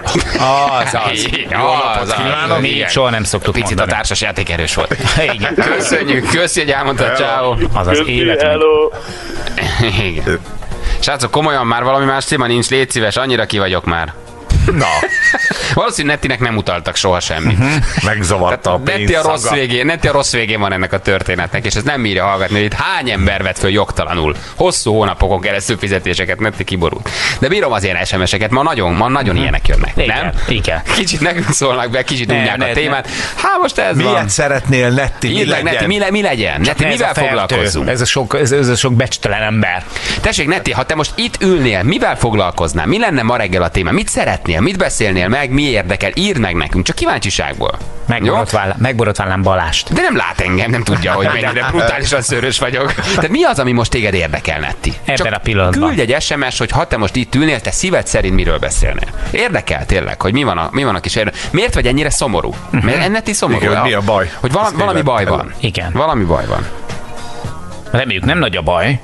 Mi soha nem szoktuk picit mondani. A társas játék erős volt. Igen. Köszönjük, hogy elmondtad, ciao. Az az élet. Hello. Igen. Srácok, komolyan már valami más téma nincs, légy szíves, annyira ki vagyok már. Na. Valószínűleg Nettinek nem utaltak soha semmit. Megzavarta a pénz Netti a rossz végén van ennek a történetnek, és ez nem írja hallgatni, hogy itt hány ember vett föl jogtalanul. Hosszú hónapokon keresztül fizetéseket Netti kiborult. De bírom az ilyen SMS-eket, ma nagyon ilyenek jönnek, nem? Igen. Kicsit nekünk szólnak be, kicsit unják a témát. Hát most ez van. Miért szeretnél, Netti? Mi legyen? Netti, mi legyen? Netti, mivel foglalkozzunk? Ez a sok becstelen ember. Tessék, Netti, ha te most itt ülnél, mivel foglalkoznál? Mi lenne ma reggel a téma? Mit szeretnél? Mit beszélnél meg? Mi érdekel? Írd meg nekünk, csak kíváncsiságból. Megborotválnám Balást. De nem lát engem, nem tudja, hogy mennyire brutálisan szőrös vagyok. Tehát mi az, ami most téged érdekel, Netti? Ebben a pillanatban. Küldj egy SMS, hogy ha te most itt ülnél, te szíved szerint miről beszélnél. Érdekel tényleg, hogy mi van a kis erő. Miért vagy ennyire szomorú? Mert Netti szomorú? Igen, mi a baj? Hogy valami baj van. Igen. Valami baj van. Reméljük nem nagy a baj.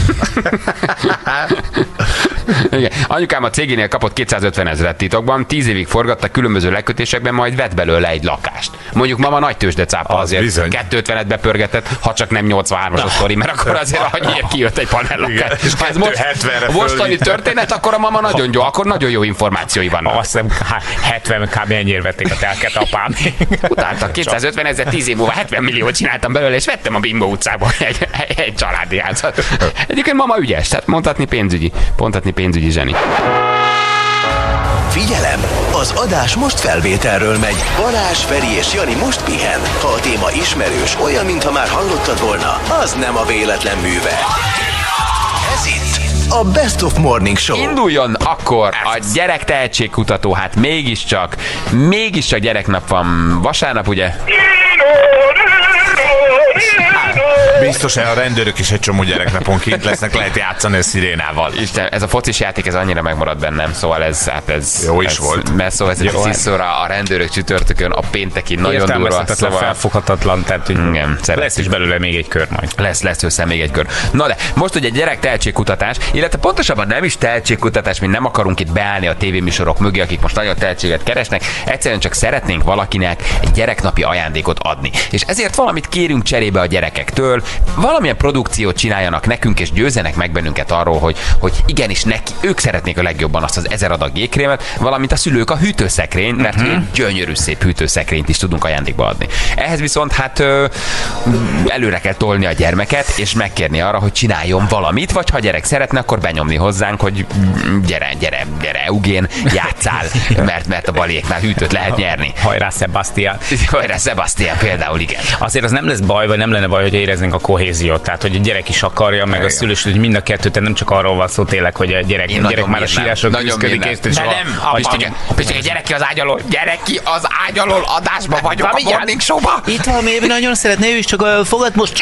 Igen. Anyukám a cégénél kapott 250 000 titokban, 10 évig forgatta különböző lekötésekben, majd vett belőle egy lakást. Mondjuk mama nagy tőzsdecápa azért 250-et bepörgetett, ha csak nem 83-as a sztori, mert akkor azért annyiért kijött egy panellakás. Ha ez mostani történet, akkor a mama nagyon jó, akkor nagyon jó információi vannak. Azt hiszem 70 kb. Ennyire vették a telket apám. Utáltak 250 000, 10 év múlva 70 milliót csináltam belőle, és vettem a Bimbo utcából egy családi házat. Egyébként mama ügyes, tehát mondhatni pénzügyi zseni. Figyelem! Az adás most felvételről megy. Balázs, Feri és Jani most pihen. Ha a téma ismerős, olyan, mintha már hallottad volna, az nem a véletlen műve. Ez itt a Best of Morning Show. Induljon akkor a gyerek tehetségkutató, hát mégiscsak gyereknap van vasárnap, ugye? Biztos, hogy a rendőrök is egy csomó gyereknapon kint lesznek, lehet játszani a szirénával. Isten, ez a focis játék, ez annyira megmaradt bennem, szóval ez jó is volt. Mert szóval ez a sziszóra, a rendőrök csütörtökön, a pénteki nagyon durva. Szóval felfoghatatlan, tehát hogy igen, lesz is belőle még egy kör majd. Lesz össze még egy kör. Na de, most ugye gyerek tehetségkutatás, illetve pontosabban nem is tehetségkutatás, mint nem akarunk itt beállni a tévéműsorok mögé, akik most nagyon tehetséget keresnek, egyszerűen csak szeretnénk valakinek egy gyereknapi ajándékot adni. És ezért valamit kérünk cserébe a gyerekektől, valamilyen produkciót csináljanak nekünk, és győzzenek meg bennünket arról, hogy igenis ők szeretnék a legjobban azt az 1000 adag jégkrémet, valamint a szülők a hűtőszekrényt, mert gyönyörű szép hűtőszekrényt is tudunk ajándékba adni. Ehhez viszont hát előre kell tolni a gyermeket, és megkérni arra, hogy csináljon valamit, vagy ha a gyerek szeretne, akkor benyomni hozzánk, hogy gyere, Eugén, játsszál, mert a baliéknál hűtőt lehet nyerni. Hajrá, Sebastian. Hajrá, Sebastian például, igen. Azért az nem lesz baj, vagy nem lenne baj, hogy éreznénk a kohéziót. Tehát, hogy a gyerek is akarja, meg a szülős, hogy mind a kettő, tehát nem csak arról van szó tényleg, hogy a gyerek már a sírások küzdik, és Pistike, gyere ki az ágy alól, adásba vagyok a Morning Show-ba. Itt van, még nagyon szeretné, ő is csak fogad most.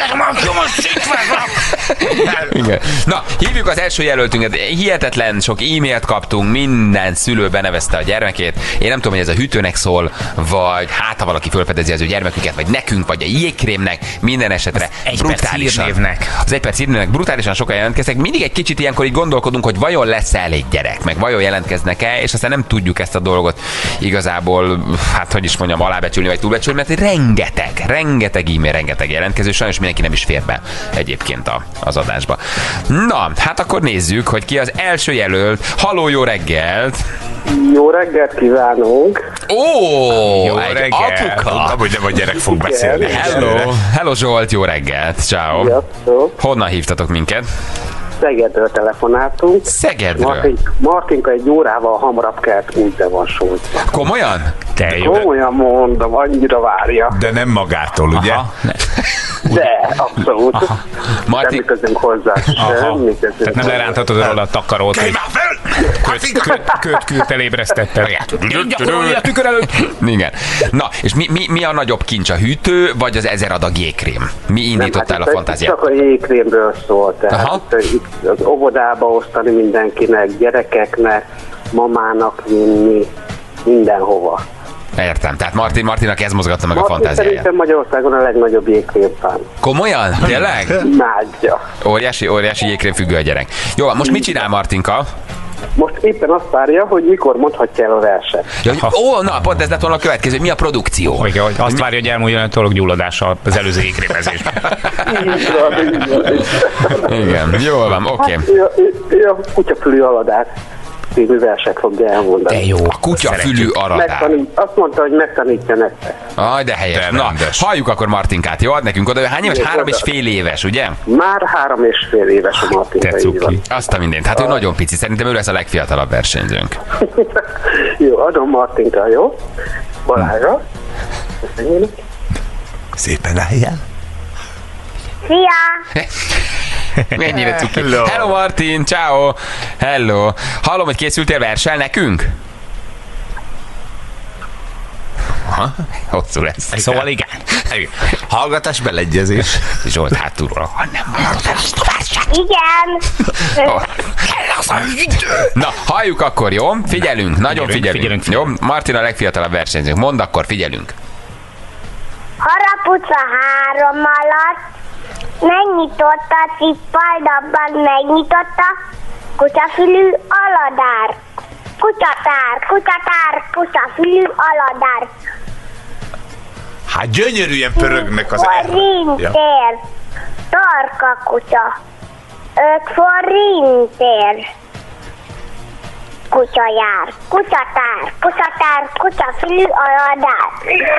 Igen. Na, hívjuk az első jelöltünket. Hihetetlen sok e-mailt kaptunk, minden szülő benevezte a gyermekét. Én nem tudom, hogy ez a hűtőnek szól, vagy hát ha valaki felfedezi az ő gyermeküket, vagy nekünk, vagy a jégkrémnek, minden esetre brutálisan. Az egy perc hírnévnek brutálisan sokan jelentkeztek. Mindig egy kicsit ilyenkor így gondolkodunk, hogy vajon lesz elég gyerek, meg vajon jelentkeznek-e, és aztán nem tudjuk ezt a dolgot igazából, hát hogy is mondjam, alábecsülni, vagy túlbecsülni, mert rengeteg e-mail, rengeteg jelentkező, sajnos mindenki nem is fér be egyébként az adásba. Na, hát akkor nézzük, hogy ki az első jelölt. Halló, jó reggelt! Jó reggelt kívánunk! Jó reggelt! Apuka! Hogy nem a gyerek fog beszélni. Hello Zsolt, jó reggelt! Ciao. Honnan hívtatok minket? Szegedről telefonáltunk. Szegedről? Martinka egy órával hamarabb kelt, úgy be van sózva. Komolyan? Komolyan mondom, annyira várja. De nem magától, ugye? De, abszolút. Semmi közünk hozzá. Tehát nem leránthatod róla a takarót, hogy köt elébresztetted. Gyakorolni a tükör előtt. Igen. Na, és mi a nagyobb kincs, a hűtő, vagy az 1000 adag jégkrém? Mi indított el a fantáziát? Csak a jégkrémről szólt. Tehát itt az óvodába osztani mindenkinek, gyerekeknek, mamának vinni, mindenhova. Értem, tehát Martinak ez mozgatta meg a fantáziáját. Szerintem Magyarországon a legnagyobb jégkrémfán. Komolyan? Tényleg? Nádja. Óriási jégkrém függő a gyerek. Jó, most mit csinál Martinka? Most éppen azt várja, hogy mikor mondhatja el a verset. Na, pont ez lett volna a következő. Mi a produkció? Azt várja, hogy elmúljon a torokgyulladása az előző jégkrémezésben. Igen, jól van, oké. A kutyafülű haladás. című verset fogja elmondani. De jó, a kutyafülű aradár. Azt mondta, hogy megtanítja nektek. Aj, de helyes. Na, halljuk akkor Martinkát, jó? Ad nekünk oda. Hány éves? 3,5 éves, ugye? Már 3,5 éves a Martinka. Te cuki. Azt a mindent. Hát ő nagyon pici. Szerintem ő lesz a legfiatalabb versenyzőnk. Jó, adom Martinka, jó? Balázsra. Köszönjük. Szépen álljál. Szia! Mennyire cuki. Hello Martin, ciao. Hello. Hallom, hogy készültél versel nekünk? Aha, hosszú lesz. Szóval igen. Hallgatás, beleegyezés. Zsolt hátulról. Nem mondod ezt a verset. Igen! Kell az a idő. Na, halljuk akkor, jó? Figyelünk, nagyon figyelünk. Jó? Martin a legfiatalabb versenyzőnk. Mondd akkor, figyelünk. Harapuca 3 alatt megnyitotta, cippaldabban megnyitotta, kutyafülű aladár. Kutyatár, kutyafülű aladár. Hát gyönyörűen pörögnek az forintért, torka kutya. 5 forintért. Kutya jár, kutyatár, kutyafülű aladár.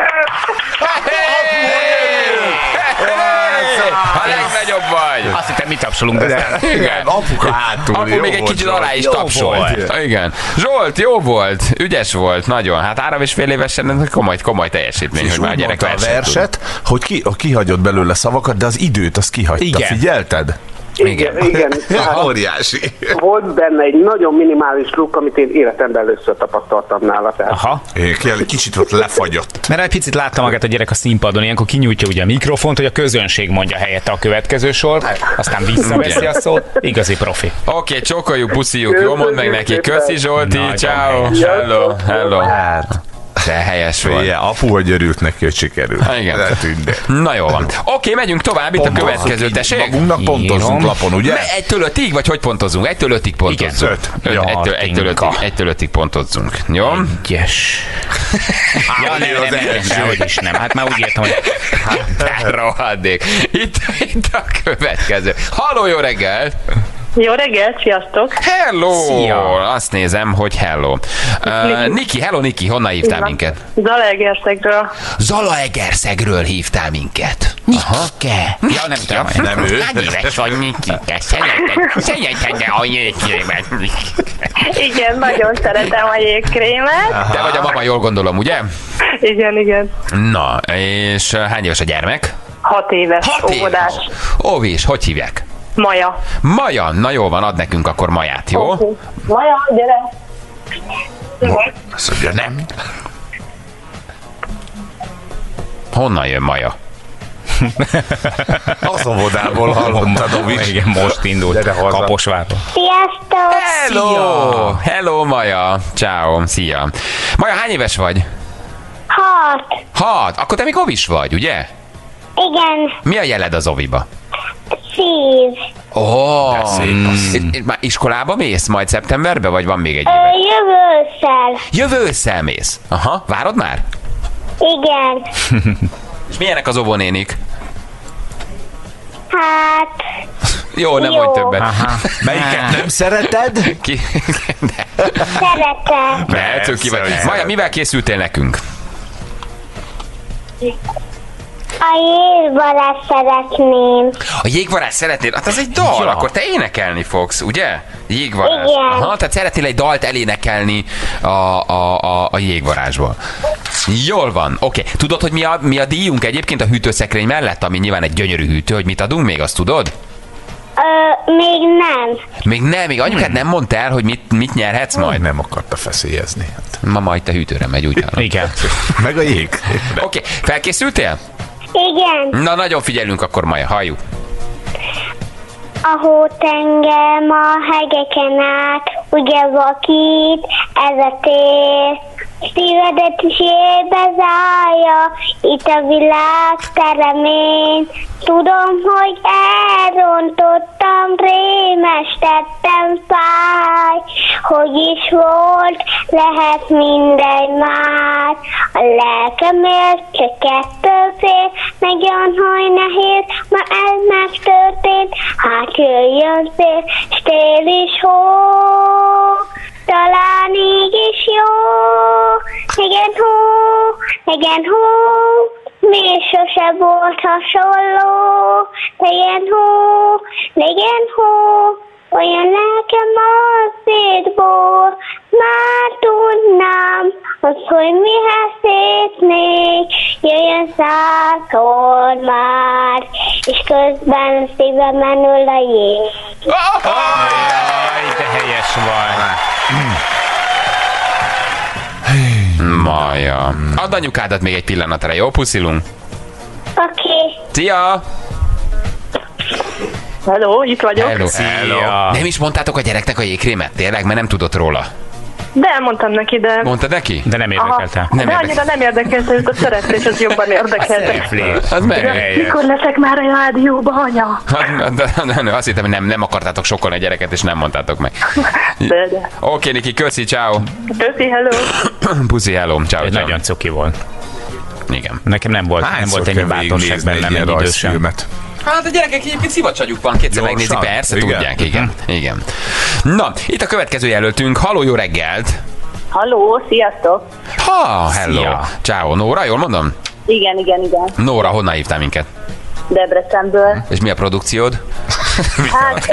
A legnagyobb vagy! Azt hittem, mi tapsolunk, de igen. Apuka hátul. Apu még egy kicsit alá is tapsolt. Igen. Zsolt, jó volt, ügyes volt, nagyon. Hát 3,5 évesen komoly teljesítmény, és hogy már a gyerek a verset, hogy kihagyott belőle szavakat, de az időt azt kihagyta. Igen. Figyelted? Igen. Óriási. Volt benne egy nagyon minimális luk, amit én életemben először tapasztaltam nála. Aha. Kicsit ott lefagyott. Mert egy picit látta magát a gyerek a színpadon, ilyenkor kinyújtja ugye a mikrofont, hogy a közönség mondja helyette a következő sort, aztán visszaveszi a szót. Igazi profi. Oké, csókoljuk, puszíjuk, jó, mondd meg neki. Köszi Zsolti, ciao. Hello. De helyes volt. Igen, apu, hogy örült neki, hogy sikerült. Igen. Na jó van. Oké, megyünk tovább, itt a következő, tessék. Magunknak pontozzunk lapon, ugye? 1-től 5-ig, vagy hogy pontozzunk? 1-től 5-ig pontozzunk. 1-től 5-ig pontozzunk. Jó? Egyes. Ja, nem, is nem. Hát már úgy értem, hogy... Rohadék. Itt a következő. Halló, jó reggelt! Jó reggelt, sziasztok! Hello! Szia. Azt nézem, hogy hello. Niki, hello Niki, honnan hívtál minket? Zalaegerszegről. Zalaegerszegről hívtál minket. Nikike. Ja, nem tudom. Nem ő. Hány éves vagy, Nikike? Szereted a jégkrémet. Igen, nagyon szeretem a jégkrémet. Te vagy a mama, jól gondolom, ugye? Igen. Na, és hány éves a gyermek? 6 éves, 6 óvodás. Óvis, hogy hívják? Maja, na jó van, ad nekünk akkor Maját, jó? Okay. Maja, gyere! Azt mondja, nem. Honnan jön Maja? Az óvodából hallottad, Óvis. Igen, most indult. Kaposvárról. Sziasztok! Hello Maja! Ciao, szia! Maja, hány éves vagy? 6. 6? Akkor te még óvis vagy, ugye? Igen. Mi a jeled az óviba? Szív. Már iskolába mész majd szeptemberbe, vagy van még egy éve? Jövő ősszel mész? Aha, várod már? Igen. És milyenek az óvónénik? Hát... Jó, nem mondj többet. Aha. Melyiket nem szereted? Szeretem. Ne, cuki vagy. Maja, mivel készültél nekünk? A jégvarázs szeretném. A jégvarázs szeretnél? Hát az egy dal, akkor te énekelni fogsz, ugye? Jégvarázs. Igen. Aha, tehát szeretnél egy dalt elénekelni a jégvarázsból. Jól van, oké. Tudod, hogy mi a díjunk egyébként a hűtőszekrény mellett, ami nyilván egy gyönyörű hűtő, hogy mit adunk még, azt tudod? Még nem. Még anyukát nem mondta el, hogy mit nyerhetsz majd? Nem akarta feszélyezni. Mama itt a hűtőre megy, úgy hallom. Igen. Meg a jég. Oké, felkészültél? Igen. Na, nagyon figyelünk akkor, Maja, halljuk. A hótengem a hegeken át, ugye vakít ez a tér. Szívedet is élbezárja, itt a világ teremén. Tudom, hogy elrontottam, rémes tettem, fáj. Hogy is volt, lehet mindegy már. A lelkemért csak 2 fél, meg jön, hogy nehéz, ma ez megtörtént. Hát jöjjön szél, s tél is hó. Legyen hó, még sose volt hasonló. Legyen hó, legyen hó, olyan lelkem az szétból. Már tudnám, hogy mihez szépnék. Jöjjön 100-szor már, és közben szívemen ül a jég. Jaj, de helyes vagy. Maja. Add anyukádat még egy pillanatra, jó? Puszilunk. Oké. Szia! Hello, itt vagyok. Hello. Nem is mondtátok a gyereknek a jégkrémet, tényleg? Mert nem tudott róla. De mondtam neki, de... Mondtad neki? De nem érdekelte. De annyira nem érdekelte, őt a szerette, és az jobban érdekelte. Az meg. Mikor leszek már a rádióba, anya? Azt hittem, hogy nem akartátok sokkolni a gyereket, és nem mondtátok meg. De. Oké, Niki, köszi, ciao. Köszi, hello. Puszi, hello, ciao. Egy nagyon cuki volt. Igen. Nekem nem volt ennyi bátorság bennem egy idősen. Hát a gyerekek egyébként szivatságjuk van, kétszer megnézi, persze, igen. Tudják, igen. Na, itt a következő jelöltünk. Halló, jó reggelt! Halló, sziasztok! Hello! Ciao, Nóra, jól mondom? Igen. Nóra, honnan hívtál minket? Debrecenből. És mi a produkciód? Hát...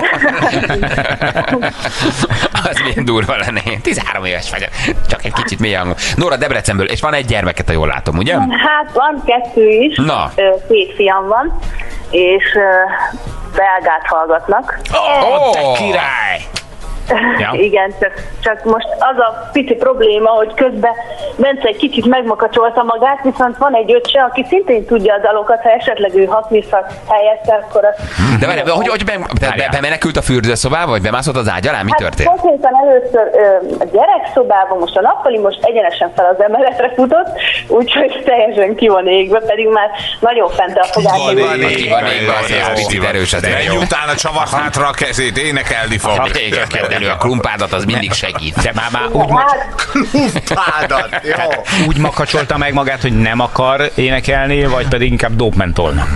Az milyen durva lenne. 13 éves vagyok. Csak egy kicsit mély hangú. Nóra, Debrecenből, és van egy gyermeket, ha jól látom, ugye? Hát van 2 is. Na. 2 fiam van, és belgát hallgatnak. Te király! Ja. Igen, csak most az a pici probléma, hogy közben Bence egy kicsit megmakacsolta magát, viszont van egy öccse, aki szintén tudja a dalokat, ha esetleg ő hakniszhat helyette, akkor az... De várj, hogy bemenekült a fürdőszobába, vagy bemászott az ágy alá? Mi történt? Konkrétan először a gyerekszobában, most a nappali most egyenesen fel az emeletre futott, úgyhogy teljesen ki van égve, pedig már nagyon fent a fogát. Ki van égve, azért picit erős az erő. Menj utána, csavart hátra a kezét, énekelni fog. Elő a klumpádat, az mindig segít. De már klumpádat, jó. Úgy makacsolta meg magát, hogy nem akar énekelni, vagy pedig inkább dópmentolna.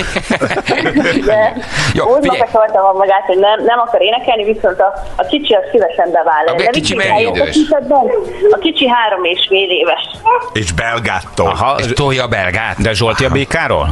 Úgy makacsolta magát, hogy nem akar énekelni, viszont a kicsi az szívesen bevállalja. A kicsi mennyi idős? A kicsi 3,5 éves. És belgáttól. És tolja a belgát. De Zsolti a békáról?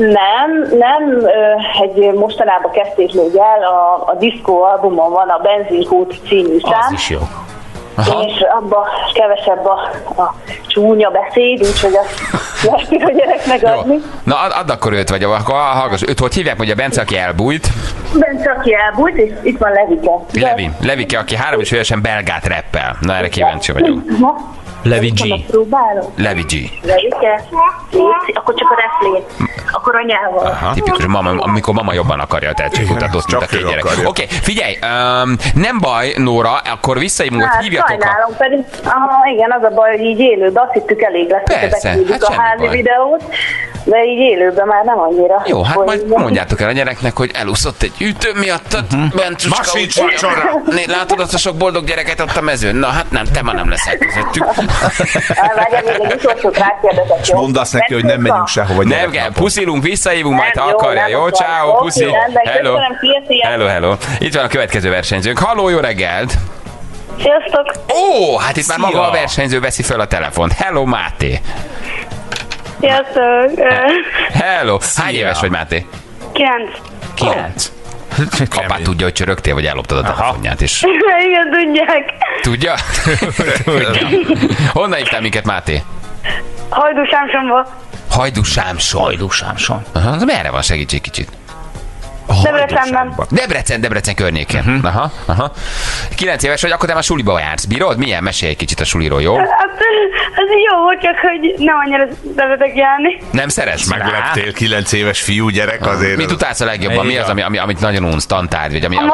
Nem, egy mostanában kezdték még el, a diszkó albumon van a Benzinkút című szám. Az is jó. Aha. És abban kevesebb a csúnya beszéd, úgyhogy azt lehet a gyereknek adni. Na, add akkor őt, vagy hallgass, őt hogy hívják, hogy a Bence, aki elbújt? Bence, aki elbújt, és itt van Levike. Levike, aki 3 évesen belgát reppel. Na, erre kíváncsi vagyok. Levi G. Levi G. Levike, akkor csak a reflén. Akkor anyával. Tipikus, amikor mama jobban akarja a tehetségkutatót, mint a két gyerek. Oké, figyelj, nem baj, Nóra, akkor visszahívunk, hogy hívjatok sajnálom, pedig, igen, az a baj, hogy így élőben azt hittük elég lesz, hogy beküldjük a házi videót, de így élőben már nem annyira. Jó, hát majd mondjátok el a gyereknek, hogy elúszott egy ütő miattad, Bencsuska, látod azt a sok boldog gyereket ott a mezőn? Na hát nem, te ma nem leszel közöttük. Várjál, még egy utolsót rákérdezek, jó? És mondd azt neki, hogy nem megyünk sehova. Nem kell, puszilunk, visszahívunk majd, ha akarja. Jó, ciao, puszi. Hello. Itt van a következő versenyzőnk. Halló, jó reggelt! Sziasztok! Ó, hát itt már maga a versenyző veszi fel a telefont. Hello, Máté! Sziasztok! Hello! Hány éves vagy, Máté? 9. Apád tudja, hogy csörögtél, vagy elloptad a telefonját is. Igen, tudják. Tudja? Honnan hívtál minket, Máté? Hajdúsámsonból. Hajdúsámson. Aha, merre van, segítség kicsit. Debrecenben. Debrecen környéken. Aha. 9 éves vagy, akkor te már suliba jársz. Bírod? Milyen? Mesélj egy kicsit a suliról, jó? Hát, ez jó, csak hogy nem annyira szeretek járni. Nem szeretsz? Megleptél, 9 éves fiú gyerek azért. Mit utálsz a legjobban? Mi az, amit nagyon unsz? Tantárgy? Vagy ami a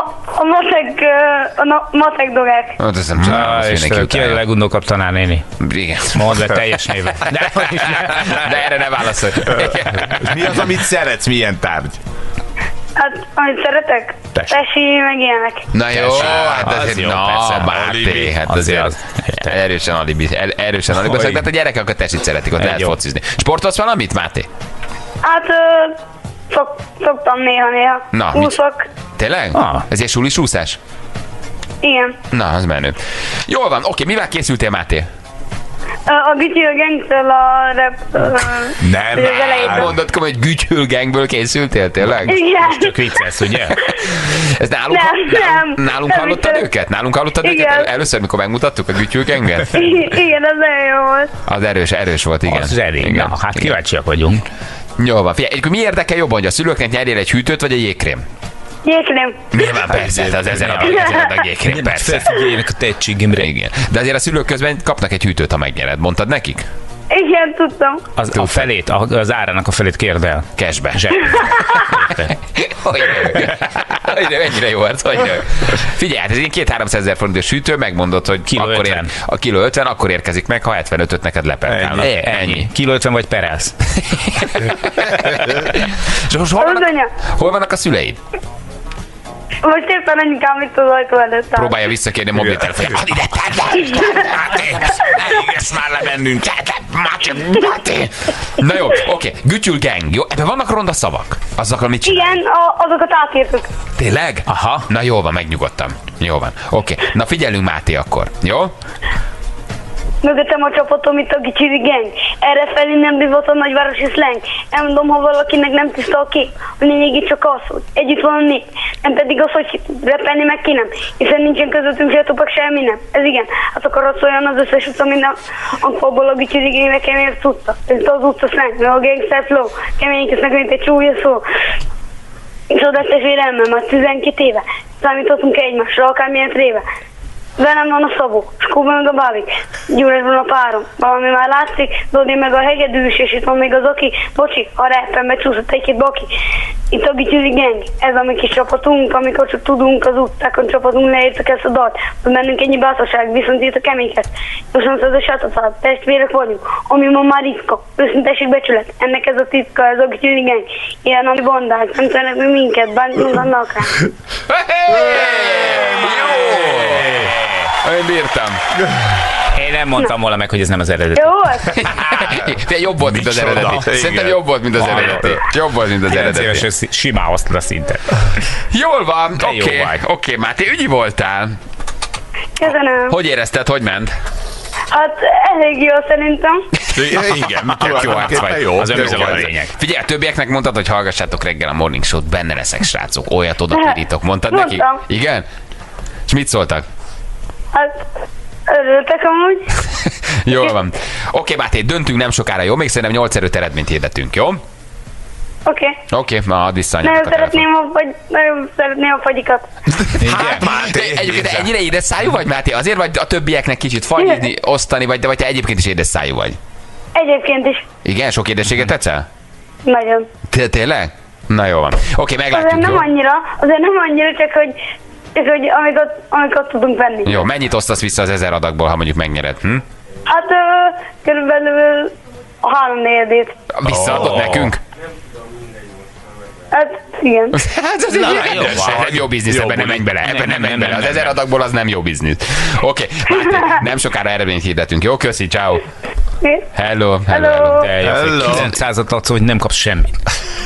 matek dolgák. Ez nem csinálom. Ki a legundokabb tanárnéni? Igen. Mondd le teljes néve. De erre ne válaszolj. Mi az, amit szeretsz? Milyen tárgy? Hát, amit szeretek? Tesi, meg ilyenek. Na jó, hát azért, jó, Máté, hát azért erősen alibi, de hát a gyerekek a tesit szeretik, ott lehet focizni. Sportolsz valamit, Máté? Hát, szoktam néha. Na, úszok. Tényleg? Ez egy sulis úszás? Igen. Na, az menő. Jól van, oké, mivel készültél, Máté? A Gütyülgengtől a rap... Nem, mondod komolyan, hogy Gütyülgengből készültél tényleg? Igen. Csak vicces, ugye? Ez nálunk hallottad őket? Nálunk hallottad őket? Először, mikor megmutattuk a Gütyülgenget? Igen, az nagyon jó volt. Az erős volt, igen. Az elég, igen. Na, hát kíváncsiak vagyunk. Jó van, figyelj, mi érdekel jobban, hogy a szülőknek nyerjél egy hűtőt, vagy egy jégkrém? Jégkrém. Nyilván persze, az 1000 adag jégkrém, persze. Felfigyeljenek a tehetségemre. Igen. De azért a szülők közben kapnak egy hűtőt, ha megnyered. Mondtad nekik? Igen, tudtam. A felét, az árának a felét kérd el. Cashbe. Hogy mennyire jó arc, hogy figyelj, hát ez ilyen 200-300 ezer forintos hűtő, megmondod, hogy kiló 50, akkor érkezik meg, ha 75-öt neked lepelkálnak. Ennyi. Kiló 50 vagy perelsz. És most hol vannak a szüleid? Most éppen anyukám itt az ajtó előtt. Próbálja visszakérni a mobiltelefonját. Hadd ide, Máté! Elégesz már le bennünk! Máté! Na jó, oké. Gütyülgeng. Jó, ebben vannak ronda szavak. Azokkal mit csinál? Igen, azokat átírtuk. Tényleg? Aha. Na jó van, megnyugodtam. Jó van. Oké. Na figyelünk, Máté, akkor. Jó? Mögöttem a csapatom itt a Gütyüli Gang. Errefelé nem bízott a nagyvárosi slang. Elmondom, ha valakinek nem tiszta a kép. A lényeg itt csak az, hogy együtt van a nép. Nem pedig az, hogy repelni meg ki nem. Hiszen nincsen közöttünk se topak semmi nem. Ez igen, hát akkor az olyan az összes utca minden angfalból a Gütyüli Gangnek kemény tudta. Ez itt az utca slang, meg a gangster flow. Kemények esznek, mint egy csúlya szó. Csodás testvéremmel már 12 éve. Számítottunk egymásra, akármilyen tréve. Velem van a Szabó, Skóba meg a Bábik, Gyurásban a párom. Valami már látszik, Dodi meg a hegedűs, és itt van még az aki. Bocsi, a rappen becsúszott egy-két baki. Itt a Gütyüli Gang, ez a mi kis csapatunk, amikor csak tudunk az utcákon csapatunk, leírtak ezt a dalt. Hogy mennünk ennyi bátorság, viszont itt a keményket. Jósan százasátotál, testvérek vagyunk, ami ma már ritka. Őszintesség becsület, ennek ez a titka, ez a Gütyüli Gang. Ilyen ami bandák, nem tudnak mi minket, bántjuk annak rá. Én bírtam. Én nem mondtam volna meg, hogy ez nem az eredeti. Jó volt? Jobb volt, mint az eredeti. Szerintem jobb volt, mint az eredeti. Jobb volt, mint az eredeti. Simán hoztad a szintet. Jól van, oké, Máté, ügyi voltál. Köszönöm. Hogy érezted, hogy ment? Hát elég jó szerintem. Igen, jó arc vagy. Jó, az önbizalom a lényeg. Figyelj, a többieknek mondtad, hogy hallgassátok reggel a Morning Show-t, benne leszek, srácok, olyat odapirítok. Mondtad neki? Igen? És mit szóltak? Hát örültek amúgy. Jól van. Oké, Máté, döntünk nem sokára, jó? Még szerintem 8-5 eredményt hirdetünk, jó? Oké, ma add vissza nagyon szeretném a fagyikat. Hát, Máté, egyébként ennyire édes szájú vagy, Máté? Azért vagy a többieknek kicsit fagyizni, osztani, vagy te egyébként is édes szájú vagy? Egyébként is. Igen? Sok édességet tetszel? Nagyon. Tényleg? Na jó van. Oké, meglátjuk, azért nem annyira, csak hogy amiket tudunk venni. Jó, mennyit osztasz vissza az 1000 adagból, ha mondjuk megnyered? Hát körülbelül a 3/4-ét. Visszaadod nekünk? Hát igen. Hát ez nem jó biznisz, ebben nem menj bele. Ebben nem menj bele. Az 1000 adagból az nem jó biznisz. Oké, Máté, nem sokára eredményt hirdetünk. Jó, köszi, ciao. Hello. De 900-at adsz, hogy nem kapsz semmit.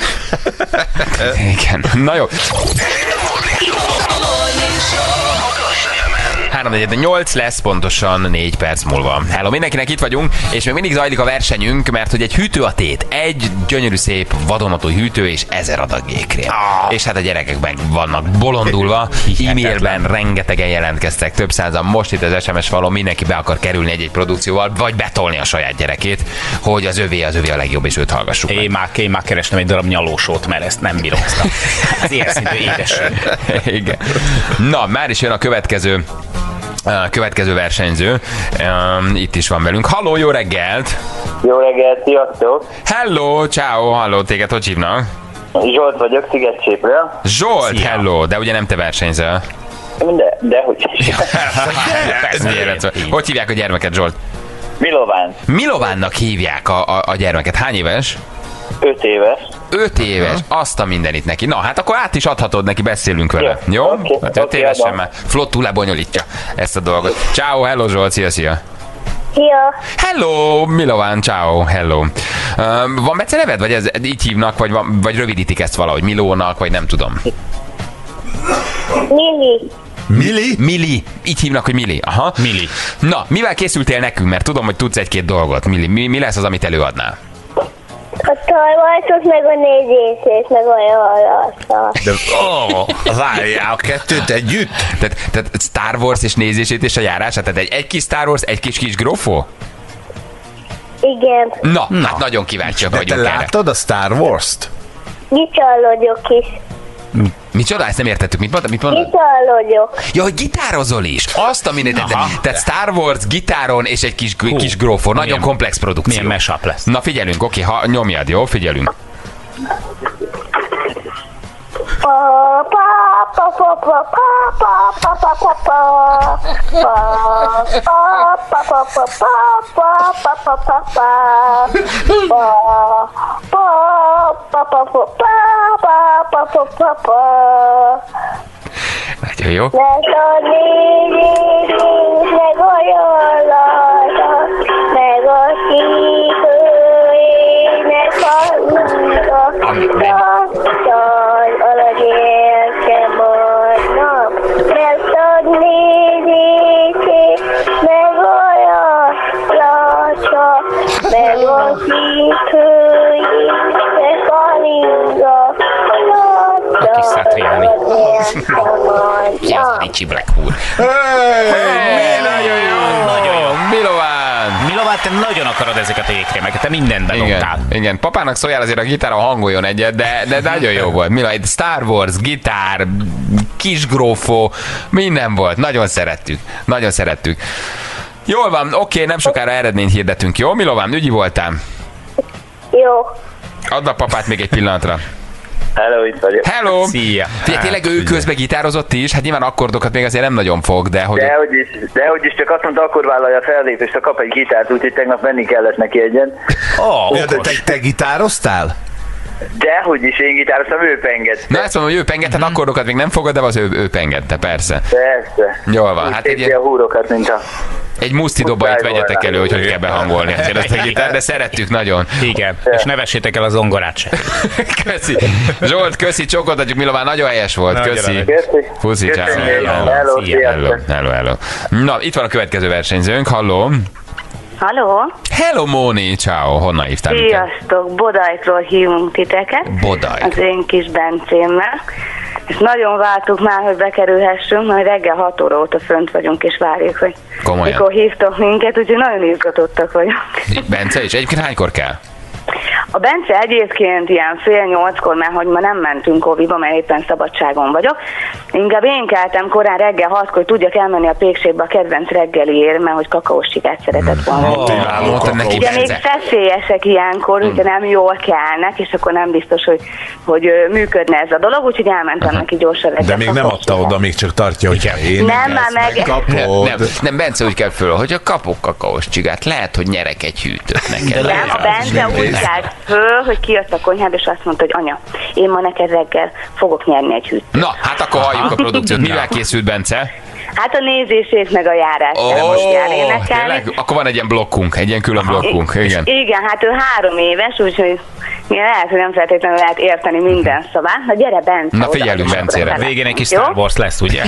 Igen, na jó. 3:48 lesz pontosan 4 perc múlva. Hello, mindenkinek itt vagyunk, és még mindig zajlik a versenyünk, mert hogy egy hűtő a tét, egy gyönyörű szép vadonatúj hűtő és 1000 adag jégkrém. És hát a gyerekek meg vannak bolondulva, e-mailben rengetegen jelentkeztek, több százan, most itt az SMS falon mindenki be akar kerülni egy produkcióval, vagy betolni a saját gyerekét, hogy az övé a legjobb, és őt hallgassuk. Én már kerestem egy darab nyalósót, mert ezt nem bíroztam. Az ilyen szintű édes. Igen. Na, már is jön a következő versenyző. Itt is van velünk. Halló, jó reggelt! Jó reggelt, sziasztok! Hello, ciao, halló, téged hogy hívnak? Zsolt vagyok, Szigetcsépről. Zsolt, szia. Hello, de ugye nem te versenyzel? Dehogy. Hogy hívják a gyermeket, Zsolt? Milován. Milovánnak hívják a gyermeket. Hány éves? 5 éves. 5 éves, azt a mindenit neki. Na, hát akkor át is adhatod neki, beszélünk vele. Jó? Okay, hát 5 évesen már flottul lebonyolítja ezt a dolgot. Ciao, hello Zsolt, szia. Szia. Hello, Milován, ciao, hello. Van beceneved, vagy ez így hívnak, vagy rövidítik ezt valahogy Milónak, vagy nem tudom? Lili. Mili? Mili. Így hívnak, hogy Mili. Aha. Mili. Na, mivel készültél nekünk? Mert tudom, hogy tudsz egy-két dolgot. Mili, mi lesz az, amit előadnál? A Tarvarcot, meg a négyését, meg olyan halasat. De várjál, a kettőt együtt? Tehát Star Wars és nézését és a járását? Tehát egy kis Star Wars, egy kis grófó? Igen. Na, hát nagyon kíváncsiak vagyunk te erre. láttad a Star Wars-t? Gitárlógyok is. Micsoda? Ezt nem értettük. Mit mondod? Gitárlógyok. Ja, hogy gitározol is. Azt, amit tehát Star Wars, gitáron és egy kis grófó. Nagyon komplex produkció. Milyen mashup lesz. Na figyelünk, oké, ha nyomjad, jó? Figyelünk. Nagyon jó. A kis Satriani. Ki az a Ricsi Blackwood? Nagyon jó! Milován, te nagyon akarod ezeket a jégkrémeket, te mindent bedobtál. Igen, papának szóljál azért a gitáron hangoljon egyet, de nagyon jó volt. Mila, Star Wars, gitár, kisgrófó, minden volt. Nagyon szerettük. Jól van, oké, nem sokára eredményt hirdetünk, jó? Milován, ügyi voltál? Jó. Add a papát még egy pillanatra. Hello, itt vagyok. Hello! Szia! Tényleg ő közben gitározott is? Hát nyilván akkordokat még azért nem nagyon fog, de hogy... Dehogy is, csak azt mondta, akkor vállalja a fellépést, ha kap egy gitárt, úgyhogy tegnap venni kellett neki egyen. Te gitároztál? Dehogy is, én gitároztam, ő pengett. Na ezt mondom, hogy ő pengett, hát akkordokat még nem fogod, de az ő pengette, persze. Persze. Jól van, hát egy a húrokat, mint a... Egy musztidobait vegyetek elő, hogy kell behangolni azért ezt a gitárt, de szerettük nagyon. Igen, és ne vessétek el a zongorát se. Köszi. Zsolt, köszi, csokot adjuk, Milován, nagyon helyes volt. Köszi. Puszi, ciao. Hello. Na, itt van a következő versenyzőnk, halló. Halló? Hello, Móni, ciao. Honnan hívtál minket? Sziasztok, Bodajtról hívunk titeket. Bodaj. Az én kis Bencémmel. És nagyon vártuk már, hogy bekerülhessünk, majd reggel 6 óra óta fönt vagyunk, és várjuk, hogy mikor hívtok minket, úgyhogy nagyon izgatottak vagyok. Bence is? Egyébként hánykor kell? A Bence egyébként ilyen 7:30-kor, mert hogy ma nem mentünk Oviba, mert éppen szabadságon vagyok. Inkább én keltem korán reggel 6-kor, hogy tudjak elmenni a Pékségbe a kedvenc reggeliért, mert hogy kakaós csigát szeretett volna. Ugye még feszélyesek ilyenkor, hogyha nem jól kelnek, és akkor nem biztos, hogy működne ez a dolog, úgyhogy elmentem neki gyorsan reggel. De még nem adta oda, még csak tartja, hogy én nem, már meg... Nem, Bence úgy kell föl, hogy a kapok kakaós csigát, lehet, hogy nyerek egy hűtőt neked. Nem, a Bence úgy kelt föl, hogy kijött a konyhába, és azt mondta, hogy anya, én ma neked reggel fogok nyerni egy hűtőt. Na, hát akkor halljuk a produkciót. Mivel készült Bence? Hát a nézését meg a járását most jár énekelni. Akkor van egy ilyen blokkunk, egy ilyen külön blokkunk. Igen. Igen, hát ő 3 éves, úgyhogy lehet, hogy nem feltétlenül lehet érteni minden szavát. Na gyere, Bence. Na figyelünk Bencére. Végén egy kis Star Wars lesz, ugye?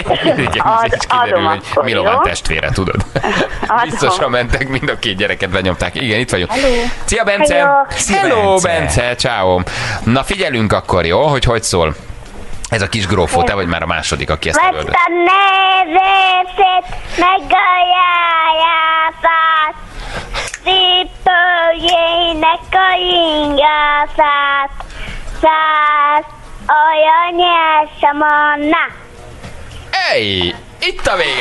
Adom akkor, Milován testvére, tudod. Biztosan mentek, mind a 2 gyereket benyomták. Igen, itt vagyok. Hello. Szia, Bence! Hello, Bence! Ciao. Na figyelünk akkor, jó? Hogy szól? Ez a kis grófó, te vagy már a második, aki ezt előadott. Vett a nevését, meg a jájátát, cipőjének a ingását, 100 olyan nyertem anna. Ej! Itt a vége!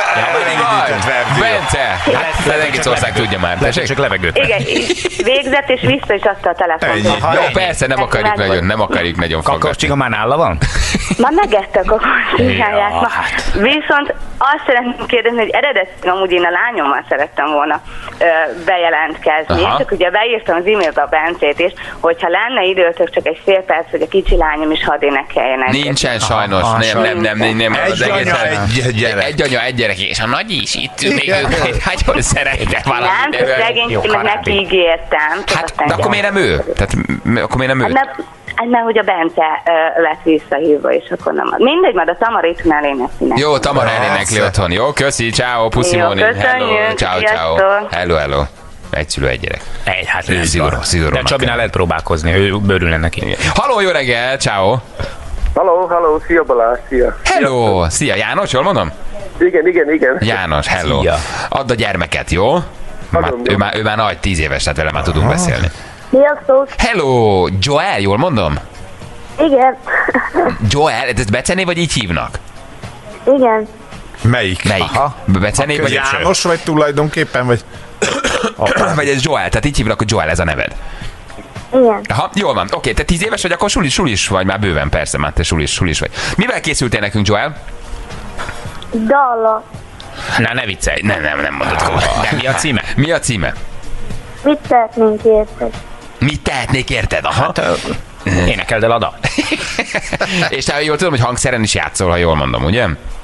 Bence! Hát egész ország tudja már. Csak levegőt. Igen, végzett és vissza is adta a telefont. Jó, persze, nem akarjuk nagyon Kakaós csiga már nála van? Már megette a kakaós csigáját. Viszont azt szeretném kérdezni, hogy eredetileg amúgy én a lányommal szerettem volna bejelentkezni. Csak ugye beírtam az e-mailbe a Bencét is, hogyha lenne időtök csak egy fél perc, hogy a kicsi lányom is hadd énekeljen. Nincsen sajnos, nem. Egy anya, egy gyerek, és a nagy is itt ül, még nagyon szeretne valamit. Nem, szegényként neki ígértem. Hát, de akkor miért nem ő? Tehát, akkor miért nem ő? mert hogy a Bence lett visszahívva, és akkor nem. Mindegy, majd a Tamara itthon elénekli. Jó, Tamara elénekli otthon. Jó, köszi, ciao, puszi Móni. Köszönjük, Ciao. Hello. Egy szülő, egy gyerek. Hát szigorú. De Csabinál lehet próbálkozni, ő örülne neki. Halló, jó reggel, ciao. Halló, szia Balázs, szia. Hello, szia, János, jól mondom? Igen. János, hello. Szia. Add a gyermeket, jó? Ő már nagy, 10 éves, tehát vele már tudunk beszélni. Sziasztok! Hello, Joel, jól mondom? Igen. Joel, ezt Becené vagy így hívnak? Igen. Melyik? Aha. Becené vagy János vagy tulajdonképpen, vagy? Vagy ez Joel, tehát így hívnak, hogy Joel, ez a neved. Igen. Aha, jól van. Oké, te 10 éves vagy, akkor sulis vagy már bőven, persze, már te sulis vagy. Mivel készültél nekünk, Joel? Dalla. Na, ne viccelj. Nem mondod komolyan. De mi a címe? Mit tehetnénk érted? Mit tehetnék érted? Aha. Hát, énekeld el a dal. És te jól tudom, hogy hangszeren is játszol, ha jól mondom, ugye?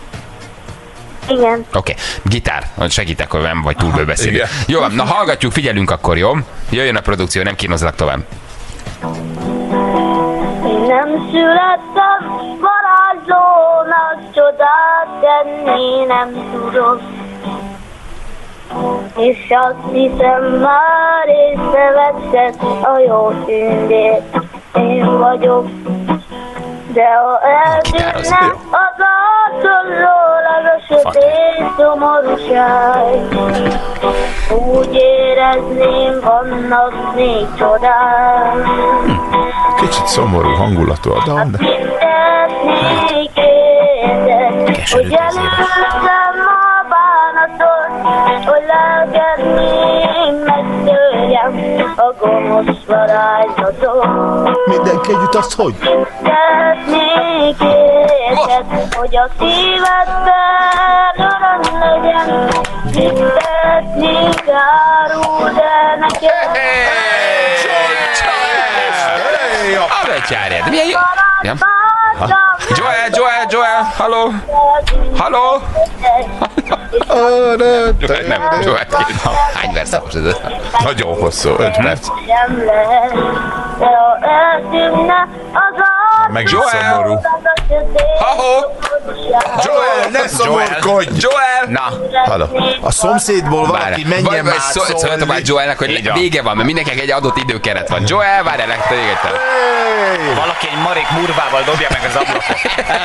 Igen. Oké. Gitár. Segítek, hogy nem vagy túl bőbeszélő. Jó van, na hallgatjuk, figyelünk akkor, jó? Jöjjön a produkció, nem kínozlak tovább. Én nem születtem varázslónak, csodát tenni nem tudok. És azt hiszem már észreveszed, a jó tündér én vagyok. De ha eltűnne az arcodról a sötét szomorúság, úgy érezném, vannak még csodák. Kicsit szomorú hangulatú a dal, de... Szeretnék érted, hogy előzem a bánatot, hogy lelkedném megtörjem a gonosz varázslatot. Mindenki együtt azt, hogy? Szeretnék érted, hogy a szívedben öröm legyen, szeretnék árul, de neked. A becsárjad, milyen jó? Joel, halló? Nem, Joel, hány verszakos ez? Nagyon hosszú, 5 perc. Meg szomorú. Joel, ne szomorkodj! Joel! Na, halló. A szomszédból valaki menjen már szólni. Szóljatok már Joelnek, hogy vége van, mert mindenkinek egy adott időkeret van. Joel, várj el, valaki egy marék murvával dobja meg az ablakot.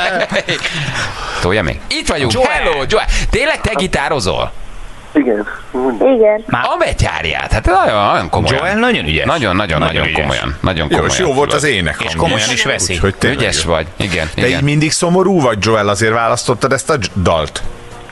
Tolja még. Itt vagyunk. Joel. Hello, Joel. Tényleg te gitározol? Igen. A betyárját. Hát nagyon komolyan. Joel nagyon ügyes. Nagyon komolyan. Nagyon komolyan. És jó volt az ének. És komolyan is veszi. Úgyhogy ügyes vagy. Igen. Te így mindig szomorú vagy, Joel, azért választottad ezt a dalt?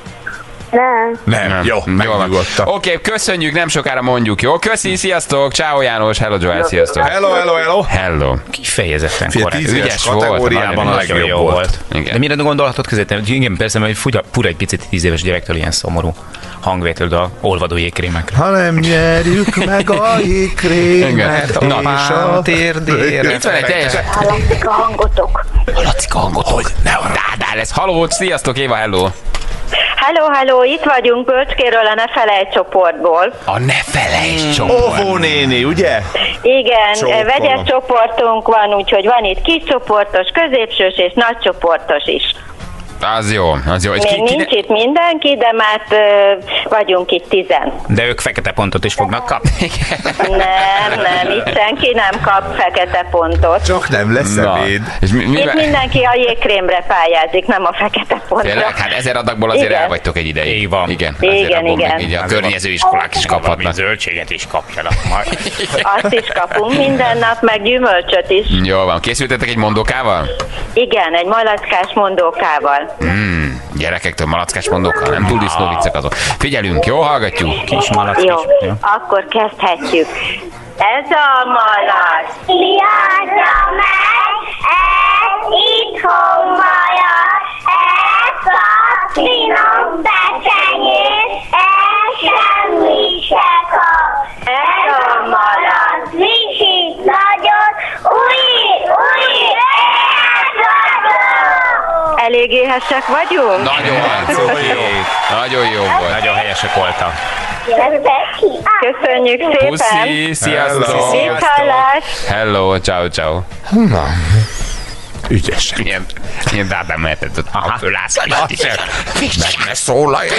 Nem. Jó, megnyugodtam. Oké, köszönjük, nem sokára mondjuk, jó? Köszi, sziasztok, ciao János, hello Joel, sziasztok. Hello. Kifejezetten korrekt. Ügyes kategóriában a legjobb volt. Igen. De mire gondolhatod közé? Igen, persze, hogy fura egy picit 10 éves gyerektől ilyen szomorú hangvételű a olvadó jégkrémekre. Ha nem nyerjük meg a jégkrémet, és a térdére. Itt van egy teljesen... Hallatszik a hangotok. Hallatszik a hangotok. Hogy? Dádá lesz. Halló, sziasztok, Éva, hello. Hello, itt vagyunk Bölcskéről a Ne Felejts csoportból. A Ne Felejts csoport. Óvó néni, ugye? Igen, Csókolom. vegyes csoportunk van, úgyhogy van itt kiscsoportos, középsős és nagycsoportos is. Az jó. És még nincs itt mindenki, de már vagyunk itt 10. De ők fekete pontot is fognak kapni. Nem, itt senki nem kap fekete pontot. Csak nem lesz ebéd. Itt mindenki a jégkrémre pályázik, nem a fekete pontra. Tényleg? Hát 1000 adagból azért elvagytok egy ideig. Így van. Igen. Igen. A környező iskolák is kaphatnak. Zöldséget is kapjanak majd. Azt is kapunk minden nap, meg gyümölcsöt is. Jó van. Készültetek egy mondókával? Igen, egy malackás mondókával. Gyerekektől malackás mondókkal, nem túl disznó viccek azok. Figyelünk, jó? Hallgatjuk. Kis malac. Jó, akkor kezdhetjük. Ez a malac. Járja meg, ez itthon vajon, ez a finom becsenyés, ez semmi se kap. Ez a malac visít nagyon, új, ez vagyok. Elég éhesek vagyunk? Nagyon jó volt. Nagyon helyesek voltak. Köszönjük szépen. Puszi, sziasztok. Viszontlátás. Hello, ciao, ciao. Na, ügyesen. Ilyen dádám mehetett a fölászni. Meg ne szólalj!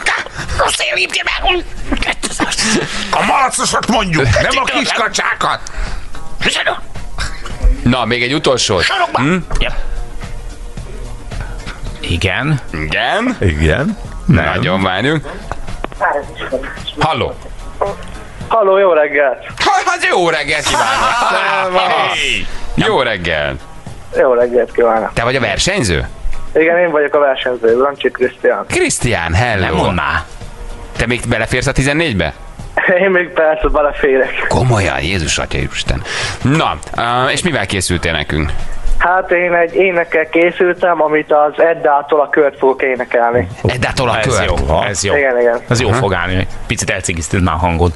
A malacosat mondjuk, nem a kiskacsákat! Na, még egy utolsó. Igen. Igen? Igen. Nagyon várjunk. Halló. Halló, jó reggelt! Hát jó reggelt kívánok! Jó reggelt! Jó reggelt kívánok! Te vagy a versenyző? Igen, én vagyok a versenyző, Lancsi Krisztián. Krisztián, hello! Nem mondd már. Te még beleférsz a 14-be? Én még persze beleférek. Komolyan, Jézus Atya Isten. Na, és mivel készültél nekünk? Hát én egy énekkel készültem, amit az Eddától a kört fogok énekelni. Eddától a kört? Ez jó. Igen, igen. Ez jó fog állni. Picit elcigizted már hangod.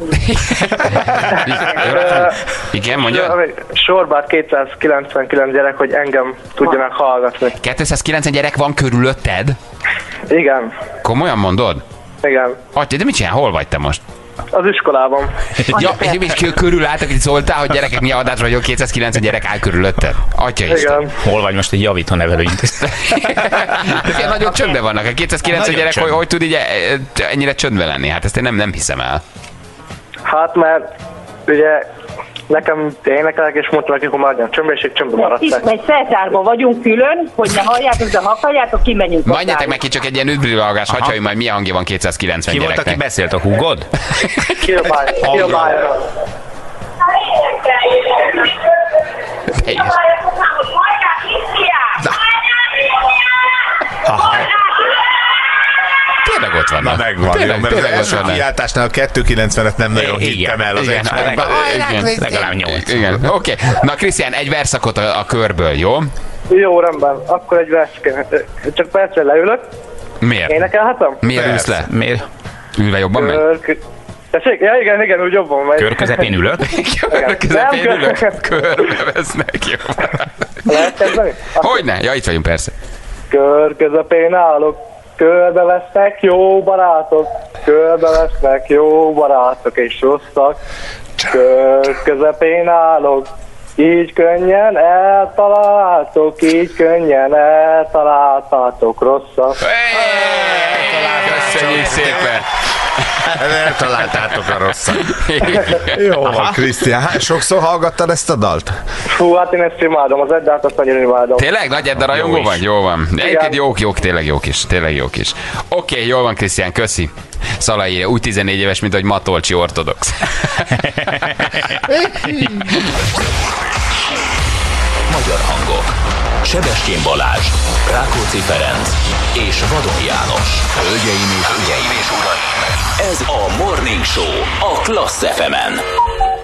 Igen, mondja? Sorbát 299 gyerek, hogy engem tudjanak hallgatni. 209 gyerek van körülötted? Igen. Komolyan mondod? Igen. Atya, de mit csinál? Hol vagy te most? Az iskolában. Ja, és körül álltak, itt szóltál, hogy gyerekek, mi adásra vagyok, 290 gyerek áll körülötted? Atya Isten. Igen. Hol vagy most egy javító nevelőintézet? Ilyen nagyon csöndben vannak. A 290 gyerek, hogy tud így ennyire csöndben lenni? Hát ezt én nem hiszem el. Hát mert ugye nekem énekelek, és mondtam nekik, hogy maradjon csöndben, és ők csöndben maradtak. Egy feltárban vagyunk külön, hogy ne halljátok, de ha akarjátok, kimegyünk. Menjetek meg ki csak egy ilyen üdvrivalgás, hagyja, majd milyen hangja van 290 Ki volt, gyereknek. aki beszélt, a húgod? Kiabálja. Tényleg ott vannak. Na megvan, Tényleg, mert az tényleg ott első vannak. kiáltásnál a 290-et nem nagyon hittem el az Igen, egyszerűen. Legalább 8. Igen, oké. Na Krisztián, egy verszakot a körből, jó? Jó, rendben. Akkor egy vers kell. Csak percre leülök. Miért? Énekelhetem? Miért ülsz le? Miért? Ülve jobban megy? Tessék? Ja, igen, úgy jobban megy. Kör közepén ülök? Kör közepén ülök? Körbe vesznek, jó. Lehet kezdeni? Hogyne? Ja, itt vagyunk, persze. Kör közepén állok, körbe vesznek jó barátok, körbe vesznek jó barátok és rosszak. Kör közepén állok, így könnyen eltaláltok, így könnyen eltaláltátok rosszak. Köszönjük szépen! Eltaláltátok a rosszat. Jó van, Krisztián. Sokszor hallgattad ezt a dalt? Hú, hát én ezt imádom, az Eddát azt nagyon imádom. Tényleg? Nagy Edda rajongó vagy? Jó van. Egyébként jók, tényleg jók is. Oké, jól van, Krisztián, köszi. Szalai, úgy 14 éves, mint hogy Matolcsi ortodox. Magyar hangok. Sebestyén Balázs, Rákóczi Ferenc és Vadon János. Hölgyeim és uraim, ez a Morning Show a Klassz FM-en.